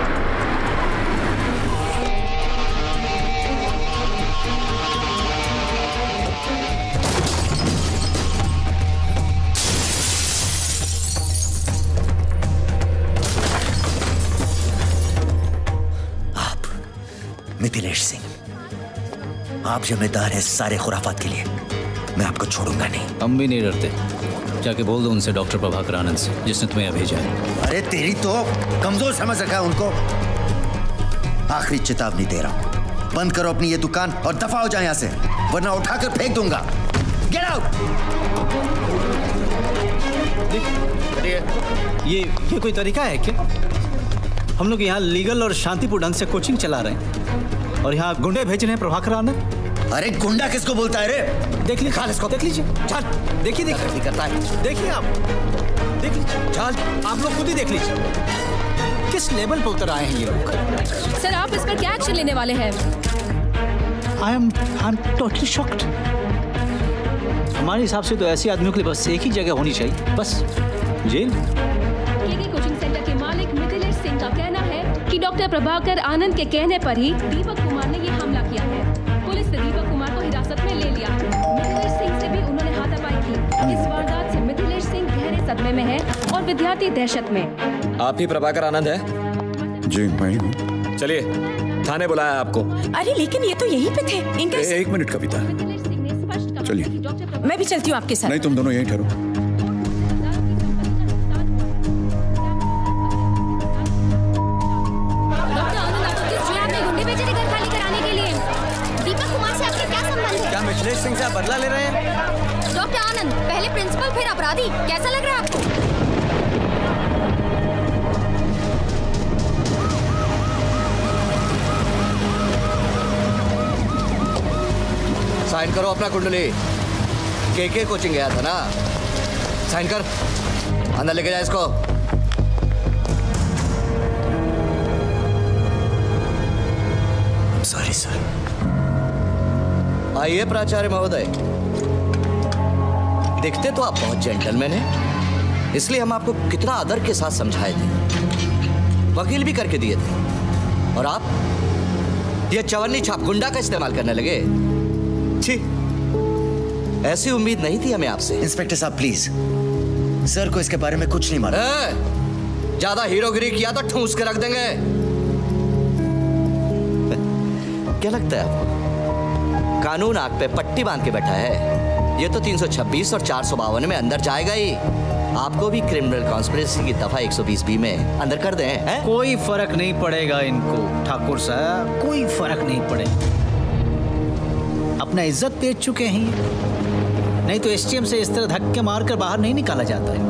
मिथिलेश सिंह, आप जिम्मेदार हैं सारे खुराफात के लिए। मैं आपको छोड़ूंगा नहीं। हम भी नहीं डरते। जाके बोल दो उनसे, डॉक्टर प्रभाकर आनंद से, जिसने तुम्हें यहाँ भेजा है। अरे तेरी तो कमजोर समझ रखा है उनको। आखिरी चेतावनी दे रहा हूं, बंद करो अपनी ये दुकान और दफा हो जाए यहाँ से, वरना उठाकर फेंक दूंगा। Get out. ये ये कोई तरीका है क्या? हम लोग यहाँ लीगल और शांतिपूर्ण ढंग से कोचिंग चला रहे हैं और यहाँ गुंडे भेज रहे हैं प्रभाकर आनंद। अरे गुंडा किसको बोलता है रे? देख लीजिए, खाल इसको देख लीजिए। चल देखिए देखिए करता है, देखिए आप देख लीजिए। चल आप लोग खुद ही देख लीजिए किस लेवल पर उतर आए हैं ये लोग। सर आप इस पर क्या एक्शन लेने वाले हैं? I am I am totally shocked. हमारे हिसाब से तो ऐसे आदमियों के लिए बस एक ही जगह होनी चाहिए, बस जेल। केके कोचिंग सेंटर के मालिक मिथिलेश सिंह का कहना है कि डॉक्टर प्रभाकर आनंद के कहने पर ही दीपक कुमार ने ये हमला किया है। पुलिस ने दीपक कुमार को हिरासत में ले लिया। मिथिलेश सिंह से भी उन्होंने हाथापाई की। इस वारदात से मिथिलेश सिंह गहरे सदमे में है और विद्यार्थी दहशत में। आप ही प्रभाकर आनंद है? जी मैं ही हूँ। चलिए थाने बुलाया आपको। अरे लेकिन ये तो यहीं पे थे। इनका ए, एक मिनट कविता, चलिए। मैं भी चलती हूँ आपके साथ। नहीं, तुम दोनों यहीं ठहरो। क्या मिथिलेश सिंह से आप बदला ले रहे हैं? डॉक्टर आनंद, पहले प्रिंसिपल फिर अपराधी, कैसा लग रहा है आपको? साइन करो अपना कुंडली। केके कोचिंग गया था ना, साइन कर। अंदर लेके जा इसको। Sorry sir. आइए प्राचार्य महोदय, दिखते तो आप बहुत जेंटलमैन हैं, इसलिए हम आपको कितना आदर के साथ समझाए थे, वकील भी करके दिए थे, और आप ये चवन्नी छाप गुंडा का इस्तेमाल करने लगे। छी, ऐसी उम्मीद नहीं थी हमें आपसे। इंस्पेक्टर साहब प्लीज, सर को इसके बारे में कुछ नहीं मालूम। ज्यादा हीरोगिरी किया तो ठूस के रख देंगे। क्या लगता है आपको कानून आग पे पट्टी बांध के बैठा है? ये तो तीन सौ छब्बीस और चार सौ बावन में अंदर जाएगा ही। आपको भी क्रिमिनल कॉन्स्पिरेसी की दफा एक सौ बीस बी में अंदर कर दें, हैं? कोई फर्क नहीं पड़ेगा इनको ठाकुर साहब, कोई फर्क नहीं पड़ेगा। अपना इज्जत बेच चुके हैं, नहीं तो एसटीएम से इस तरह धक्के मारकर बाहर नहीं निकाला जाता है।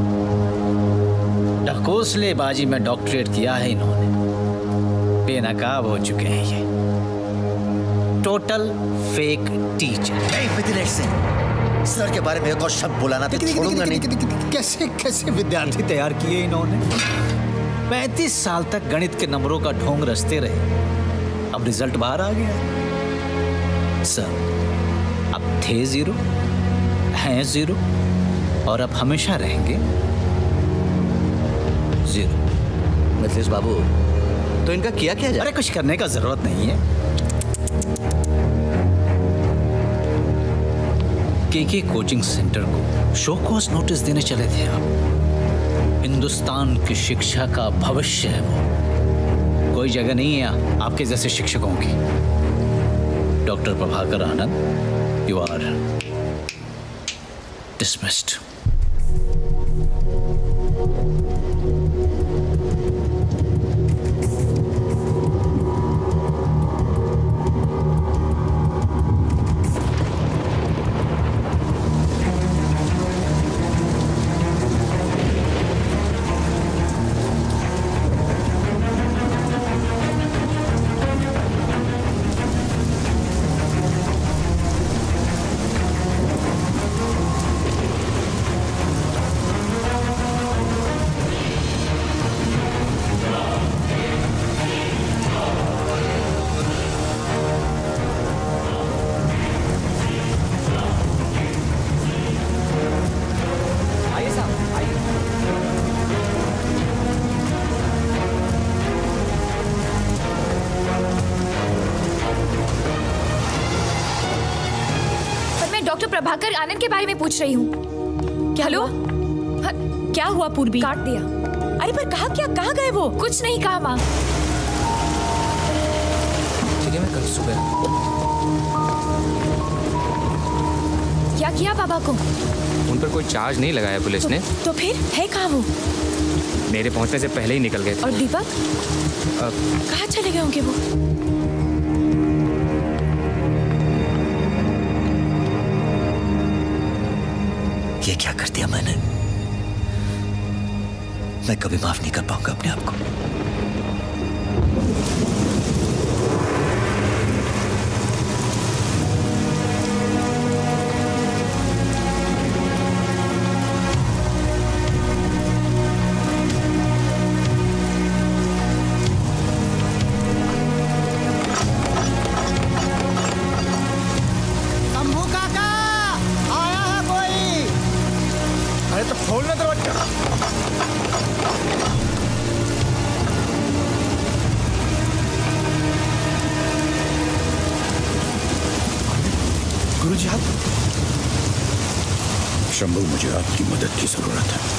ढकोसलेबाजी में डॉक्टरेट किया है इन्होंने, बेनकाब हो चुके हैं ये। Total fake teacher. नहीं मिथिलेश सिंह, सर के बारे में एक और शब्द बुलाना तो छोड़ूंगा नहीं। कैसे कैसे विद्यार्थी तैयार किए इन्होंने। पैंतीस साल तक गणित के नंबरों का ढोंग रचते रहे, अब रिजल्ट बाहर आ गया। सर अब थे जीरो, हैं जीरो और अब हमेशा रहेंगे जीरो। मिथिलेश बाबू, तो इनका किया क्या जाए? अरे कुछ करने का जरूरत नहीं है। केके कोचिंग सेंटर को शो कॉज नोटिस देने चले थे आप। हिंदुस्तान की शिक्षा का भविष्य है वो, कोई जगह नहीं है आपके जैसे शिक्षकों की। Doctor Prabhakar Anand, you are dismissed. Prabhakar Anand के बारे में पूछ रही हूँ। क्या हेलो हुआ? क्या हुआ पूर्वी? काट दिया। अरे पर कहा क्या, कहाँ गए वो? कुछ नहीं कहा माँ। ठीक है, मैं कल सुबह। क्या किया बाबा को? उन पर कोई चार्ज नहीं लगाया पुलिस तो, ने। तो फिर है कहाँ वो? मेरे पहुंचने से पहले ही निकल गए थे। और दीपक कहाँ चले गए होंगे वो? ये क्या कर दिया मैंने? मैं कभी माफ नहीं कर पाऊंगा अपने आप को। शंभू, मुझे आपकी मदद की जरूरत है।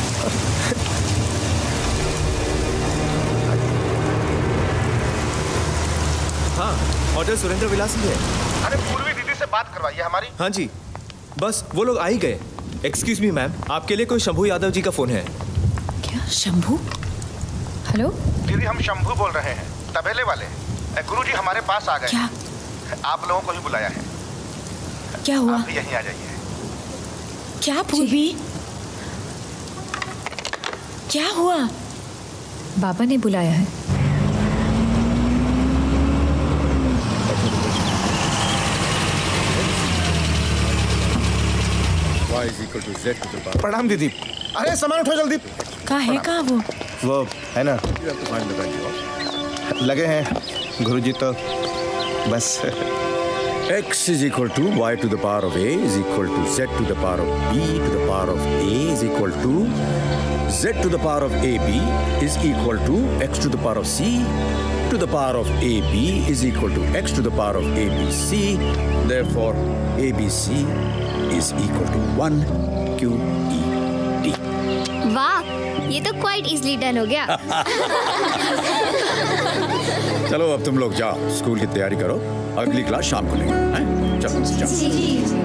हाँ, होटल सुरेंद्र विलास ही है। अरे पूर्वी दीदी से बात करवाइए हमारी। हाँ जी, बस वो लोग आ ही गए। एक्सक्यूज मी मैम, आपके लिए कोई शंभू यादव जी का फोन है। क्या शंभू? हेलो दीदी, हम शंभू बोल रहे हैं, तबेले वाले। गुरुजी हमारे पास आ गए। क्या? आप लोगों को ही बुलाया है। क्या हुआ? आप भी यहीं आ जाइए। क्या पूर्वी? क्या हुआ? बाबा ने बुलाया है। प्रणाम दीदी। अरे सामान उठो जल्दी। कहाँ है कहाँ वो? वो है ना, लगे हैं गुरुजी तो बस। X is equal to y to the power of a is equal to z to the power of b to the power of a is equal to z to the power of ab is equal to x to the power of c to the power of ab is equal to x to the power of abc. Therefore, abc is equal to one q e d. वाह, ये तो quite easily done हो गया। चलो अब तुम लोग जाओ, स्कूल की तैयारी करो, अगली क्लास शाम को लेंगे। हैं? चलो चलो।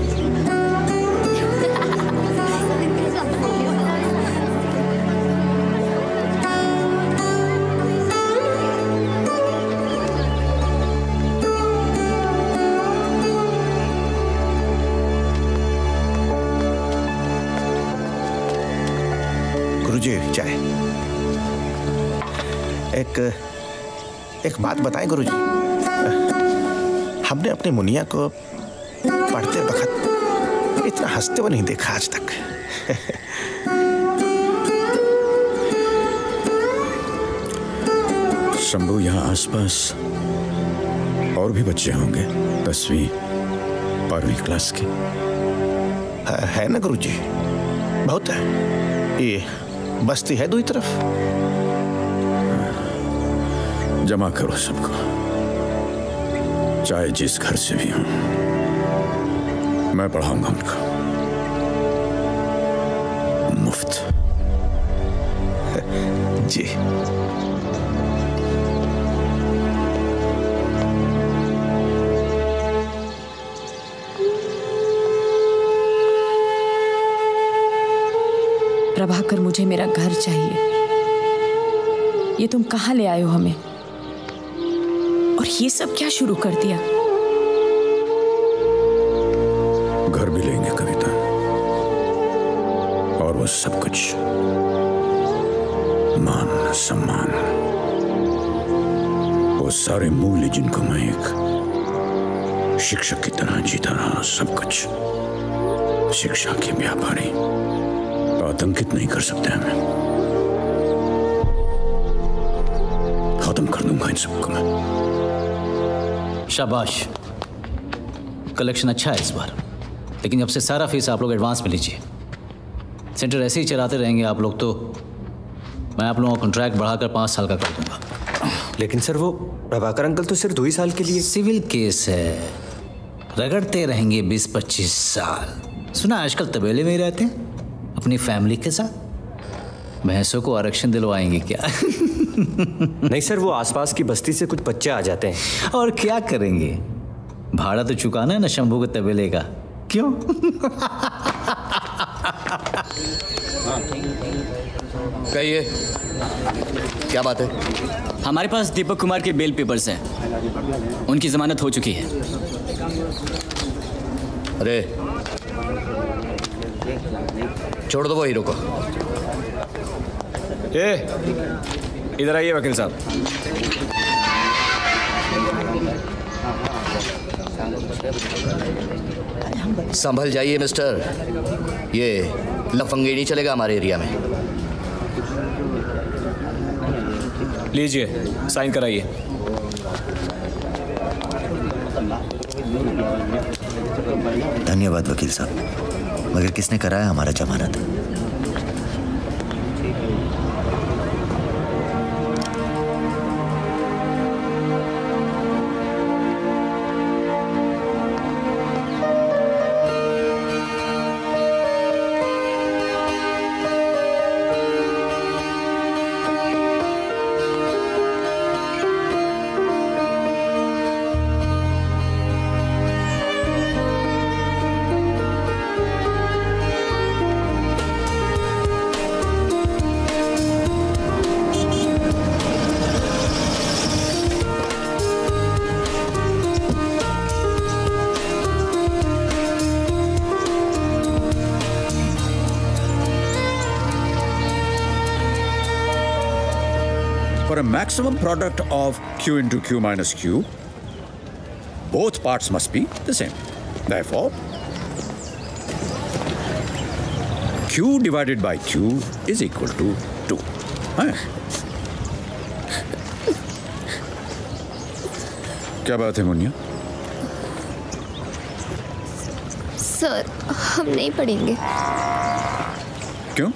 गुरुजी चाय। एक एक बात बताएं गुरुजी। हमने अपनी मुनिया को पढ़ते वक्त इतना हंसते हुए नहीं देखा आज तक। शंभू, यहाँ आसपास और भी बच्चे होंगे दसवीं बारहवीं क्लास के? है, है ना गुरुजी, बहुत है। ये बस्ती है दो तरफ। जमा करो सबको, चाहे जिस घर से भी हूं, मैं पढ़ाऊंगा उनको मुफ्त। जी। प्रभाकर, मुझे मेरा घर चाहिए। ये तुम कहाँ ले आए हो हमें? और ये सब क्या शुरू कर दिया? घर भी लेंगे कविता, और वो सब कुछ, मान सम्मान, वो सारे मूल्य जिनको मैं एक शिक्षक की तरह जीता रहा, सब कुछ शिक्षा के व्यापारी आतंकित नहीं कर सकते हमें। खत्म कर दूंगा इन सबको मैं। शाबाश, कलेक्शन अच्छा है इस बार, लेकिन जब से सारा फीस आप लोग एडवांस में लीजिए। सेंटर ऐसे ही चलाते रहेंगे आप लोग तो मैं आप लोगों का कॉन्ट्रैक्ट बढ़ाकर पाँच साल का कर दूंगा। लेकिन सर, वो प्रभाकर अंकल तो सिर्फ दो ही साल के लिए। सिविल केस है, रगड़ते रहेंगे बीस पच्चीस साल। सुना आजकल तबेले में ही रहते हैं अपनी फैमिली के साथ। भैंसों को आरक्षण दिलवाएंगे क्या? नहीं सर, वो आसपास की बस्ती से कुछ बच्चे आ जाते हैं। और क्या करेंगे? भाड़ा तो चुकाना है ना शंभू के तबेले का, क्यों? कहिए, क्या बात है? हमारे पास दीपक कुमार के बेल पेपर्स हैं, उनकी जमानत हो चुकी है। अरे छोड़ दो वो हीरो को। ए, इधर आइए वकील साहब। संभल जाइए मिस्टर, ये लफंगे नहीं चलेगा हमारे एरिया में। लीजिए, साइन कराइए। धन्यवाद वकील साहब, मगर किसने कराया हमारा जमानत? For a maximum product of Q into Q minus Q, both parts must be the same. Therefore, Q divided by Q is equal to two. हाँ? क्या बात है मुन्निया? सर, हम नहीं पढ़ेंगे। क्यों?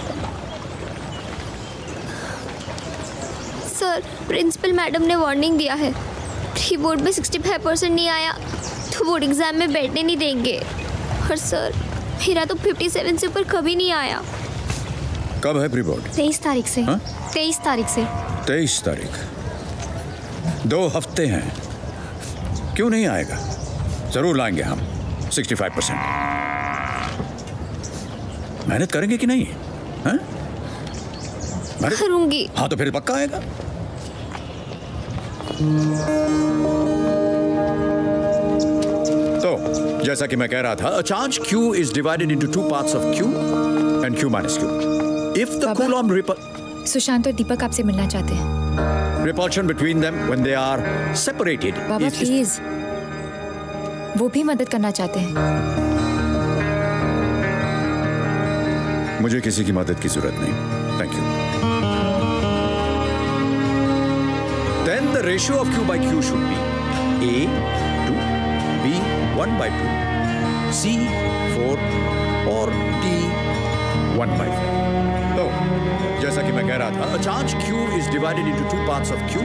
सर, प्रिंसिपल मैडम ने वार्निंग दिया है, प्री बोर्ड में पैंसठ परसेंट नहीं आया तो बोर्ड एग्जाम में बैठने नहीं देंगे। और सर, मेरा तो सत्तावन से ऊपर कभी नहीं आया। कब है प्री बोर्ड? तेईस तारीख से। हाँ? तेईस तारीख से। तेईस तारीख, दो हफ्ते हैं। क्यों नहीं आएगा? जरूर लाएंगे हम पैंसठ परसेंट। मेहनत करेंगे कि नहीं? हाँ? करूंगी। हाँ, तो फिर पक्का आएगा। तो जैसा कि मैं कह रहा था, a charge Q is divided into two parts of Q and Q minus Q. If the Coulomb repul- Sushant और दीपक आपसे मिलना चाहते हैं। repulsion between them when they are separated बाबा is- प्लीज, वो भी मदद करना चाहते हैं। मुझे किसी की मदद की जरूरत नहीं, thank you. Then the ratio of Q by Q should be A to B one by two, C four or D one by four. तो जैसा कि मैं कह रहा था, a charge Q is divided into two parts of Q.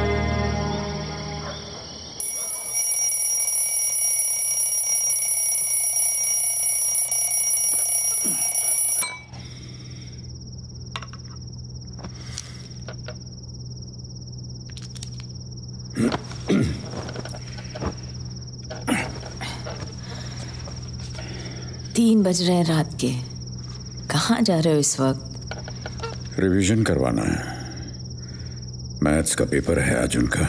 तीन बज रहे हैं रात के। कहाँ जा रहे हो इस वक्त? रिवीजन करवाना है। मैथ्स का पेपर है आज उनका।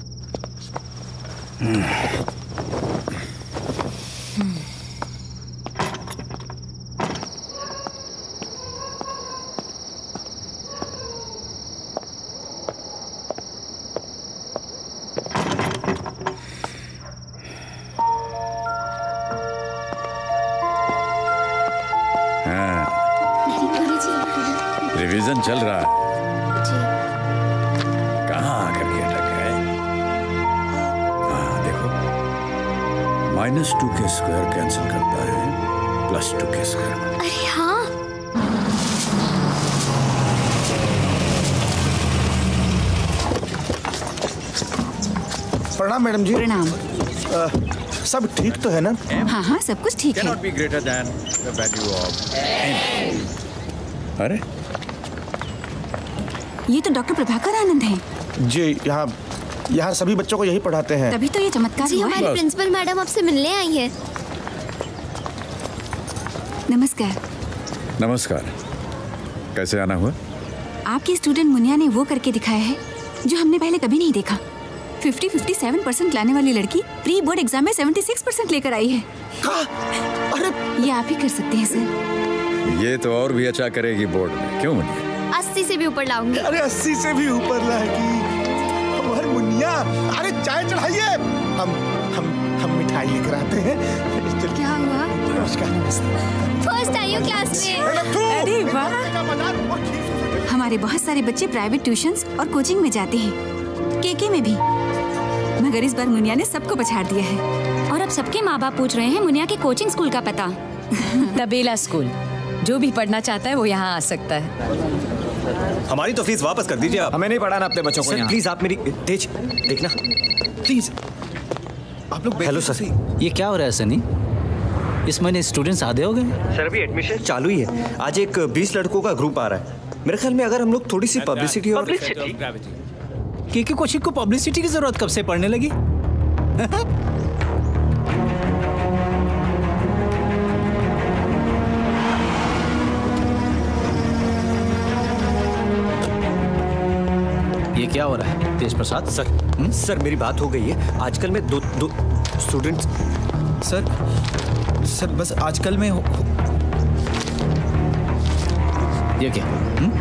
रिवीजन चल रहा है। कहाँ आकर के अटक गए? हाँ देखो, माइनस टू के स्क्वायर कैंसिल करता है प्लस टू के स्क्वायर। अरे हाँ, प्रणाम मैडम जी। प्रणाम। सब ठीक तो है ना? हाँ हाँ सब कुछ ठीक है। Cannot be greater than the value of n. अरे ये तो डॉक्टर प्रभाकर आनंद हैं। जी, यहाँ यहाँ सभी बच्चों को यही पढ़ाते हैं। तभी तो ये चमत्कार जी हुआ है। हमारी प्रिंसिपल मैडम आपसे मिलने आई है। नमस्कार। नमस्कार। कैसे आना हुआ? आपके स्टूडेंट मुनिया ने वो करके दिखाया है जो हमने पहले कभी नहीं देखा। फिफ्टी फिफ्टी सेवन परसेंट लाने वाली लड़की प्री बोर्ड एग्जाम में सेवेंटी सिक्स परसेंट लेकर आई है। अरे ये आप ही कर सकते हैं सर। ये तो और भी अच्छा करेगी बोर्ड में, क्यों मुनिया? अस्सी से भी ऊपर लाऊंगी। अरे अस्सी से भी ऊपर लाएगी हमारी मुनिया। अरे चाय चढ़ाइए, हम हम हम मिठाई लेकर आते हैं। क्या हुआ? नमस्कार। फर्स्ट आई हूँ क्लास में। अरे वाह, हमारे बहुत सारे बच्चे प्राइवेट ट्यूशंस और कोचिंग में जाते हैं, केके में भी, मगर इस बार मुनिया ने सबको पछाड़ दिया है। और अब सबके माँ बाप पूछ रहे हैं मुनिया के कोचिंग स्कूल का पता। तबेला स्कूल। जो भी पढ़ना चाहता है वो यहाँ आ सकता है। हमारी तो फीस वापस कर दीजिए आप। हमें नहीं पढ़ाना अपने बच्चों को। प्लीज आप मेरी तेज देखना प्लीज। आप लोग हेलो सर, ये क्या हो रहा है सनी? इस महीने स्टूडेंट्स आधे हो गए? सर अभी एडमिशन चालू ही है। आज एक बीस लड़कों का ग्रुप आ रहा है। मेरे ख्याल में अगर हम लोग थोड़ी सी पब्लिसिटी और केके कोचिंग को पब्लिसिटी की जरूरत कब से पड़ने लगी? ये क्या हो रहा है तेज प्रसाद? सर हुँ? सर मेरी बात हो गई है। आजकल में दो दो स्टूडेंट्स। सर सर बस आजकल में हो, हो... ये क्या? हुँ?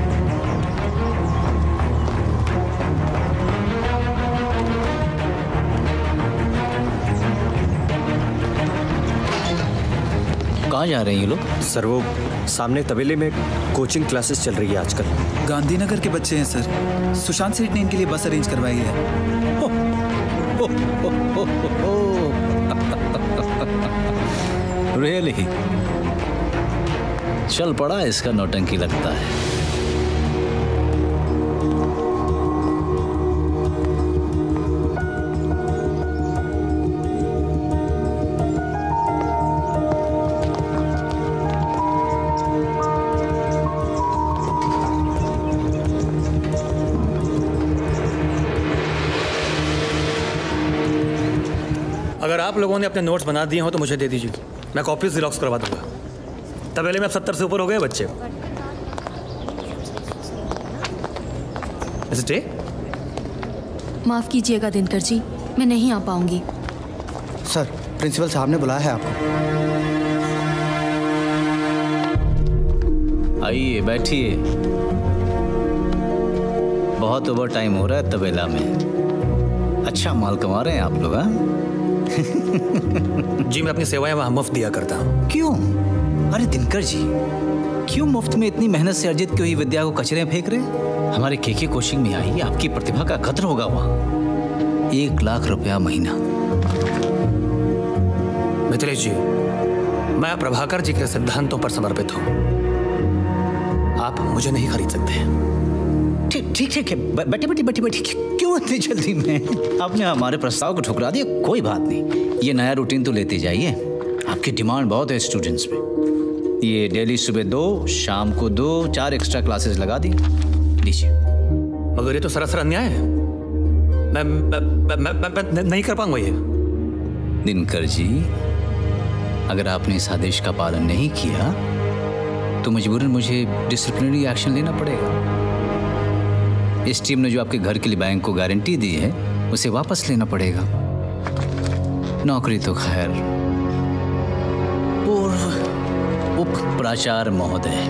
कहाँ जा रहे हैं ये लोग? सर वो सामने तबेले में कोचिंग क्लासेस चल रही है आजकल। गांधीनगर के बच्चे हैं सर। सुशांत सेठ ने इनके लिए बस अरेंज करवाई है। हो, हो, हो, हो, हो, रियली चल पड़ा इसका नौटंकी लगता है। अगर आप लोगों ने अपने नोट्स बना दिए हो तो मुझे दे दीजिए, मैं कॉपी ज़ेरॉक्स करवा दूंगा। तबेले में अब सत्तर से ऊपर हो गए बच्चे। स्टे। माफ कीजिएगा दिनकर जी, मैं नहीं आ पाऊंगी। सर प्रिंसिपल साहब ने बुलाया है आपको। आइए बैठिए। बहुत ओवर टाइम हो रहा है तबेला में। अच्छा माल कमा रहे हैं आप लोग। हाँ जी मैं अपनी सेवाएं वहां मुफ्त दिया करता हूँ। क्यों? अरे दिनकर जी, क्यों मुफ्त में इतनी मेहनत से अर्जित की हुई विद्या को कचरे में फेंक रहे? हमारे केके कोचिंग में आई, आपकी प्रतिभा का कद्र होगा वहां। एक लाख रुपया महीना। मिथिलेश जी, मैं प्रभाकर जी के सिद्धांतों पर समर्पित हूँ। आप मुझे नहीं खरीद सकते। ठीक ठीक ठीक है, बैठे बैठे बैठे बैठे क्यों इतनी जल्दी में? आपने हमारे प्रस्ताव को ठुकरा दिया, कोई बात नहीं। ये नया रूटीन तो लेते जाइए, आपकी डिमांड बहुत है स्टूडेंट्स में। ये डेली सुबह दो, शाम को दो, चार एक्स्ट्रा क्लासेस लगा दी लीजिए। मगर ये तो सरासर अन्याय है। मैं, मैं, मैं, मैं, मैं नहीं कर पाऊंगा ये। दिनकर जी, अगर आपने इस आदेश का पालन नहीं किया तो मजबूरन मुझे डिसिप्लिनरी एक्शन लेना पड़ेगा। इस टीम ने जो आपके घर के लिए बैंक को गारंटी दी है उसे वापस लेना पड़ेगा। नौकरी तो खैर। पूर्व उप प्राचार्य महोदय,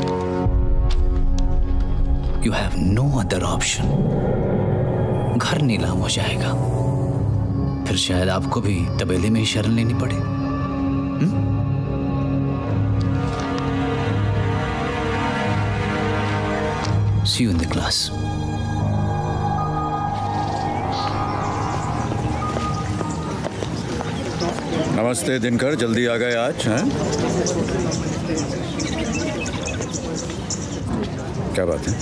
you have no other option. घर नीलाम हो जाएगा, फिर शायद आपको भी तबेले में ही शरण लेनी पड़े। हुँ? See you in the class. नमस्ते दिनकर, जल्दी आ गए आज हैं? क्या बात है?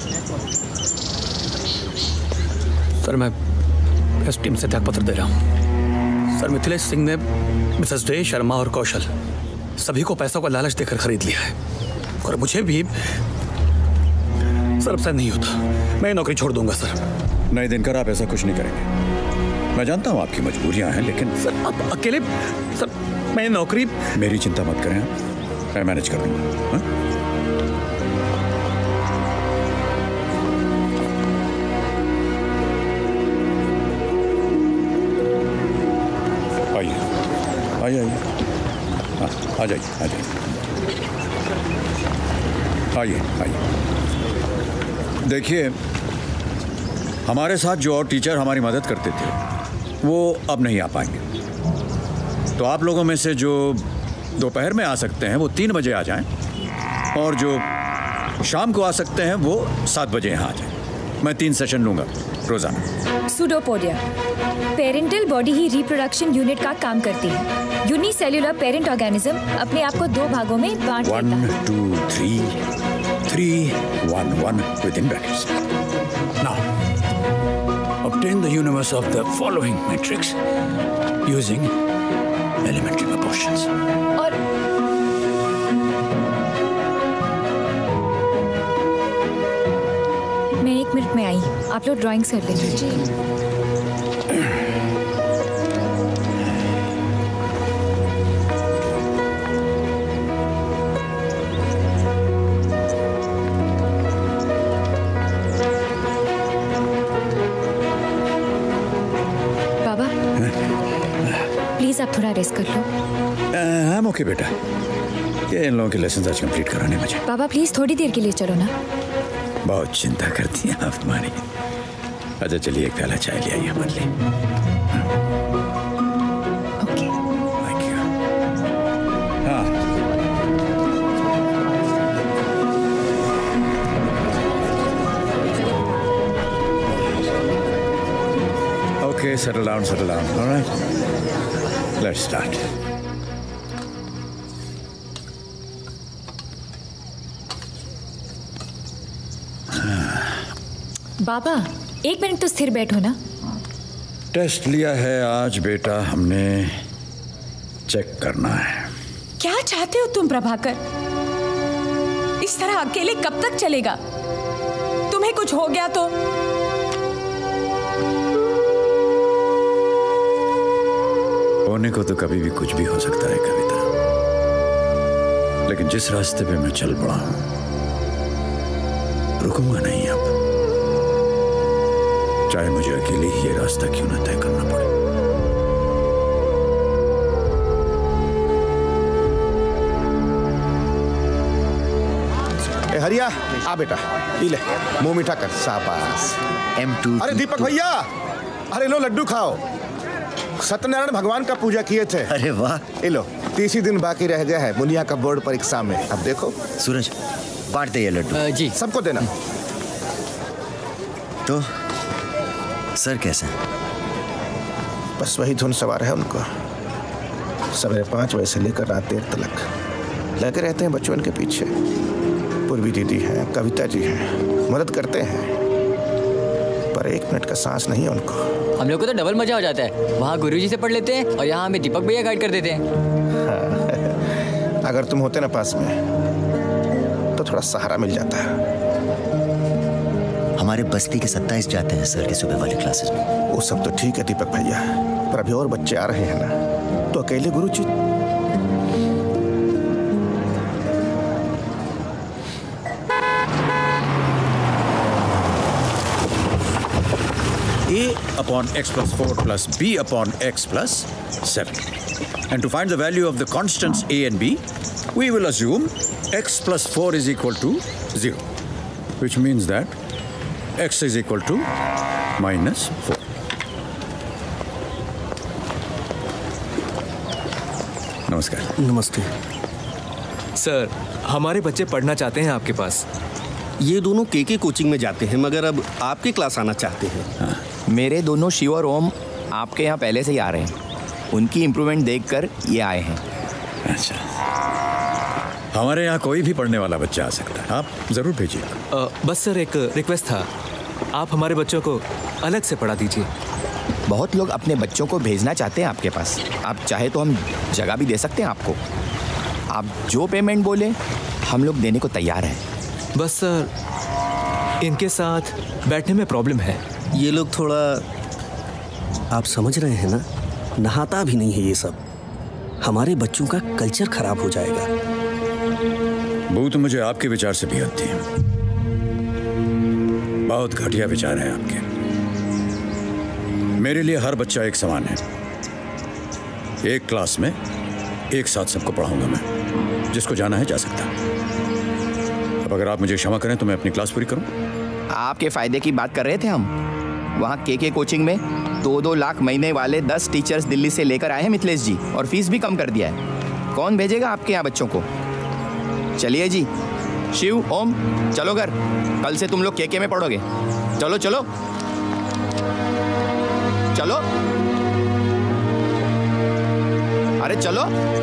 सर मैं इस टीम से त्यागपत्र दे रहा हूँ। सर मिथिलेश सिंह ने मिसेस डे, शर्मा और कौशल सभी को पैसों का लालच देकर खरीद लिया है और मुझे भी सर अब से नहीं होता। मैं नौकरी छोड़ दूंगा सर। नहीं दिनकर, आप ऐसा कुछ नहीं करेंगे। मैं जानता हूँ आपकी मजबूरियां हैं, लेकिन सर आप अकेले, सर मैं नौकरी। मेरी चिंता मत करें, मैं मैनेज कर लूंगा। आइए आइए आइए, आ जाइए आ जाइए, आइए आइए। देखिए, हमारे साथ जो और टीचर हमारी मदद करते थे वो अब नहीं आ पाएंगे। तो आप लोगों में से जो दोपहर में आ सकते हैं वो तीन बजे आ जाएं, और जो शाम को आ सकते हैं वो सात बजे यहाँ आ जाएं। मैं तीन सेशन लूँगा रोजाना। सुडोपोडिया पेरेंटल बॉडी ही रिप्रोडक्शन यूनिट का काम करती है। यूनिसेल्युलर पेरेंट ऑर्गेनिज्म अपने आप को दो भागों में बांट देता है। One two three three one one within brackets. Now, obtain the universe of the following matrix using elementary proportions. और मैं एक मिनट में आई, आप लोग ड्राइंग कर लीजिए। आप थोड़ा रेस्ट कर लो। हाँ ओके बेटा, ये इन लोगों के लेसन आज कंप्लीट कराने मुझे। बाबा प्लीज थोड़ी देर के लिए चलो ना। बहुत चिंता करती हैं आप तुम्हारी। अच्छा चलिए, एक प्याला चाय ले आइए हमारे लिए। Okay thank you. हाँ okay, settle down, settle down. All right. Let's start. बाबा एक मिनट तो स्थिर बैठो ना। टेस्ट लिया है आज बेटा हमने, चेक करना है। क्या चाहते हो तुम प्रभाकर? इस तरह अकेले कब तक चलेगा? तुम्हें कुछ हो गया तो? होने को तो कभी भी कुछ भी हो सकता है कविता, लेकिन जिस रास्ते पे मैं चल पड़ा हूं रुकूंगा नहीं अब, चाहे मुझे अकेले ही ये रास्ता क्यों ना तय करना पड़े। ए हरिया, आ बेटा, पी ले, मुंह मीठा कर। शाबाश। M two. अरे दीपक भैया, अरे लो लड्डू खाओ। सत्यनारायण भगवान का पूजा किए थे। अरे वाह। ये लो, तीस ही दिन बाकी रह गया है मुनिया का बोर्ड परीक्षा में। अब देखो। सूरज, बांट दे ये लड्डू। जी। सबको देना। तो सर कैसे हैं? बस वही धुन सवार है उनको। सवेरे पाँच बजे से लेकर रात देर तक लगे रहते हैं बच्चों के पीछे। पूर्वी दीदी हैं, कविता जी हैं, मदद करते हैं, पर एक मिनट का सांस नहीं है उनको। हम लोग को तो डबल मजा हो जाता है। वहाँ गुरुजी से पढ़ लेते हैं और यहाँ हमें दीपक भैया गाइड कर देते हैं। हाँ, अगर तुम होते ना पास में तो थोड़ा सहारा मिल जाता है। हमारे बस्ती के सत्ताईस जाते हैं सर के सुबह वाली क्लासेस में। वो सब तो ठीक है दीपक भैया, पर अभी और बच्चे आ रहे हैं ना, तो अकेले गुरुजी। A upon x plus four plus b upon x plus seven. And to find the value of the constants a and b, we will assume x plus four is equal to zero, which means that x is equal to minus four. नमस्कार। नमस्ते सर, हमारे बच्चे पढ़ना चाहते हैं आपके पास। ये दोनों केके कोचिंग में जाते हैं, मगर अब आपकी क्लास आना चाहते हैं। हाँ। मेरे दोनों शिव और ओम आपके यहाँ पहले से ही आ रहे हैं। उनकी इम्प्रूवमेंट देखकर ये आए हैं। अच्छा, हमारे यहाँ कोई भी पढ़ने वाला बच्चा आ सकता है, आप ज़रूर भेजिए। बस सर एक रिक्वेस्ट था, आप हमारे बच्चों को अलग से पढ़ा दीजिए। बहुत लोग अपने बच्चों को भेजना चाहते हैं आपके पास। आप चाहे तो हम जगह भी दे सकते हैं आपको। आप जो पेमेंट बोले हम लोग देने को तैयार हैं। बस सर इनके साथ बैठने में प्रॉब्लम है। ये लोग थोड़ा, आप समझ रहे हैं ना, नहाता भी नहीं है ये सब। हमारे बच्चों का कल्चर खराब हो जाएगा। वो तो मुझे आपके विचार से भी आती है। बहुत घटिया विचार हैं आपके। मेरे लिए हर बच्चा एक समान है। एक क्लास में एक साथ सबको पढ़ाऊंगा मैं। जिसको जाना है जा सकता है। अब अगर आप मुझे क्षमा करें तो मैं अपनी क्लास पूरी करूं। आपके फायदे की बात कर रहे थे हम। वहाँ के के कोचिंग में दो दो लाख महीने वाले दस टीचर्स दिल्ली से लेकर आए हैं मिथिलेश जी, और फीस भी कम कर दिया है। कौन भेजेगा आपके यहाँ बच्चों को? चलिए जी, शिव ओम चलो घर। कल से तुम लोग के के में पढ़ोगे। चलो चलो चलो, अरे चलो।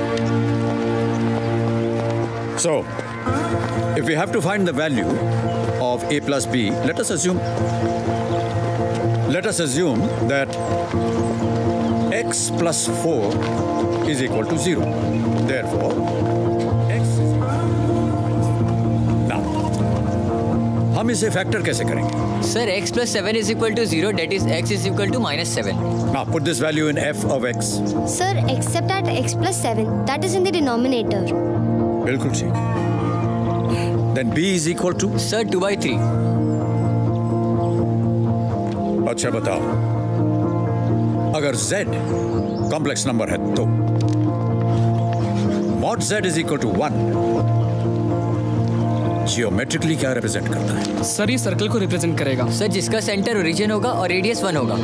So, if we have to find the value of a plus b, let us assume let us assume that x plus four is equal to zero. Therefore, x is now हम इसे फैक्टर कैसे करेंगे? Sir x plus seven is equal to zero, that is x is equal to minus seven. Now put this value in f of x. Sir, except at x plus seven, that is in the denominator. बिल्कुल ठीक। Then b is equal to? Sir, two by three. अच्छा बताओ, अगर z कॉम्प्लेक्स नंबर है तो mod z is equal to one geometrically क्या रिप्रेजेंट करता है? सर ये सर्कल को रिप्रेजेंट करेगा। सर जिसका सेंटर ओरिजिन होगा और रेडियस वन होगा।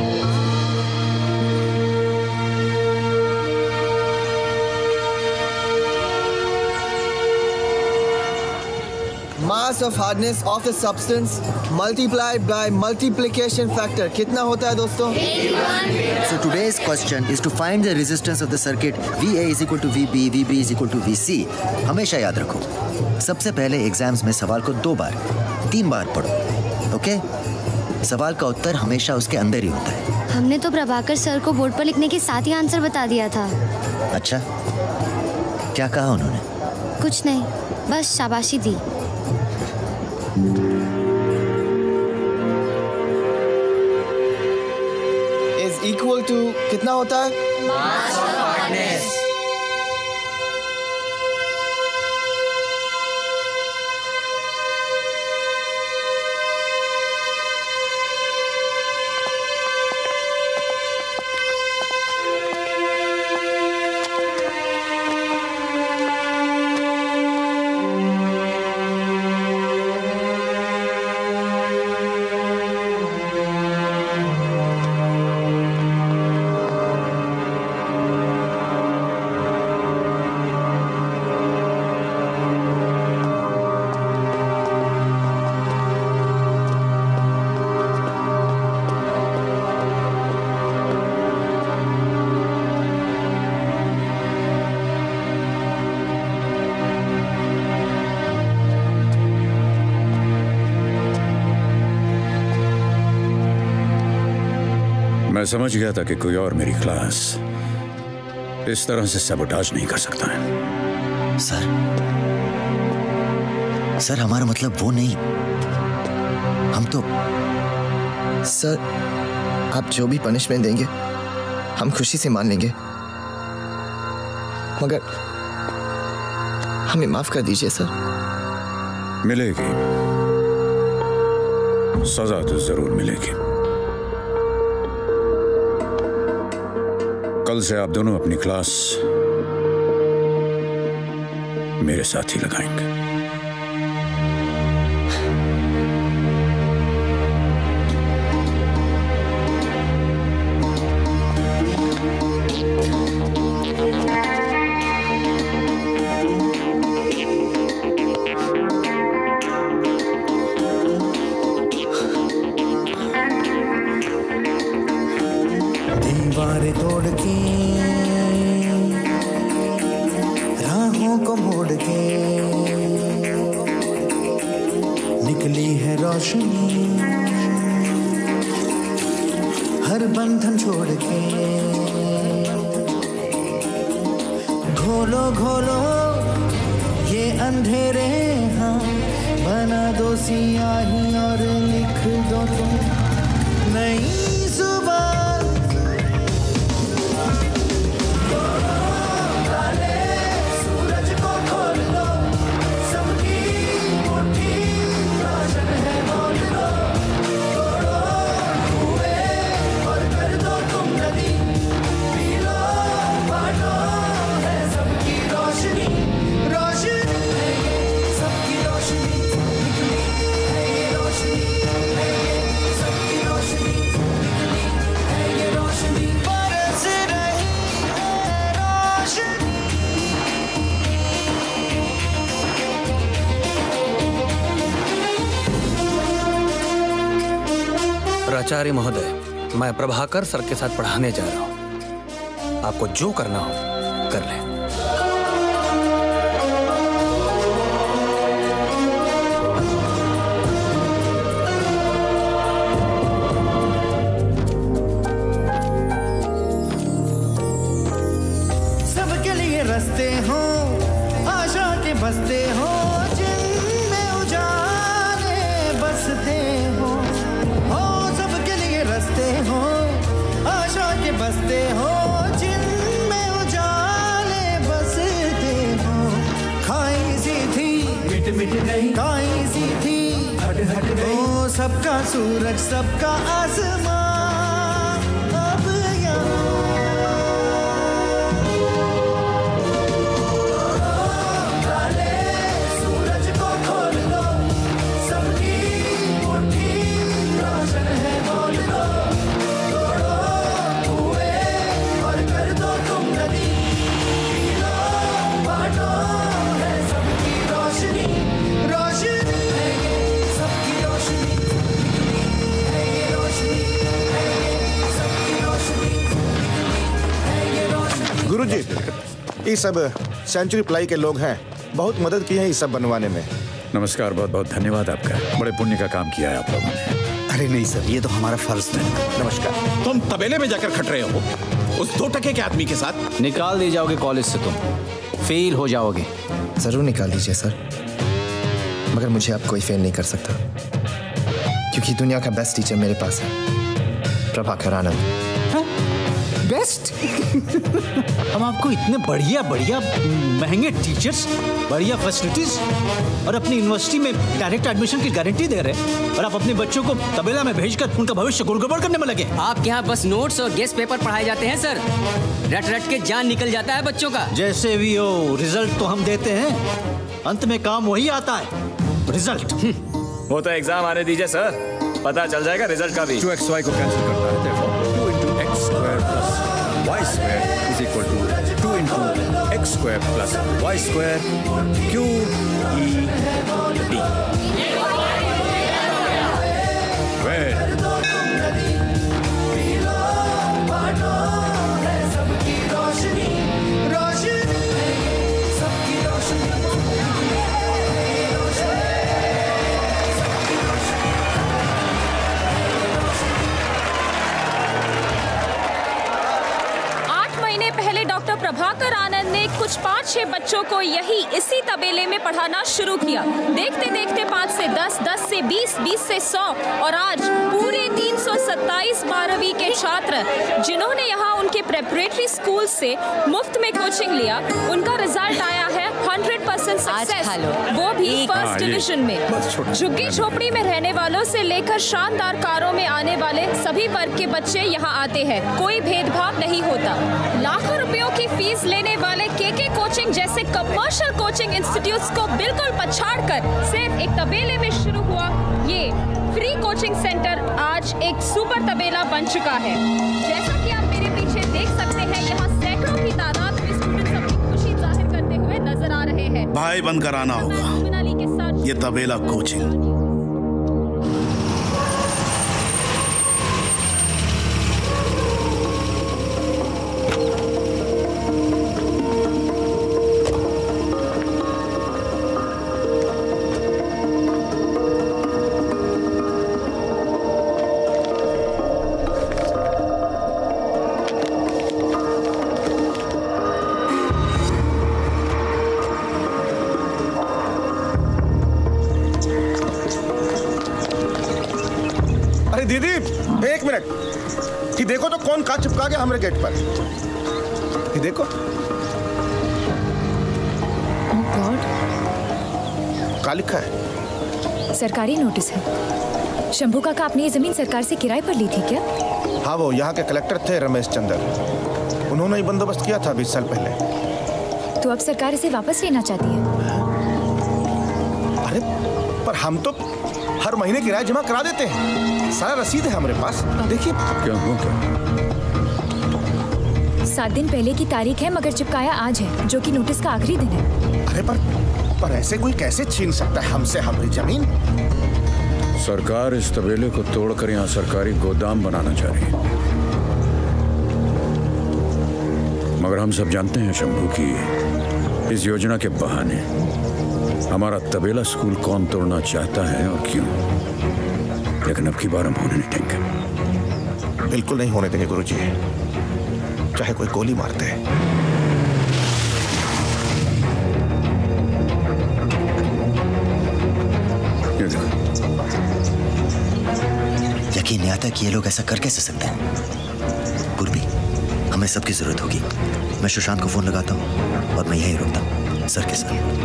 Mass of hardness of the substance multiplied by multiplication factor कितना होता है दोस्तों? So today's question is to find the resistance of the circuit V A is equal to V B, V B is equal to V C. हमेशा याद रखो, सबसे पहले एग्जाम्स में सवाल को दो बार, तीन बार पढ़ो, ओके? सवाल का उत्तर हमेशा उसके अंदर ही होता है। हमने तो प्रभाकर सर को बोर्ड पर लिखने के साथ ही आंसर बता दिया था। अच्छा, क्या कहा उन्होंने? कुछ नहीं, बस शाबाशी दी। इज इक्वल टू कितना होता है? Mass of hardness. मैं समझ गया था कि कोई और मेरी क्लास इस तरह से सबोटाज नहीं कर सकता है। सर सर हमारा मतलब वो नहीं। हम तो सर आप जो भी पनिशमेंट देंगे हम खुशी से मान लेंगे, मगर हमें माफ कर दीजिए सर। मिलेगी, सजा तो जरूर मिलेगी। कल से आप दोनों अपनी क्लास मेरे साथ ही लगाएंगे। दीवारें तोड़ के राहों को मोड़ के निकली है रोशनी, हर बंधन छोड़ के। घोलो घोलो ये अंधेरे, हाँ बना दो सियाही और लिख दो तुम नई सुबह। प्राचार्य महोदय, मैं प्रभाकर सर के साथ पढ़ाने जा रहा हूं। आपको जो करना हो कर लें। सबके लिए रास्ते हो, आशा के बसते हो, जिनमें उजाले बसते हो। हो आशा के बसते हो, जिनमें उजाले बसते हो। खाई सी थी मिट मिट गई, खाई सी थी हट हट गई। ओ सबका सूरज सबका आसमां अब सूरज को खोल लो, सबकी मुट्ठी रोशन है बोल लो। गुरुजी, ये सब सेंचुरी प्लाई के लोग हैं, बहुत मदद की है ये सब बनवाने में। नमस्कार, बहुत बहुत धन्यवाद आपका। बड़े पुण्य का काम किया है आप लोगों ने। अरे नहीं सर, ये तो हमारा फर्ज है। नमस्कार। तुम तबेले में जाकर खट रहे हो उस दो टके के आदमी के साथ। निकाल दिए जाओगे कॉलेज से, तुम फेल हो जाओगे। जरूर निकाल दीजिए सर, मगर मुझे अब कोई फेल नहीं कर सकता, क्योंकि दुनिया का बेस्ट टीचर मेरे पास है, प्रभाकर आनंद। बेस्ट? हम आपको इतने बढ़िया बढ़िया महंगे टीचर्स, बढ़िया फैसिलिटीज और अपनी यूनिवर्सिटी में डायरेक्ट एडमिशन की गारंटी दे रहे हैं, और आप अपने बच्चों को तबेला में भेजकर उनका भविष्य गुड़गुड़ करने में लगे। आपके यहाँ बस नोट्स और गेस्ट पेपर पढ़ाए जाते हैं सर। रट रट के जान निकल जाता है बच्चों का। जैसे भी हो, रिजल्ट तो हम देते हैं, अंत में काम वही आता है, रिजल्ट। वो तो एग्जाम आने दीजिए सर, पता चल जाएगा रिजल्ट का भी। टू एक्स वाई को कैंसिल करता है, two into x square plus y square is equal to two into x square plus y square Q E D. Well कुछ पाँच छह बच्चों को यही इसी तबेले में पढ़ाना शुरू किया। देखते देखते पाँच से दस, दस से बीस, बीस से सौ और आज पूरे तीन सौ सत्ताईस बारहवीं के छात्र जिन्होंने यहाँ उनके प्रेपरेटरी स्कूल से मुफ्त में कोचिंग लिया, उनका रिजल्ट आया है हंड्रेड परसेंट सक्सेस, वो भी फर्स्ट डिवीजन में। झुग्गी झोपड़ी में रहने वालों से लेकर शानदार कारों में आने वाले सभी वर्ग के बच्चे यहाँ आते हैं, कोई भेदभाव नहीं होता। लाखों रुपयों की फीस लेने वाले केके कोचिंग जैसे कमर्शियल कोचिंग इंस्टीट्यूट्स को बिल्कुल पछाड़कर सिर्फ एक तबेले में शुरू हुआ ये फ्री कोचिंग सेंटर आज एक सुपर तबेला बन चुका है। जैसा कि आप मेरे पीछे देख सकते हैं, यहाँ सैकड़ों की तादाद में स्टूडेंट्स अपनी खुशी जाहिर करते हुए नजर आ रहे हैं। भाई बंद कराना होगा ये तबेला कोचिंग। दीदी एक मिनट, कि देखो तो कौन कांच चिपका गया हमारे गेट पर। कि देखो। ओह गॉड, क्या लिखा है? सरकारी नोटिस है। शंभू काका अपनी ये जमीन सरकार से किराए पर ली थी क्या? हाँ, वो यहाँ के कलेक्टर थे रमेश चंद्र, उन्होंने ही बंदोबस्त किया था बीस साल पहले। तो अब सरकार इसे वापस लेना चाहती है? अरे पर हम तो हर महीने किराया जमा करा देते हैं, सारा रसीद है हमारे पास, देखिए। क्या हो क्या? सात दिन पहले की तारीख है, मगर चिपकाया आज है, जो कि नोटिस का आखिरी दिन है। अरे पर पर ऐसे कोई कैसे छीन सकता है हमसे हमारी जमीन? सरकार इस तबेले को तोड़कर यहाँ सरकारी गोदाम बनाना चाह रही है, मगर हम सब जानते हैं शंभू की इस योजना के बहाने हमारा तबेला स्कूल कौन तोड़ना चाहता है और क्यों। लेकिन अब की बार हम होने नहीं देंगे। बिल्कुल नहीं होने देंगे गुरुजी, चाहे कोई गोली मार दे। यकीन नहीं आता कि ये लोग ऐसा कर कैसे सकते हैं। पूर्वी, हमें सबकी जरूरत होगी। मैं सुशांत को फोन लगाता हूँ और मैं यहीं रुकता हूँ सर के साथ।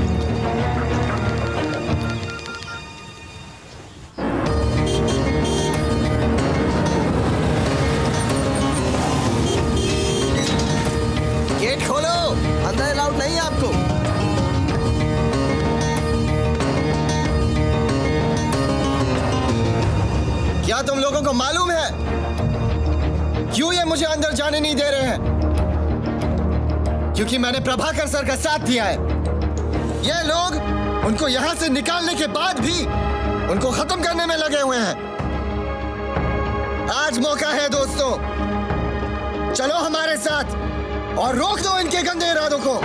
गेट खोलो, अंदर अलाउड नहीं है आपको। क्या तुम लोगों को मालूम है क्यों ये मुझे अंदर जाने नहीं दे रहे हैं? क्योंकि मैंने प्रभाकर सर का साथ दिया है। ये लोग उनको यहां से निकालने के बाद भी उनको खत्म करने में लगे हुए हैं। आज मौका है दोस्तों, चलो हमारे साथ और रोक दो इनके गंदे इरादों को।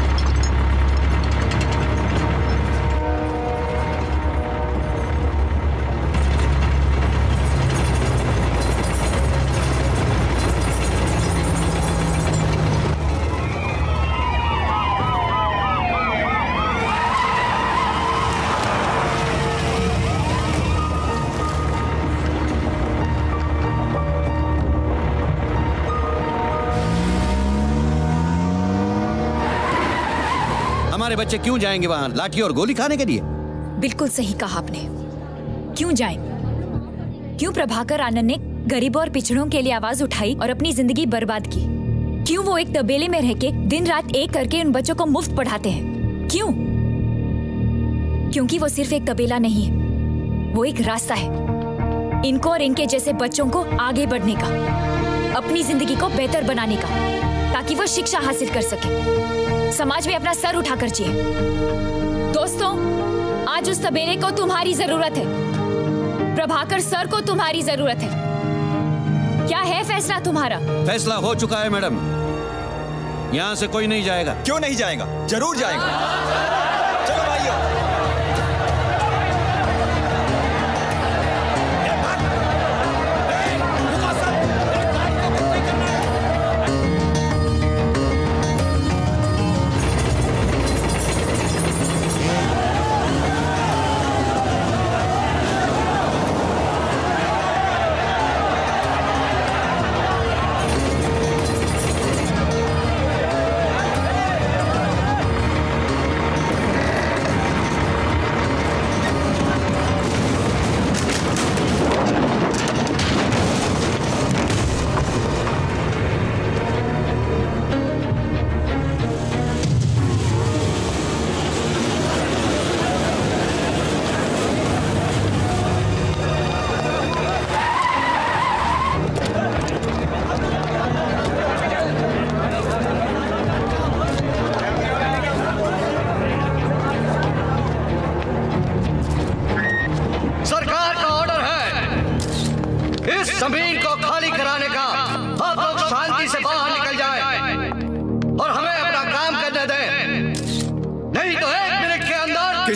हमारे बच्चे क्यों जाएंगे वहां लाठी और गोली खाने के लिए? बिल्कुल सही कहा आपने। क्यों जाएं? क्यों प्रभाकर आनंद ने गरीबों और पिछड़ों के लिए आवाज उठाई और अपनी जिंदगी बर्बाद की? क्यों वो एक तबेले में रह के दिन रात एक करके उन बच्चों को मुफ्त पढ़ाते हैं? क्यों? क्योंकि वो सिर्फ एक तबेला नहीं है, वो एक रास्ता है इनको और इनके जैसे बच्चों को आगे बढ़ने का, अपनी जिंदगी को बेहतर बनाने का, ताकि वो शिक्षा हासिल कर सके, समाज में अपना सर उठाकर जिए। दोस्तों, आज उस तबेले को तुम्हारी जरूरत है, प्रभाकर सर को तुम्हारी जरूरत है। क्या है फैसला तुम्हारा? फैसला हो चुका है मैडम, यहाँ से कोई नहीं जाएगा। क्यों नहीं जाएगा? जरूर जाएगा। चलो भाइयों।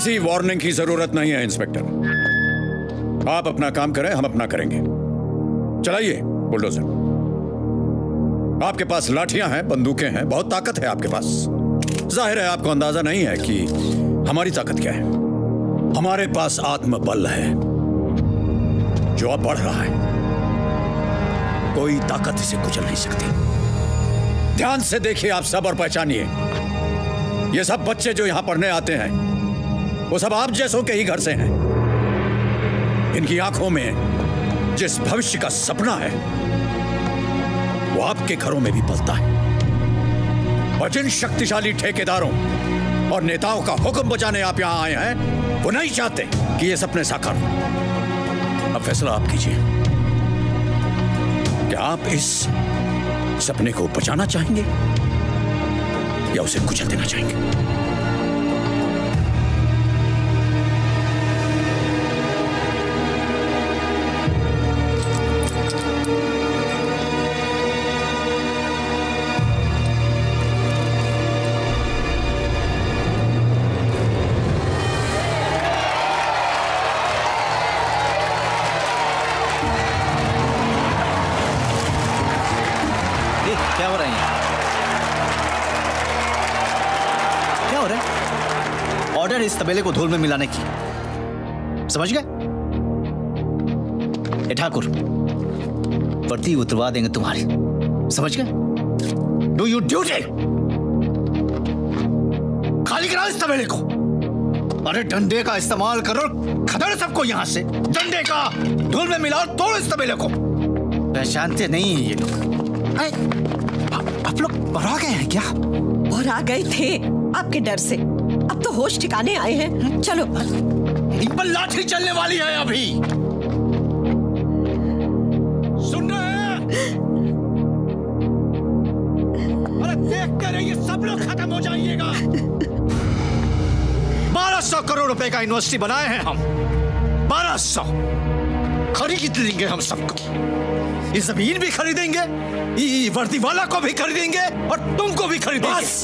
किसी वार्निंग की जरूरत नहीं है इंस्पेक्टर। आप अपना काम करें, हम अपना करेंगे। चलाइए बुलडोजर। आपके पास लाठियां हैं, बंदूकें हैं, बहुत ताकत है आपके पास। जाहिर है आपको अंदाजा नहीं है कि हमारी ताकत क्या है। हमारे पास आत्मबल है जो अब बढ़ रहा है। कोई ताकत इसे कुचल नहीं सकती। ध्यान से देखिए आप सब और पहचानिए, ये सब बच्चे जो यहां पढ़ने आते हैं वो सब आप जैसों के ही घर से हैं। इनकी आंखों में जिस भविष्य का सपना है वो आपके घरों में भी पलता है। और जिन शक्तिशाली ठेकेदारों और नेताओं का हुक्म बजाने आप यहां आए हैं वो नहीं चाहते कि ये सपने साकार हो। अब फैसला आप कीजिए कि आप इस सपने को बचाना चाहेंगे या उसे कुचल देना चाहेंगे। क्या हो रहा है? क्या हो रहा है? ऑर्डर इस तबेले को धूल में मिलाने की, समझ गए? ए ठाकुर, वर्दी उतरवा देंगे तुम्हारी, समझ गए? Do you duty. खाली कराओ इस तबेले को। अरे डंडे का इस्तेमाल करो, खदेड़ सबको यहां से। डंडे का धूल में मिलाओ, तोड़ो इस तबेले को। पहचानते नहीं है ये लोग। आप लोग बरा गए हैं क्या? और आ गए थे आपके डर से। अब तो होश ठिकाने आए हैं। चलो। इन पर लाठी चलने वाली है अभी। सुन रहे हैं? अरे देख कर ये सब लोग खत्म हो जाइएगा। बारह सौ करोड़ रुपए का यूनिवर्सिटी बनाए हैं हम। बारह सौ खरीद लेंगे हम सबको। ये जमीन भी खरीदेंगे, ये वर्दी वाला को भी खरीदेंगे और तुमको भी खरीदेंगे। बस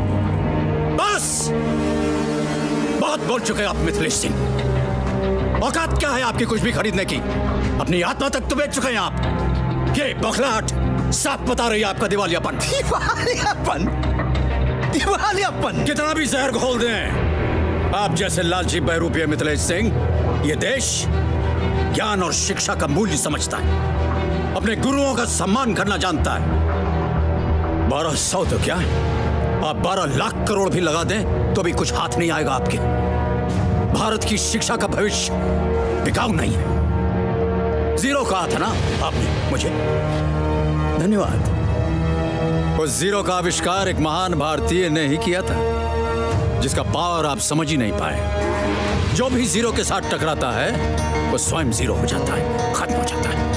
बस बहुत बोल चुके आप मिथिलेश सिंह। औकात क्या है आपकी कुछ भी खरीदने की? अपनी आत्मा तक तो बेच चुके हैं आप। ये बौखलाहट साफ बता रही है आपका दिवालियापन। दिवालियापन? दिवालियापन? कितना भी जहर घोल दें, आप जैसे लालची बहरूपी मिथिलेश सिंह ये देश ज्ञान और शिक्षा का मूल्य समझता है, अपने गुरुओं का सम्मान करना जानता है। बारह सौ तो क्या है, आप बारह लाख करोड़ भी लगा दें तो भी कुछ हाथ नहीं आएगा आपके। भारत की शिक्षा का भविष्य बिकाऊ नहीं है। जीरो कहा था ना आपने मुझे। धन्यवाद। उस जीरो का आविष्कार एक महान भारतीय ने ही किया था जिसका पावर आप समझ ही नहीं पाए। जो भी जीरो के साथ टकराता है वो स्वयं जीरो हो जाता है, खत्म हो जाता है।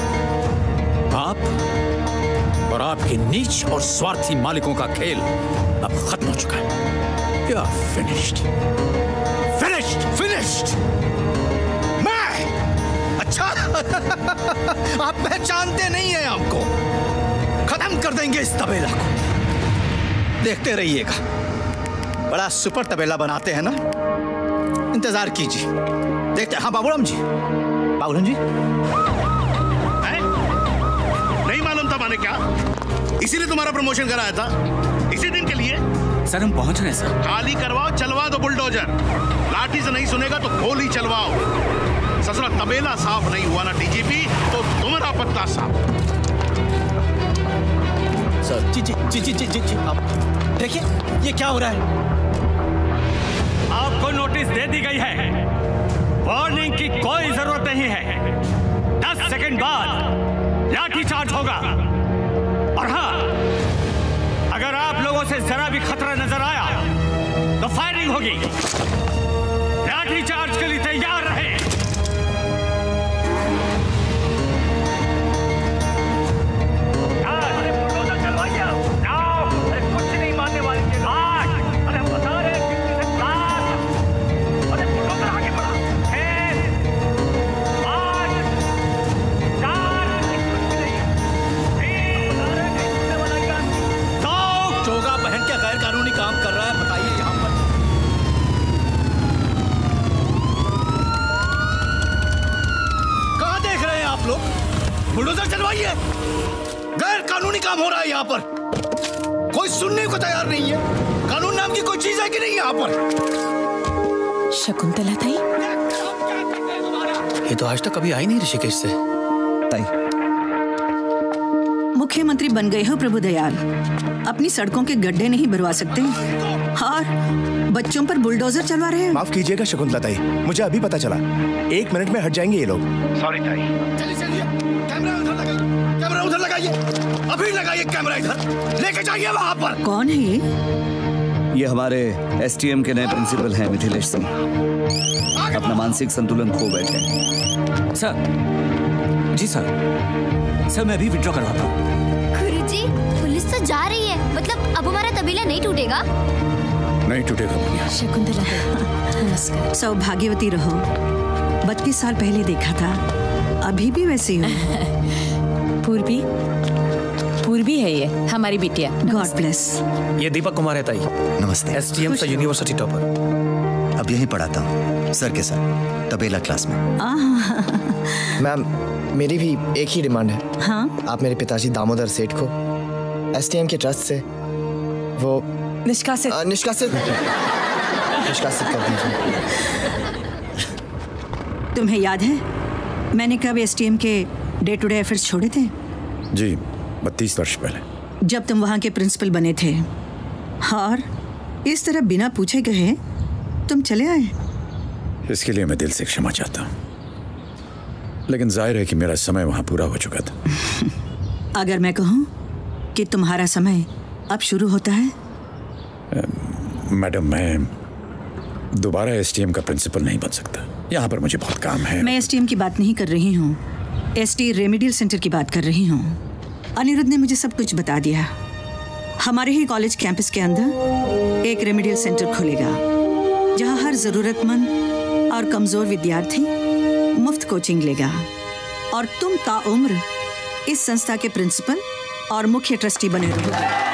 आप और आपके नीच और स्वार्थी मालिकों का खेल अब खत्म हो चुका है। You are finished. Finished. Finished. मैं? अच्छा। आप पहचानते नहीं हैं हमको। खत्म कर देंगे इस तबेला को। देखते रहिएगा। बड़ा सुपर तबेला बनाते हैं ना, इंतजार कीजिए। देखते। हाँ बाबूराम जी, बाबूराम जी नहीं मालूम था मैंने क्या? इसीलिए तुम्हारा प्रमोशन कराया था, इसी दिन के लिए। सर हम पहुंच रहे हैं सर। खाली करवाओ, चलवा दो बुलडोजर। लाठी से नहीं सुनेगा तो गोली चलवाओ। ससुरा तबेला साफ नहीं हुआ ना डीजीपी तो तुम्हारा पत्ता साफ। सर जी जी जी जी जी जी, जी आप देखिए ये क्या हो रहा है। आपको नोटिस दे दी गई है, वार्निंग की कोई जरूरत नहीं है। दस सेकंड बाद लाठी चार्ज होगा। और हाँ, अगर आप लोगों से जरा भी खतरा नजर आया तो फायरिंग होगी। लाठी चार्ज के लिए तैयार रहे। कुछ नहीं मानने वाले अरे हम बता रहे अरे बुलडोजर आगे बढ़ा। चोगा पहन के गैर कानूनी काम कर रहा है, बताइए यहाँ पर। बुलडोजर चलवाइए। गैर कानूनी काम हो रहा है यहाँ पर, कोई सुनने को तैयार नहीं है। कानून नाम की कोई चीज है कि नहीं यहाँ पर? शकुंतला ताई, ये तो आज तक कभी आई नहीं ऋषिकेश से। ताई, मुख्यमंत्री बन गए हो प्रभु दयाल, अपनी सड़कों के गड्ढे नहीं भरवा सकते और बच्चों पर बुलडोजर चलवा रहे हो। माफ कीजिएगा शकुंतला ताई, मुझे अभी पता चला। एक मिनट में हट जाएंगे ये लोग। सॉरी ताई। चलिए चलिए, कैमरा उधर लगाइए, कैमरा उधर लगाइए, अभी लगाइए कैमरा इधर, लेके जाइए वहां पर। कौन है ये? ये हमारे एसटीएम के नए प्रिंसिपल हैं मिथिलेश सिंह। अपना मानसिक संतुलन खो बैठे हैं। सर, जी सर, सर मैं अभी विड्रॉ करवाता हूँ। गुरुजी, पुलिस तो जा रही है, मतलब अब हमारा तबीला नहीं टूटेगा? नहीं टूटेगा। शकुंतला नमस्कार। सौभाग्यवती रहो, बत्तीस साल पहले देखा था, अभी भी वैसे ही हो। पूर्वी पूर्वी है ये हमारी बिटिया। God bless. ये दीपक कुमार है ताई। नमस्ते। एसटीएम से यूनिवर्सिटी टॉपर। अब यहीं पढ़ाता हूँ सर के साथ, तबेला क्लास में। मैम, मेरी भी एक ही डिमांड है। हाँ? आप मेरे पिताजी दामोदर सेठ को एसटीएम के ट्रस्ट से वो निष्कासित निष्कासित निष्कासित कर दीजिए। तुम्हें याद है मैंने कब एसटीएम के डे टू डे अफेयर्स छोड़े थे? जी, बत्तीस वर्ष पहले, जब तुम वहाँ के प्रिंसिपल बने थे, और इस तरह बिना पूछे गए तुम चले आए। इसके लिए मैं दिल से क्षमा चाहता हूँ, लेकिन जाहिर है कि मेरा समय वहाँ पूरा हो चुका था। अगर मैं कहूँ कि तुम्हारा समय अब शुरू होता है? मैडम, मैं दोबारा एसटीएम का प्रिंसिपल नहीं बन सकता। यहाँ पर मुझे बहुत काम है। मैं एसटीएम की बात नहीं कर रही हूँ, एसटी रेमेडियल सेंटर की बात कर रही हूँ। अनिरुद्ध ने मुझे सब कुछ बता दिया। हमारे ही कॉलेज कैंपस के अंदर एक रेमेडियल सेंटर खुलेगा, जहाँ हर जरूरतमंद और कमजोर विद्यार्थी मुफ्त कोचिंग लेगा, और तुम ताउम्र इस संस्था के प्रिंसिपल और मुख्य ट्रस्टी बने रहोगे।